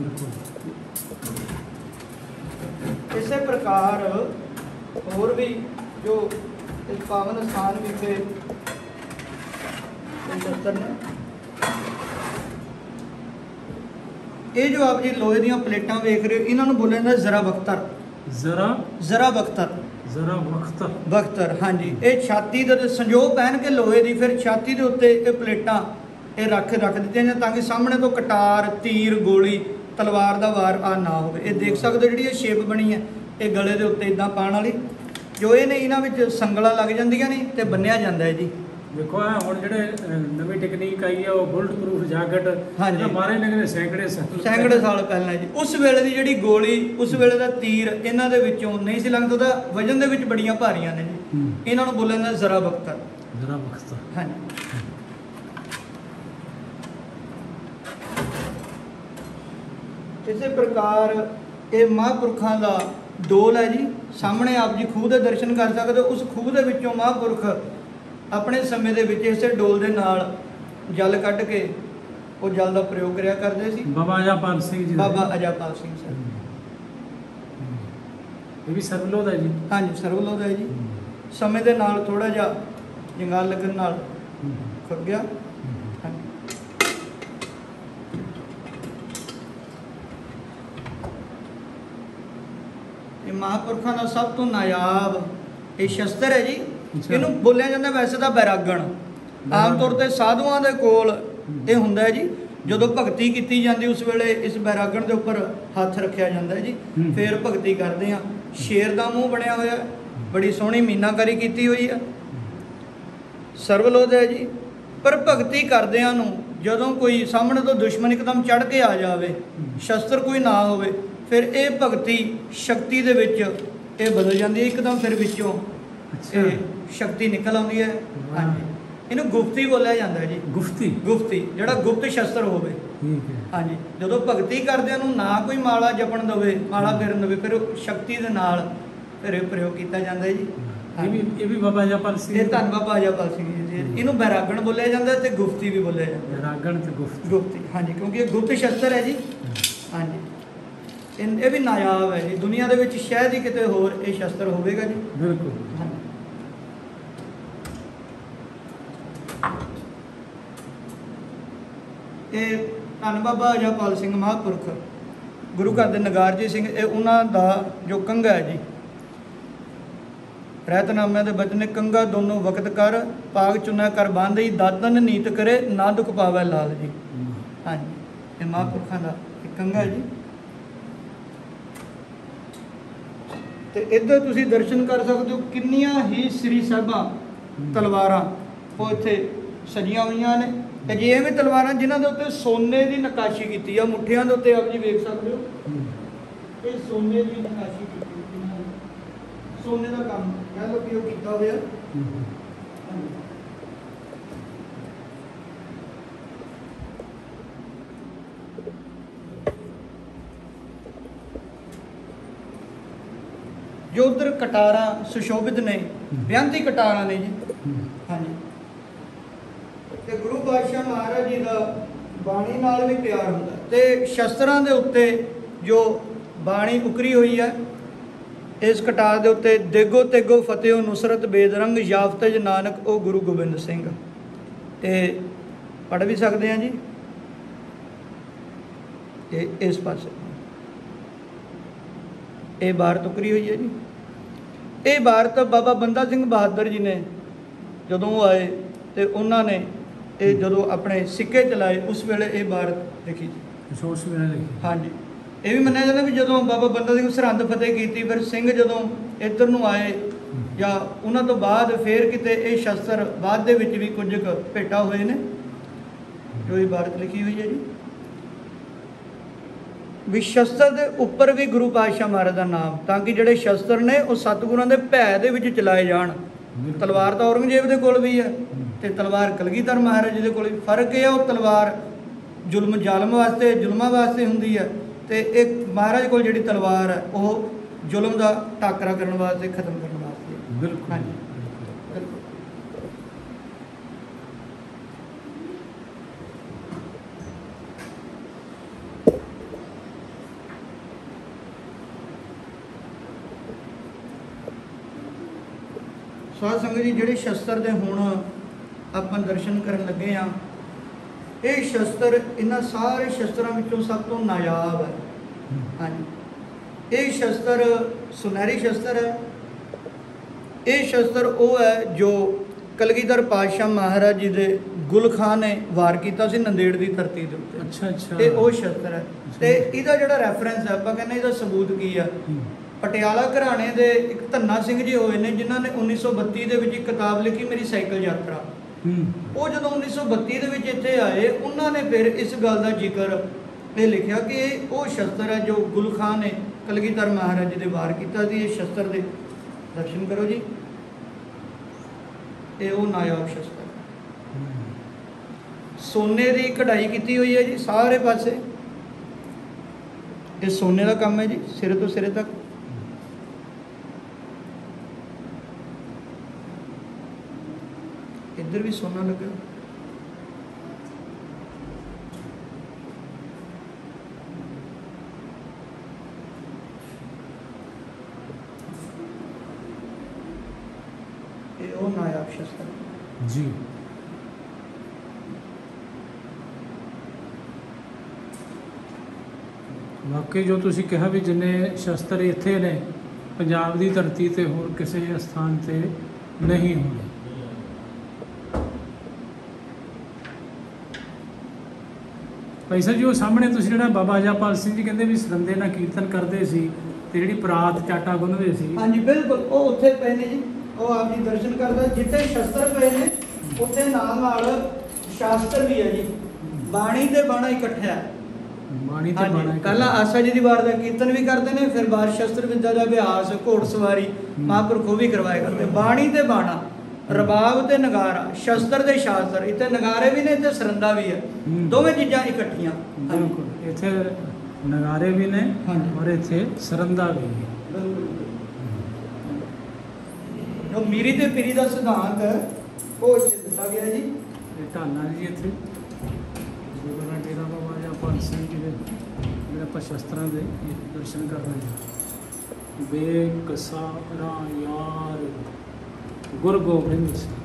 ਇਸੇ ਪ੍ਰਕਾਰ ਹੋਰ ਵੀ ਜੋ ਇਸ ਪਾਵਨ ਸਥਾਨ ਵਿਖੇ ਸ਼ਸਤਰ ਨੇ, ਇਹ ਜੋ ਆਪ ਜੀ ਲੋਹੇ ਦੀਆਂ ਪਲੇਟਾਂ ਵੇਖ ਰਹੇ ਹੋ, ਇਹਨਾਂ ਨੂੰ ਬੋਲਿਆ ਜਾਂਦਾ ਜ਼ਰਾ ਬਖਤਰ। ਜ਼ਰਾ ਬਖਤਰ। ਹਾਂਜੀ, ਇਹ ਛਾਤੀ ਦੇ ਸੰਜੋ ਪਹਿਨ ਕੇ ਲੋਹੇ ਦੀ, ਫਿਰ ਛਾਤੀ ਦੇ ਉੱਤੇ ਇਹ ਪਲੇਟਾਂ ਇਹ ਰੱਖ ਦਿੱਤੀਆਂ ਨੇ ਤਾਂ ਕਿ ਸਾਹਮਣੇ ਤੋਂ ਕਟਾਰ, ਤੀਰ, ਗੋਲੀ, ਤਲਵਾਰ ਦਾ ਵਾਰ ਆ ਨਾ ਹੋਵੇ। ਇਹ ਦੇਖ ਸਕਦੇ ਜਿਹੜੀ ਇਹ ਸ਼ੇਪ ਬਣੀ ਹੈ, ਇਹ ਗਲੇ ਦੇ ਉੱਤੇ ਇਦਾਂ ਪਾਉਣ ਵਾਲੀ, ਜੋ ਇਹ ਨੇ ਇਹਨਾਂ ਵਿੱਚ ਸੰਗਲਾਂ ਲੱਗ ਜਾਂਦੀਆਂ ਨੇ ਤੇ ਬੰਨਿਆ ਜਾਂਦਾ ਹੈ ਜੀ। ਦੇਖੋ ਆ ਹੁਣ ਜਿਹੜੇ ਨਵੀਂ ਟੈਕਨੀਕ ਆਈ ਹੈ ਉਹ ਬੁਲਟ ਪ੍ਰੂਫ ਜੈਕਟ। ਹਾਂਜੀ, ਮਾਰੇ ਨੇ ਸੈਂਕੜੇ ਸਾਲ ਪਹਿਲਾਂ ਜੀ। ਉਸ ਵੇਲੇ ਦੀ ਜਿਹੜੀ ਗੋਲੀ, ਉਸ ਵੇਲੇ ਦਾ ਤੀਰ ਇਹਨਾਂ ਦੇ ਵਿੱਚੋਂ ਨਹੀਂ ਸੀ ਲੰਘਦਾ, ਵਜਨ ਦੇ ਵਿੱਚ ਬੜੀਆਂ ਭਾਰੀਆਂ ਨੇ ਜੀ। ਇਹਨਾਂ ਨੂੰ ਬੋਲਿਆ ਜਾਂਦਾ ਜ਼ਰਾ ਬਖਤਰ। ਹਾਂਜੀ। ਇਸੇ ਪ੍ਰਕਾਰ ਇਹ ਮਹਾਂਪੁਰਖਾਂ ਦਾ ਡੋਲ ਹੈ ਜੀ। ਸਾਹਮਣੇ ਆਪ ਜੀ ਖੂਹ ਦੇ ਦਰਸ਼ਨ ਕਰ ਸਕਦੇ ਹੋ। ਉਸ ਖੂਹ ਦੇ ਵਿੱਚੋਂ ਮਹਾਂਪੁਰਖ ਆਪਣੇ ਸਮੇਂ ਦੇ ਵਿੱਚ ਇਸੇ ਡੋਲ ਦੇ ਨਾਲ ਜਲ ਕੱਢ ਕੇ ਉਹ ਜਲ ਦਾ ਪ੍ਰਯੋਗ ਕਰਿਆ ਕਰਦੇ ਸੀ। ਬਾਬਾ ਅਜਾਪਾਲ ਸਿੰਘ ਜੀ। ਬਾਬਾ ਅਜਾਪਾਲ ਸਿੰਘ ਸਾਹਿਬ। ਇਹ ਵੀ ਸਰਵਲੋਧ ਹੈ ਜੀ। ਹਾਂਜੀ, ਸਰਵਲੋਧ ਹੈ ਜੀ। ਸਮੇਂ ਦੇ ਨਾਲ ਥੋੜਾ ਜਿਹਾ ਜੰਗਾਲ ਲੱਗਣ ਨਾਲ ਖੁਰ ਗਿਆ। ਇਹ ਮਹਾਂਪੁਰਖਾਂ ਦਾ ਸਭ ਤੋਂ ਨਾਯਾਬ ਇਹ ਸ਼ਸਤਰ ਹੈ ਜੀ। ਇਹਨੂੰ ਬੋਲਿਆ ਜਾਂਦਾ ਵੈਸੇ ਤਾਂ ਬੈਰਾਗਣ, ਆਮ ਤੌਰ ਤੇ ਸਾਧੂਆਂ ਦੇ ਕੋਲ ਇਹ ਹੁੰਦਾ ਹੈ ਜੀ, ਜਦੋਂ ਭਗਤੀ ਕੀਤੀ ਜਾਂਦੀ ਉਸ ਵੇਲੇ ਇਸ ਬੈਰਾਗਣ ਦੇ ਉੱਪਰ ਹੱਥ ਰੱਖਿਆ ਜਾਂਦਾ ਹੈ ਜੀ, ਫਿਰ ਭਗਤੀ ਕਰਦੇ ਆ। ਸ਼ੇਰ ਦਾ ਮੂੰਹ ਬਣਿਆ ਹੋਇਆ, ਬੜੀ ਸੋਹਣੀ ਮੀਨਾਕਾਰੀ ਕੀਤੀ ਹੋਈ ਆ, ਸਰਵਲੋਧ ਹੈ ਜੀ। ਪਰ ਭਗਤੀ ਕਰਦਿਆਂ ਨੂੰ ਜਦੋਂ ਕੋਈ ਸਾਹਮਣੇ ਤੋਂ ਦੁਸ਼ਮਣ ਇੱਕਦਮ ਚੜ੍ਹ ਕੇ ਆ ਜਾਵੇ, ਸ਼ਸਤਰ ਕੋਈ ਨਾ ਹੋਵੇ, ਫਿਰ ਇਹ ਭਗਤੀ ਸ਼ਕਤੀ ਦੇ ਵਿੱਚ ਇਹ ਬਦਲ ਜਾਂਦੀ ਹੈ ਇੱਕਦਮ, ਫਿਰ ਵਿੱਚੋਂ ਇਹ ਸ਼ਕਤੀ ਨਿਕਲ ਆਉਂਦੀ ਹੈ। ਹਾਂਜੀ, ਇਹਨੂੰ ਗੁਫਤੀ ਬੋਲਿਆ ਜਾਂਦਾ ਹੈ ਜੀ। ਗੁਫਤੀ ਜਿਹੜਾ ਗੁਪਤ ਸ਼ਸਤਰ ਹੋਵੇ। ਹਾਂਜੀ, ਜਦੋਂ ਭਗਤੀ ਕਰਦਿਆਂ ਨੂੰ ਨਾ ਕੋਈ ਮਾਲਾ ਜਪਣ ਦੇਵੇ, ਮਾਲਾ ਫੇਰਨ ਦੇਵੇ, ਫਿਰ ਸ਼ਕਤੀ ਦੇ ਨਾਲ ਫਿਰ ਇਹ ਪ੍ਰਯੋਗ ਕੀਤਾ ਜਾਂਦਾ ਹੈ ਜੀ। ਇਹ ਵੀ ਬਾਬਾ ਅਜਾਪਾਲ ਸਿੰਘ, ਇਹ ਧੰਨ ਬਾਬਾ ਅਜਾਪਾਲ ਸਿੰਘ ਜੀ। ਇਹਨੂੰ ਬੈਰਾਗਣ ਬੋਲਿਆ ਜਾਂਦਾ ਤੇ ਗੁਫਤੀ ਵੀ ਬੋਲਿਆ ਜਾਂਦਾ। ਬੈਰਾਗਣ ਤੇ ਗੁਫਤੀ, ਹਾਂਜੀ, ਕਿਉਂਕਿ ਇਹ ਗੁਪਤ ਸ਼ਸਤਰ ਹੈ ਜੀ। ਹਾਂਜੀ, ਇਹ ਵੀ ਨਾਯਾਬ ਹੈ ਜੀ, ਦੁਨੀਆ ਦੇ ਵਿੱਚ ਸ਼ਾਇਦ ਹੀ ਕਿਤੇ ਹੋਰ ਇਹ ਸ਼ਸਤਰ ਹੋਵੇਗਾ ਜੀ। ਬਿਲਕੁਲ। ਇਹ ਧੰਨ ਬਾਬਾ ਅਜਾਪਾਲ ਸਿੰਘ ਮਹਾਂਪੁਰਖ ਗੁਰੂ ਘਰ ਦੇ ਨਗਾਰਜੀ ਸਿੰਘ, ਇਹ ਉਹਨਾਂ ਦਾ ਜੋ ਕੰਘਾ ਹੈ ਜੀ। ਰਹਿਤਨਾਮਿਆਂ ਦੇ ਬਚਨ, ਕੰਘਾ ਦੋਨੋਂ ਵਕਤ ਕਰ, ਪਾਗ ਚੁਨਾ ਕਰ ਬਾਂਧਈ, ਦਾਤਨ ਨੀਤ ਕਰੇ, ਨਾ ਦੁਖ ਪਾਵੈ ਲਾਲ ਜੀ। ਹਾਂਜੀ, ਇਹ ਮਹਾਂਪੁਰਖਾਂ ਦਾ ਇੱਕ ਕੰਘਾ ਹੈ ਜੀ। ਤੇ ਇੱਧਰ ਤੁਸੀਂ ਦਰਸ਼ਨ ਕਰ ਸਕਦੇ ਹੋ, ਕਿੰਨੀਆਂ ਹੀ ਸ੍ਰੀ ਸਾਹਿਬਾਂ ਤਲਵਾਰਾਂ ਉਹ ਇੱਥੇ ਸਜੀਆਂ ਹੋਈਆਂ ਨੇ। ਤੇ ਜੇ ਐਵੇਂ ਤਲਵਾਰਾਂ ਜਿਨ੍ਹਾਂ ਦੇ ਉੱਤੇ ਸੋਨੇ ਦੀ ਨਕਾਸ਼ੀ ਕੀਤੀ ਆ, ਮੁੱਠਿਆਂ ਦੇ ਉੱਤੇ ਆਪ ਜੀ ਵੇਖ ਸਕਦੇ ਹੋ, ਇਹ ਸੋਨੇ ਦੀ ਨਕਾਸ਼ੀ ਕੀਤੀ, ਸੋਨੇ ਦਾ ਕੰਮ ਕਹਿ ਲਓ ਕਿ ਉਹ ਕੀਤਾ ਹੋਇਆ। ਜੋ ਉਧਰ ਕਟਾਰਾਂ ਸੁਸ਼ੋਭਿਤ ਨੇ, ਬੇਅੰਤੀ ਕਟਾਰਾਂ ਨੇ ਜੀ। ਹਾਂਜੀ, ਤੇ ਗੁਰੂ ਪਾਤਸ਼ਾਹ ਮਹਾਰਾਜ ਜੀ ਦਾ ਬਾਣੀ ਨਾਲ ਵੀ ਪਿਆਰ ਹੁੰਦਾ, ਤੇ ਸ਼ਸਤਰਾਂ ਦੇ ਉੱਤੇ ਜੋ ਬਾਣੀ ਉਕਰੀ ਹੋਈ ਹੈ, ਇਸ ਕਟਾਰ ਦੇ ਉੱਤੇ ਦੇਗੋ ਤੇਗੋ ਫਤਿਹੋ ਨੁਸਰਤ ਬੇਦਰੰਗ ਯਾਫਤਜ ਨਾਨਕ ਉਹ ਗੁਰੂ ਗੋਬਿੰਦ ਸਿੰਘ। ਇਹ ਪੜ੍ਹ ਵੀ ਸਕਦੇ ਹਾਂ ਜੀ। ਇਹ ਇਸ ਪਾਸੇ ਇਹ ਇਬਾਰਤ ਉਕਰੀ ਹੋਈ ਹੈ ਜੀ। ਇਹ ਇਬਾਰਤ ਬਾਬਾ ਬੰਦਾ ਸਿੰਘ ਬਹਾਦਰ ਜੀ ਨੇ ਜਦੋਂ ਆਏ ਤੇ ਉਹਨਾਂ ਨੇ ਇਹ ਜਦੋਂ ਆਪਣੇ ਸਿੱਕੇ ਚਲਾਏ ਉਸ ਵੇਲੇ ਇਹ ਇਬਾਰਤ ਲਿਖੀ ਜੀ। ਉਸ ਵੇਲੇ ਲਿਖੀ। ਹਾਂਜੀ, ਇਹ ਵੀ ਮੰਨਿਆ ਜਾਂਦਾ ਵੀ ਜਦੋਂ ਬਾਬਾ ਬੰਦਾ ਸਿੰਘ ਸਰਹੰਦ ਫਤਿਹ ਕੀਤੀ, ਫਿਰ ਸਿੰਘ ਜਦੋਂ ਇੱਧਰ ਨੂੰ ਆਏ ਜਾਂ ਉਹਨਾਂ ਤੋਂ ਬਾਅਦ ਫਿਰ ਕਿਤੇ ਇਹ ਸ਼ਸਤਰ ਬਾਅਦ ਦੇ ਵਿੱਚ ਵੀ ਕੁਝ ਕੁ ਭੇਟਾ ਹੋਏ ਨੇ, ਜੋ ਇਬਾਰਤ ਲਿਖੀ ਹੋਈ ਹੈ ਜੀ। ਵੀ ਸ਼ਸਤਰ ਦੇ ਉੱਪਰ ਵੀ ਗੁਰੂ ਪਾਤਸ਼ਾਹ ਮਹਾਰਾਜ ਦਾ ਨਾਮ, ਤਾਂ ਕਿ ਜਿਹੜੇ ਸ਼ਸਤਰ ਨੇ ਉਹ ਸਤਿਗੁਰਾਂ ਦੇ ਭੈ ਦੇ ਵਿੱਚ ਚਲਾਏ ਜਾਣ। ਤਲਵਾਰ ਤਾਂ ਔਰੰਗਜ਼ੇਬ ਦੇ ਕੋਲ ਵੀ ਹੈ ਤੇ ਤਲਵਾਰ ਕਲਗੀਧਰ ਮਹਾਰਾਜ ਜੀ ਦੇ ਕੋਲ ਵੀ। ਫਰਕ ਇਹ ਹੈ, ਉਹ ਤਲਵਾਰ ਜ਼ਾਲਮ ਵਾਸਤੇ, ਜ਼ੁਲਮਾਂ ਵਾਸਤੇ ਹੁੰਦੀ ਹੈ, ਤੇ ਇਹ ਮਹਾਰਾਜ ਕੋਲ ਜਿਹੜੀ ਤਲਵਾਰ ਹੈ ਉਹ ਜ਼ੁਲਮ ਦਾ ਟਾਕਰਾ ਕਰਨ ਵਾਸਤੇ, ਖਤਮ ਕਰਨ ਵਾਸਤੇ। ਬਿਲਕੁਲ। ਹਾਂਜੀ, ਬਿਲਕੁਲ। ਸਾਧ ਸੰਗਤ ਜੀ, ਜਿਹੜੇ ਸ਼ਸਤਰ ਦੇ ਹੁਣ ਆਪਾਂ ਦਰਸ਼ਨ ਕਰਨ ਲੱਗੇ ਆ, ਇਹ ਸ਼ਸਤਰ ਇਹਨਾਂ ਸਾਰੇ ਸ਼ਸਤਰਾਂ ਵਿੱਚੋਂ ਸਭ ਤੋਂ ਨਾਯਾਬ ਹੈ। ਹਾਂਜੀ, ਇਹ ਸ਼ਸਤਰ ਸੁਨਹਿਰੀ ਸ਼ਸਤਰ ਹੈ। ਇਹ ਸ਼ਸਤਰ ਉਹ ਹੈ ਜੋ ਕਲਗੀਧਰ ਪਾਤਸ਼ਾਹ ਮਹਾਰਾਜ ਜੀ ਦੇ ਗੁਲ ਖਾਨ ਨੇ ਵਾਰ ਕੀਤਾ ਸੀ ਨੰਦੇੜ ਦੀ ਧਰਤੀ ਦੇ ਉੱਤੇ। ਅੱਛਾ ਅੱਛਾ, ਇਹ ਉਹ ਸ਼ਸਤਰ ਹੈ। ਤੇ ਇਹਦਾ ਜਿਹੜਾ ਰੈਫਰੈਂਸ ਹੈ, ਆਪਾਂ ਕਹਿੰਦੇ ਇਹਦਾ ਸਬੂਤ ਕੀ ਆ, ਪਟਿਆਲਾ ਘਰਾਣੇ ਦੇ ਇੱਕ ਧੰਨਾ ਸਿੰਘ ਜੀ ਹੋਏ ਨੇ, ਜਿਨ੍ਹਾਂ ਨੇ 1932 ਦੇ ਵਿੱਚ ਇੱਕ ਕਿਤਾਬ ਲਿਖੀ, ਮੇਰੀ ਸਾਈਕਲ ਯਾਤਰਾ। ਉਹ ਜਦੋਂ 1932 ਦੇ ਵਿੱਚ ਇੱਥੇ ਆਏ, ਉਹਨਾਂ ਨੇ ਫਿਰ ਇਸ ਗੱਲ ਦਾ ਜ਼ਿਕਰ ਇਹ ਲਿਖਿਆ ਕਿ ਇਹ ਉਹ ਸ਼ਸਤਰ ਹੈ ਜੋ ਗੁਲ ਖਾਨ ਨੇ ਕਲਗੀਧਰ ਮਹਾਰਾਜ ਜੀ ਦੇ ਵਾਰ ਕੀਤਾ ਸੀ। ਇਹ ਸ਼ਸਤਰ ਦੇ ਦਰਸ਼ਨ ਕਰੋ ਜੀ, ਇਹ ਉਹ ਨਾਯਾਬ ਸ਼ਸਤਰ, ਸੋਨੇ ਦੀ ਕਢਾਈ ਕੀਤੀ ਹੋਈ ਹੈ ਜੀ ਸਾਰੇ ਪਾਸੇ। ਇਹ ਸੋਨੇ ਦਾ ਕੰਮ ਹੈ ਜੀ, ਸਿਰੇ ਤੋਂ ਸਿਰੇ ਤੱਕ। ਇੱਧਰ ਵੀ ਸੋਨਾ ਲੱਗਾ। ਇਹ ਉਹ ਨਾਯਾਬ ਸ਼ਸਤਰ ਜੀ। ਵਾਕਈ ਜੋ ਤੁਸੀਂ ਕਿਹਾ ਵੀ ਜਿੰਨੇ ਸ਼ਸਤਰ ਇੱਥੇ ਨੇ ਪੰਜਾਬ ਦੀ ਧਰਤੀ ਤੇ ਹੋਰ ਕਿਸੇ ਸਥਾਨ ਤੇ ਨਹੀਂ ਹੋਣੇ। ਭਾਈ ਸਾਹਿਬ ਜੀ ਉਹ ਸਾਹਮਣੇ ਤੁਸੀਂ ਜਿਹੜਾ ਬਾਬਾ ਅਜਾਪਾਲ ਸਿੰਘ ਜੀ ਕਹਿੰਦੇ ਵੀ ਸਰੰਦੇ ਨਾਲ ਕੀਰਤਨ ਕਰਦੇ ਸੀ ਤੇ ਜਿਹੜੀ ਪਰਾਤ ਚਾਟਾ ਗੁੰਨਦੇ ਸੀ। ਹਾਂਜੀ ਬਿਲਕੁਲ, ਉਹ ਉੱਥੇ ਪਏ ਨੇ ਜੀ, ਉਹ ਆਪ ਜੀ ਦਰਸ਼ਨ ਕਰਦਾ। ਜਿੱਥੇ ਸ਼ਸਤਰ ਪਏ ਨੇ ਉੱਥੇ ਨਾਲ ਸ਼ਾਸਤਰ ਵੀ ਹੈ ਜੀ, ਬਾਣੀ ਤੇ ਬਾਣਾ ਇਕੱਠਾ। ਬਾਣੀ ਤੇ ਬਾਣਾ ਪਹਿਲਾਂ ਆਸਾ ਜੀ ਦੀ ਵਾਰ ਦਾ ਕੀਰਤਨ ਵੀ ਕਰਦੇ ਨੇ, ਫਿਰ ਬਾਅਦ ਸ਼ਸਤਰ ਵਿਦਿਆ ਦਾ ਅਭਿਆਸ, ਘੋੜਸਵਾਰੀ ਮਹਾਂਪੁਰਖ ਉਹ ਵੀ ਕਰਵਾਏ ਕਰਦੇ। ਬਾਣੀ ਤੇ ਬਾਣਾ, ਰਬਾਬ ਤੇ ਨਗਾਰਾ, ਸ਼ਸਤਰ ਤੇ ਸ਼ਾਸਤਰ, ਇੱਥੇ ਨਗਾਰੇ ਵੀ ਨੇ ਤੇ ਸਰੰਦਾ ਵੀ ਹੈ, ਦੋਵੇਂ ਚੀਜ਼ਾਂ ਇਕੱਠੀਆਂ। ਬਿਲਕੁਲ, ਇੱਥੇ ਨਗਾਰੇ ਵੀ ਨੇ ਔਰ ਇੱਥੇ ਸਰੰਦਾ ਵੀ ਹੈ। ਜੋ ਮੀਰੀ ਤੇ ਪੀਰੀ ਦਾ ਸਿਧਾਂਤ ਹੈ ਉਹ ਇੱਥੇ ਦਿੱਤਾ ਗਿਆ ਜੀ। ਇਹ ਢਾਲਾ ਜੀ ਇੱਥੇ ਗੁਰਦੁਆਰਾ ਡੇਰਾ ਬਾਬਾ ਅਜਾਪਾਲ ਸਿੰਘ ਜੀ ਦੇ ਜਿਹੜੇ ਆਪਾਂ ਸ਼ਸਤਰਾਂ ਦੇ ਦਰਸ਼ਨ ਕਰ ਰਹੇ ਹਾਂ। ਬੇਕਸਾਰਾ ਯਾਰ ਗੁਰੂ ਗੋਬਿੰਦ ਸਿੰਘ।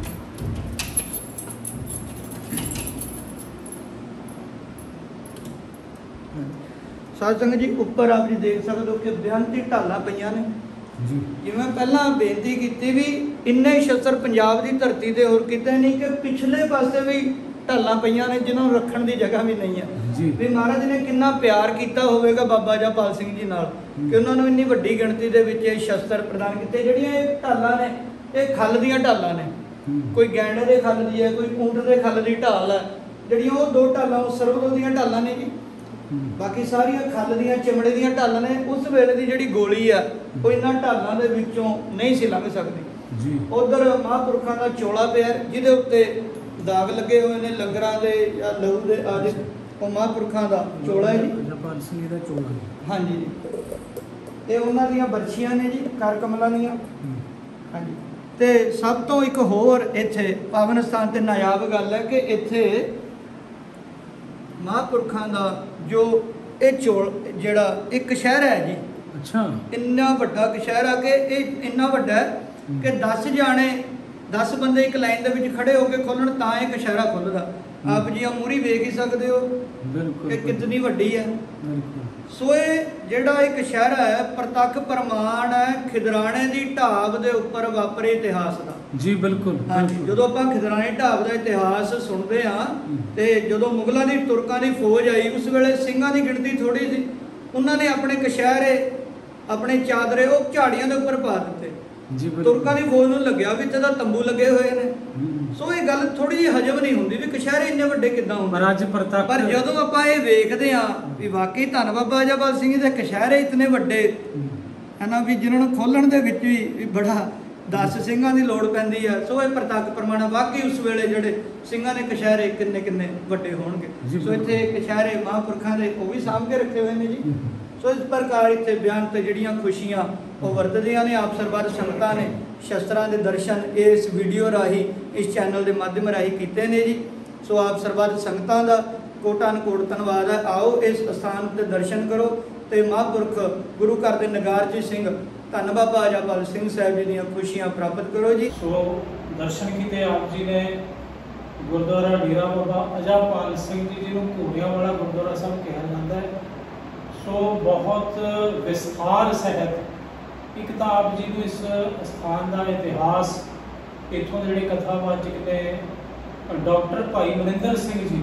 ਸਾਧ ਸੰਗਤ ਜੀ ਉੱਪਰ ਆਪ ਜੀ ਦੇਖ ਸਕਦੇ ਹੋ ਕਿ ਬੇਅੰਤੀ ਢਾਲਾਂ ਪਈਆਂ ਨੇ ਜੀ। ਜਿਵੇਂ ਪਹਿਲਾਂ ਬੇਨਤੀ ਕੀਤੀ ਵੀ ਇੰਨੇ ਸ਼ਸਤਰ ਪੰਜਾਬ ਦੀ ਧਰਤੀ ਤੇ ਹੋਰ ਕਿਤੇ ਨਹੀਂ, ਕਿ ਪਿਛਲੇ ਪਾਸੇ ਵੀ ਢਾਲਾਂ ਪਈਆਂ ਨੇ ਜਿਨ੍ਹਾਂ ਨੂੰ ਰੱਖਣ ਦੀ ਜਗ੍ਹਾ ਵੀ ਨਹੀਂ ਹੈ ਜੀ। ਵੀ ਮਹਾਰਾਜ ਨੇ ਕਿੰਨਾ ਪਿਆਰ ਕੀਤਾ ਹੋਵੇਗਾ ਬਾਬਾ ਅਜਾਪਾਲ ਸਿੰਘ ਜੀ ਨਾਲ ਕਿ ਉਹਨਾਂ ਨੂੰ ਇੰਨੀ ਵੱਡੀ ਗਿਣਤੀ ਦੇ ਵਿੱਚ ਇਹ ਸ਼ਸਤਰ ਪ੍ਰਦਾਨ ਕੀਤੇ। ਜਿਹੜੀਆਂ ਇਹ ਢਾਲਾਂ ਨੇ ਇਹ ਖੱਲ ਦੀਆਂ ਢਾਲਾਂ ਨੇ, ਕੋਈ ਗੈਂਡੇ ਦੇ ਖੱਲ ਦੀ ਹੈ, ਕੋਈ ਊਂਠ ਦੇ ਖੱਲ ਦੀ ਢਾਲ ਹੈ। ਜਿਹੜੀਆਂ ਉਹ ਦੋ ਢਾਲਾਂ ਉਹ ਸਰਬਲੋ ਦੀਆਂ ਢਾਲਾਂ ਨੇ ਜੀ, ਬਾਕੀ ਸਾਰੀਆਂ ਖੱਲ ਦੀਆਂ ਚਮੜੇ ਦੀਆਂ ਢਾਲਾਂ ਨੇ। ਉਸ ਵੇਲੇ ਦੀ ਜਿਹੜੀ ਗੋਲੀ ਆ ਉਹ ਇਹਨਾਂ ਢਾਲਾਂ ਦੇ ਵਿੱਚੋਂ ਨਹੀਂ ਸੀ ਲੰਘ ਸਕਦੀ ਜੀ। ਉਧਰ ਮਹਾਂਪੁਰਖਾਂ ਦਾ ਚੋਲਾ ਪਿਆ ਜਿਹਦੇ ਉੱਤੇ ਦਾਗ ਲੱਗੇ ਹੋਏ ਨੇ ਲੰਗਰਾਂ ਦੇ ਜਾਂ ਲਹੂ ਦੇ ਆਦਿ, ਉਹ ਮਹਾਂਪੁਰਖਾਂ ਦਾ ਚੋਲਾ ਹੈ ਜੀ। ਅਜਾਪਾਲ ਸਿੰਘ ਦਾ ਚੋਲਾ। ਹਾਂਜੀ ਜੀ, ਇਹ ਉਹਨਾਂ ਦੀਆਂ ਬਰਛੀਆਂ ਨੇ ਜੀ, ਕਰ ਕਮਲਾਂ ਦੀਆਂ। ਹਾਂਜੀ, ਤੇ ਸਭ ਤੋਂ ਇੱਕ ਹੋਰ ਇੱਥੇ ਪਾਵਨ ਸਥਾਨ ਤੇ ਨਾਯਾਬ ਗੱਲ ਹੈ ਕਿ ਇੱਥੇ ਮਹਾਂਪੁਰਖਾਂ ਦਾ ਜੋ ਇਹ ਚੋਲ ਜਿਹੜਾ ਇੱਕ ਸ਼ਹਿਰ ਹੈ ਜੀ। ਅੱਛਾ, ਇੰਨਾ ਵੱਡਾ ਸ਼ਹਿਰ ਆ ਕਿ ਇਹ ਇੰਨਾ ਵੱਡਾ ਹੈ ਕਿ 10 ਜਾਣੇ 10 ਬੰਦੇ ਇੱਕ ਲਾਈਨ ਦੇ ਵਿੱਚ ਖੜੇ ਹੋ ਕੇ ਖੋਲਣ ਤਾਂ ਇਹ ਕਸ਼ਹਿਰਾ ਖੁੱਲਦਾ। ਆਪ ਜੀ ਆ ਮੂਰੀ ਵੇਖ ਹੀ ਸਕਦੇ ਹੋ ਕਿ ਕਿੰਨੀ ਵੱਡੀ ਹੈ। ਸੋ ਇਹ ਜਿਹੜਾ ਇੱਕ ਸ਼ਹਿਰਾ ਹੈ ਪ੍ਰਤੱਖ ਪ੍ਰਮਾਣ ਹੈ ਖਿਦਰਾਣੇ ਦੀ ਢਾਬ ਦੇ ਉੱਪਰ ਵਾਪਰੇ ਇਤਿਹਾਸ ਦਾ ਜੀ। ਬਿਲਕੁਲ, ਹਾਂਜੀ। ਜਦੋਂ ਆਪਾਂ ਖਿਦਰਾਣੇ ਢਾਬ ਦਾ ਇਤਿਹਾਸ ਸੁਣਦੇ ਹਾਂ ਤੇ ਜਦੋਂ ਮੁਗਲਾਂ ਦੀ ਤੁਰਕਾਂ ਦੀ ਫੌਜ ਆਈ ਉਸ ਵੇਲੇ ਸਿੰਘਾਂ ਦੀ ਗਿਣਤੀ ਥੋੜੀ ਸੀ, ਉਹਨਾਂ ਨੇ ਆਪਣੇ ਕਸ਼ਹਿਰੇ ਆਪਣੇ ਚਾਦਰੇ ਉਹ ਝਾੜੀਆਂ ਦੇ ਉੱਪਰ ਪਾ ਦਿੱਤੇ ਜੀ। ਤੁਰਕਾਂ ਦੀ ਫੌਜ ਨੂੰ ਲੱਗਿਆ ਵੀ ਤੇ ਦਾ ਤੰਬੂ ਲੱਗੇ ਹੋਏ ਨੇ। ਸੋ ਇਹ ਗੱਲ ਥੋੜੀ ਜਿਹੀ ਹਜਮ ਨਹੀਂ ਹੁੰਦੀ ਵੀ ਕਸ਼ਹਿਰੇ ਇੰਨੇ ਵੱਡੇ ਕਿੱਦਾਂ ਹੁੰਦੇ। ਪਰ ਜਦੋਂ ਆਪਾਂ ਇਹ ਵੇਖਦੇ ਹਾਂ ਵੀ ਵਾਕਈ ਧੰਨ ਬਾਬਾ ਅਜਾਪਾਲ ਸਿੰਘ ਦੇ ਕਸ਼ਹਿਰੇ ਇਤਨੇ ਵੱਡੇ ਹੈ ਨਾ ਵੀ ਜਿਨ੍ਹਾਂ ਨੂੰ ਖੋਲਣ ਦੇ ਵਿੱਚ ਵੀ ਬੜਾ 10 ਸਿੰਘਾਂ ਦੀ ਲੋੜ ਪੈਂਦੀ ਹੈ। ਸੋ ਇਹ ਪ੍ਰਤੱਖ ਪ੍ਰਮਾਣ ਵਾਕਈ ਉਸ ਵੇਲੇ ਜਿਹੜੇ ਸਿੰਘਾਂ ਨੇ ਕਸ਼ਹਿਰੇ ਕਿੰਨੇ ਕਿੰਨੇ ਵੱਡੇ ਹੋਣਗੇ। ਸੋ ਇੱਥੇ ਕਸ਼ਹਿਰੇ ਮਹਾਂਪੁਰਖਾਂ ਦੇ ਉਹ ਵੀ ਸਾਂਭ ਕੇ ਰੱਖੇ ਹੋਏ ਨੇ ਜੀ। ਸੋ ਇਸ ਪ੍ਰਕਾਰ ਇੱਥੇ ਬਿਆਨ ਤੇ ਜਿਹੜੀਆਂ ਖੁਸ਼ੀਆਂ ਉਹ ਵਰਤਦੀਆਂ ਨੇ। ਆਪ ਸਰਬੱਤ ਸੰਗਤਾਂ ਨੇ ਸ਼ਸਤਰਾਂ ਦੇ ਦਰਸ਼ਨ ਇਸ ਵੀਡੀਓ ਰਾਹੀਂ ਇਸ ਚੈਨਲ ਦੇ ਮਾਧਿਅਮ ਰਾਹੀਂ ਕੀਤੇ ਨੇ ਜੀ। ਸੋ ਆਪ ਸਰਬੱਤ ਸੰਗਤਾਂ ਦਾ ਕੋਟਾਨ ਕੋਟ ਧੰਨਵਾਦ ਹੈ। ਆਓ ਇਸ ਸਥਾਨ ਤੇ ਦਰਸ਼ਨ ਕਰੋ ਤੇ ਮਹਾਂਪੁਰਖ ਗੁਰੂ ਘਰ ਦੇ ਨਗਾਰਜੀ ਸਿੰਘ ਧੰਨ ਬਾਬਾ ਅਜਾਪਾਲ ਸਿੰਘ ਸਾਹਿਬ ਜੀ ਦੀਆਂ ਖੁਸ਼ੀਆਂ ਪ੍ਰਾਪਤ ਕਰੋ ਜੀ। ਸੋ ਦਰਸ਼ਨ ਕੀਤੇ ਆਪ ਜੀ ਨੇ ਗੁਰਦੁਆਰਾ ਡੇਰਾ ਬਾਬਾ ਅਜਾਪਾਲ ਸਿੰਘ ਜੀ ਜਿਹਨੂੰ ਘੋੜਿਆਂ ਵਾਲਾ ਗੁਰਦੁਆਰਾ ਸਾਹਿਬ ਕਿਹਾ ਜਾਂਦਾ ਹੈ। ਸੋ ਬਹੁਤ ਵਿਸਥਾਰ ਸਹਿਤ ਇੱਕ ਤਾਂ ਆਪ ਜੀ ਨੂੰ ਇਸ ਸਥਾਨ ਦਾ ਇਤਿਹਾਸ, ਇੱਥੋਂ ਦੇ ਜਿਹੜੇ ਕਥਾਵਾਚਕ ਨੇ ਡਾਕਟਰ ਭਾਈ ਮਨਿੰਦਰ ਸਿੰਘ ਜੀ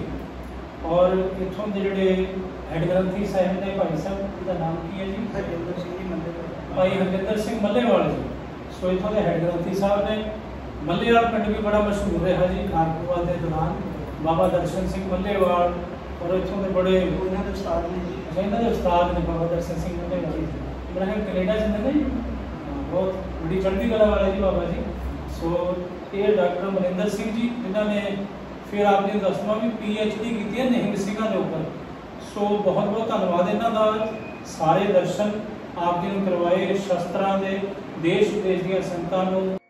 ਔਰ ਇੱਥੋਂ ਦੇ ਜਿਹੜੇ ਹੈਡ ਗ੍ਰੰਥੀ ਸਾਹਿਬ ਨੇ ਭਾਈ ਸਾਹਿਬ ਦਾ ਨਾਮ ਕੀ ਹੈ ਜੀ? ਹਰਜਿੰਦਰ ਸਿੰਘ ਜੀ ਮੱਲੇਵਾਲ। ਭਾਈ ਹਰਜਿੰਦਰ ਸਿੰਘ ਮੱਲੇਵਾਲ ਜੀ। ਸੋ ਇੱਥੋਂ ਦੇ ਹੈਡ ਗ੍ਰੰਥੀ ਸਾਹਿਬ ਨੇ। ਮੱਲੇਵਾਲ ਪਿੰਡ ਵੀ ਬੜਾ ਮਸ਼ਹੂਰ ਰਿਹਾ ਜੀ ਖਾਰਕੋਵਾਲ ਦੇ ਦੌਰਾਨ। ਬਾਬਾ ਦਰਸ਼ਨ ਸਿੰਘ ਮੱਲੇਵਾਲ ਔਰ ਇੱਥੋਂ ਦੇ ਬੜੇ ਉਹਨਾਂ ਦੇ ਉਸਤਾਦ ਨੇ ਜੀ। ਇਹਨਾਂ ਦੇ ਉਸਤਾਦ ਨੇ ਬਾਬਾ ਦਰਸ਼ਨ ਸਿੰਘ ਮੱਲੇਵਾਲ ਜੀ। ਬੜਾ ਕੈਨੇਡਾ ਚ ਨੇ ਜੀ, ਬਹੁਤ ਬੜੀ ਚੜ੍ਹਦੀ ਕਲਾ ਵਾਲਾ ਜੀ ਬਾਬਾ ਜੀ। ਸੋ ਇਹ ਡਾਕਟਰ ਮਨਿੰਦਰ ਸਿੰਘ ਜੀ ਜਿਨ੍ਹਾਂ ਨੇ ਫਿਰ ਆਪ ਨੇ ਦੱਸਣਾ ਵੀ PhD ਕੀਤੀ ਹੈ ਨਿਹੰਗ ਸਿੰਘਾਂ ਦੇ ਉੱਪਰ। ਸੋ ਬਹੁਤ ਬਹੁਤ ਧੰਨਵਾਦ ਇਹਨਾਂ ਦਾ। ਸਾਰੇ ਦਰਸ਼ਨ ਆਪ ਜੀ ਨੂੰ ਕਰਵਾਏ, ਸ਼ਸਤਰਾਂ ਦੇ ਦੇਸ਼ ਵਿਦੇਸ਼ ਦੀਆਂ ਸੰਗਤਾਂ ਨੂੰ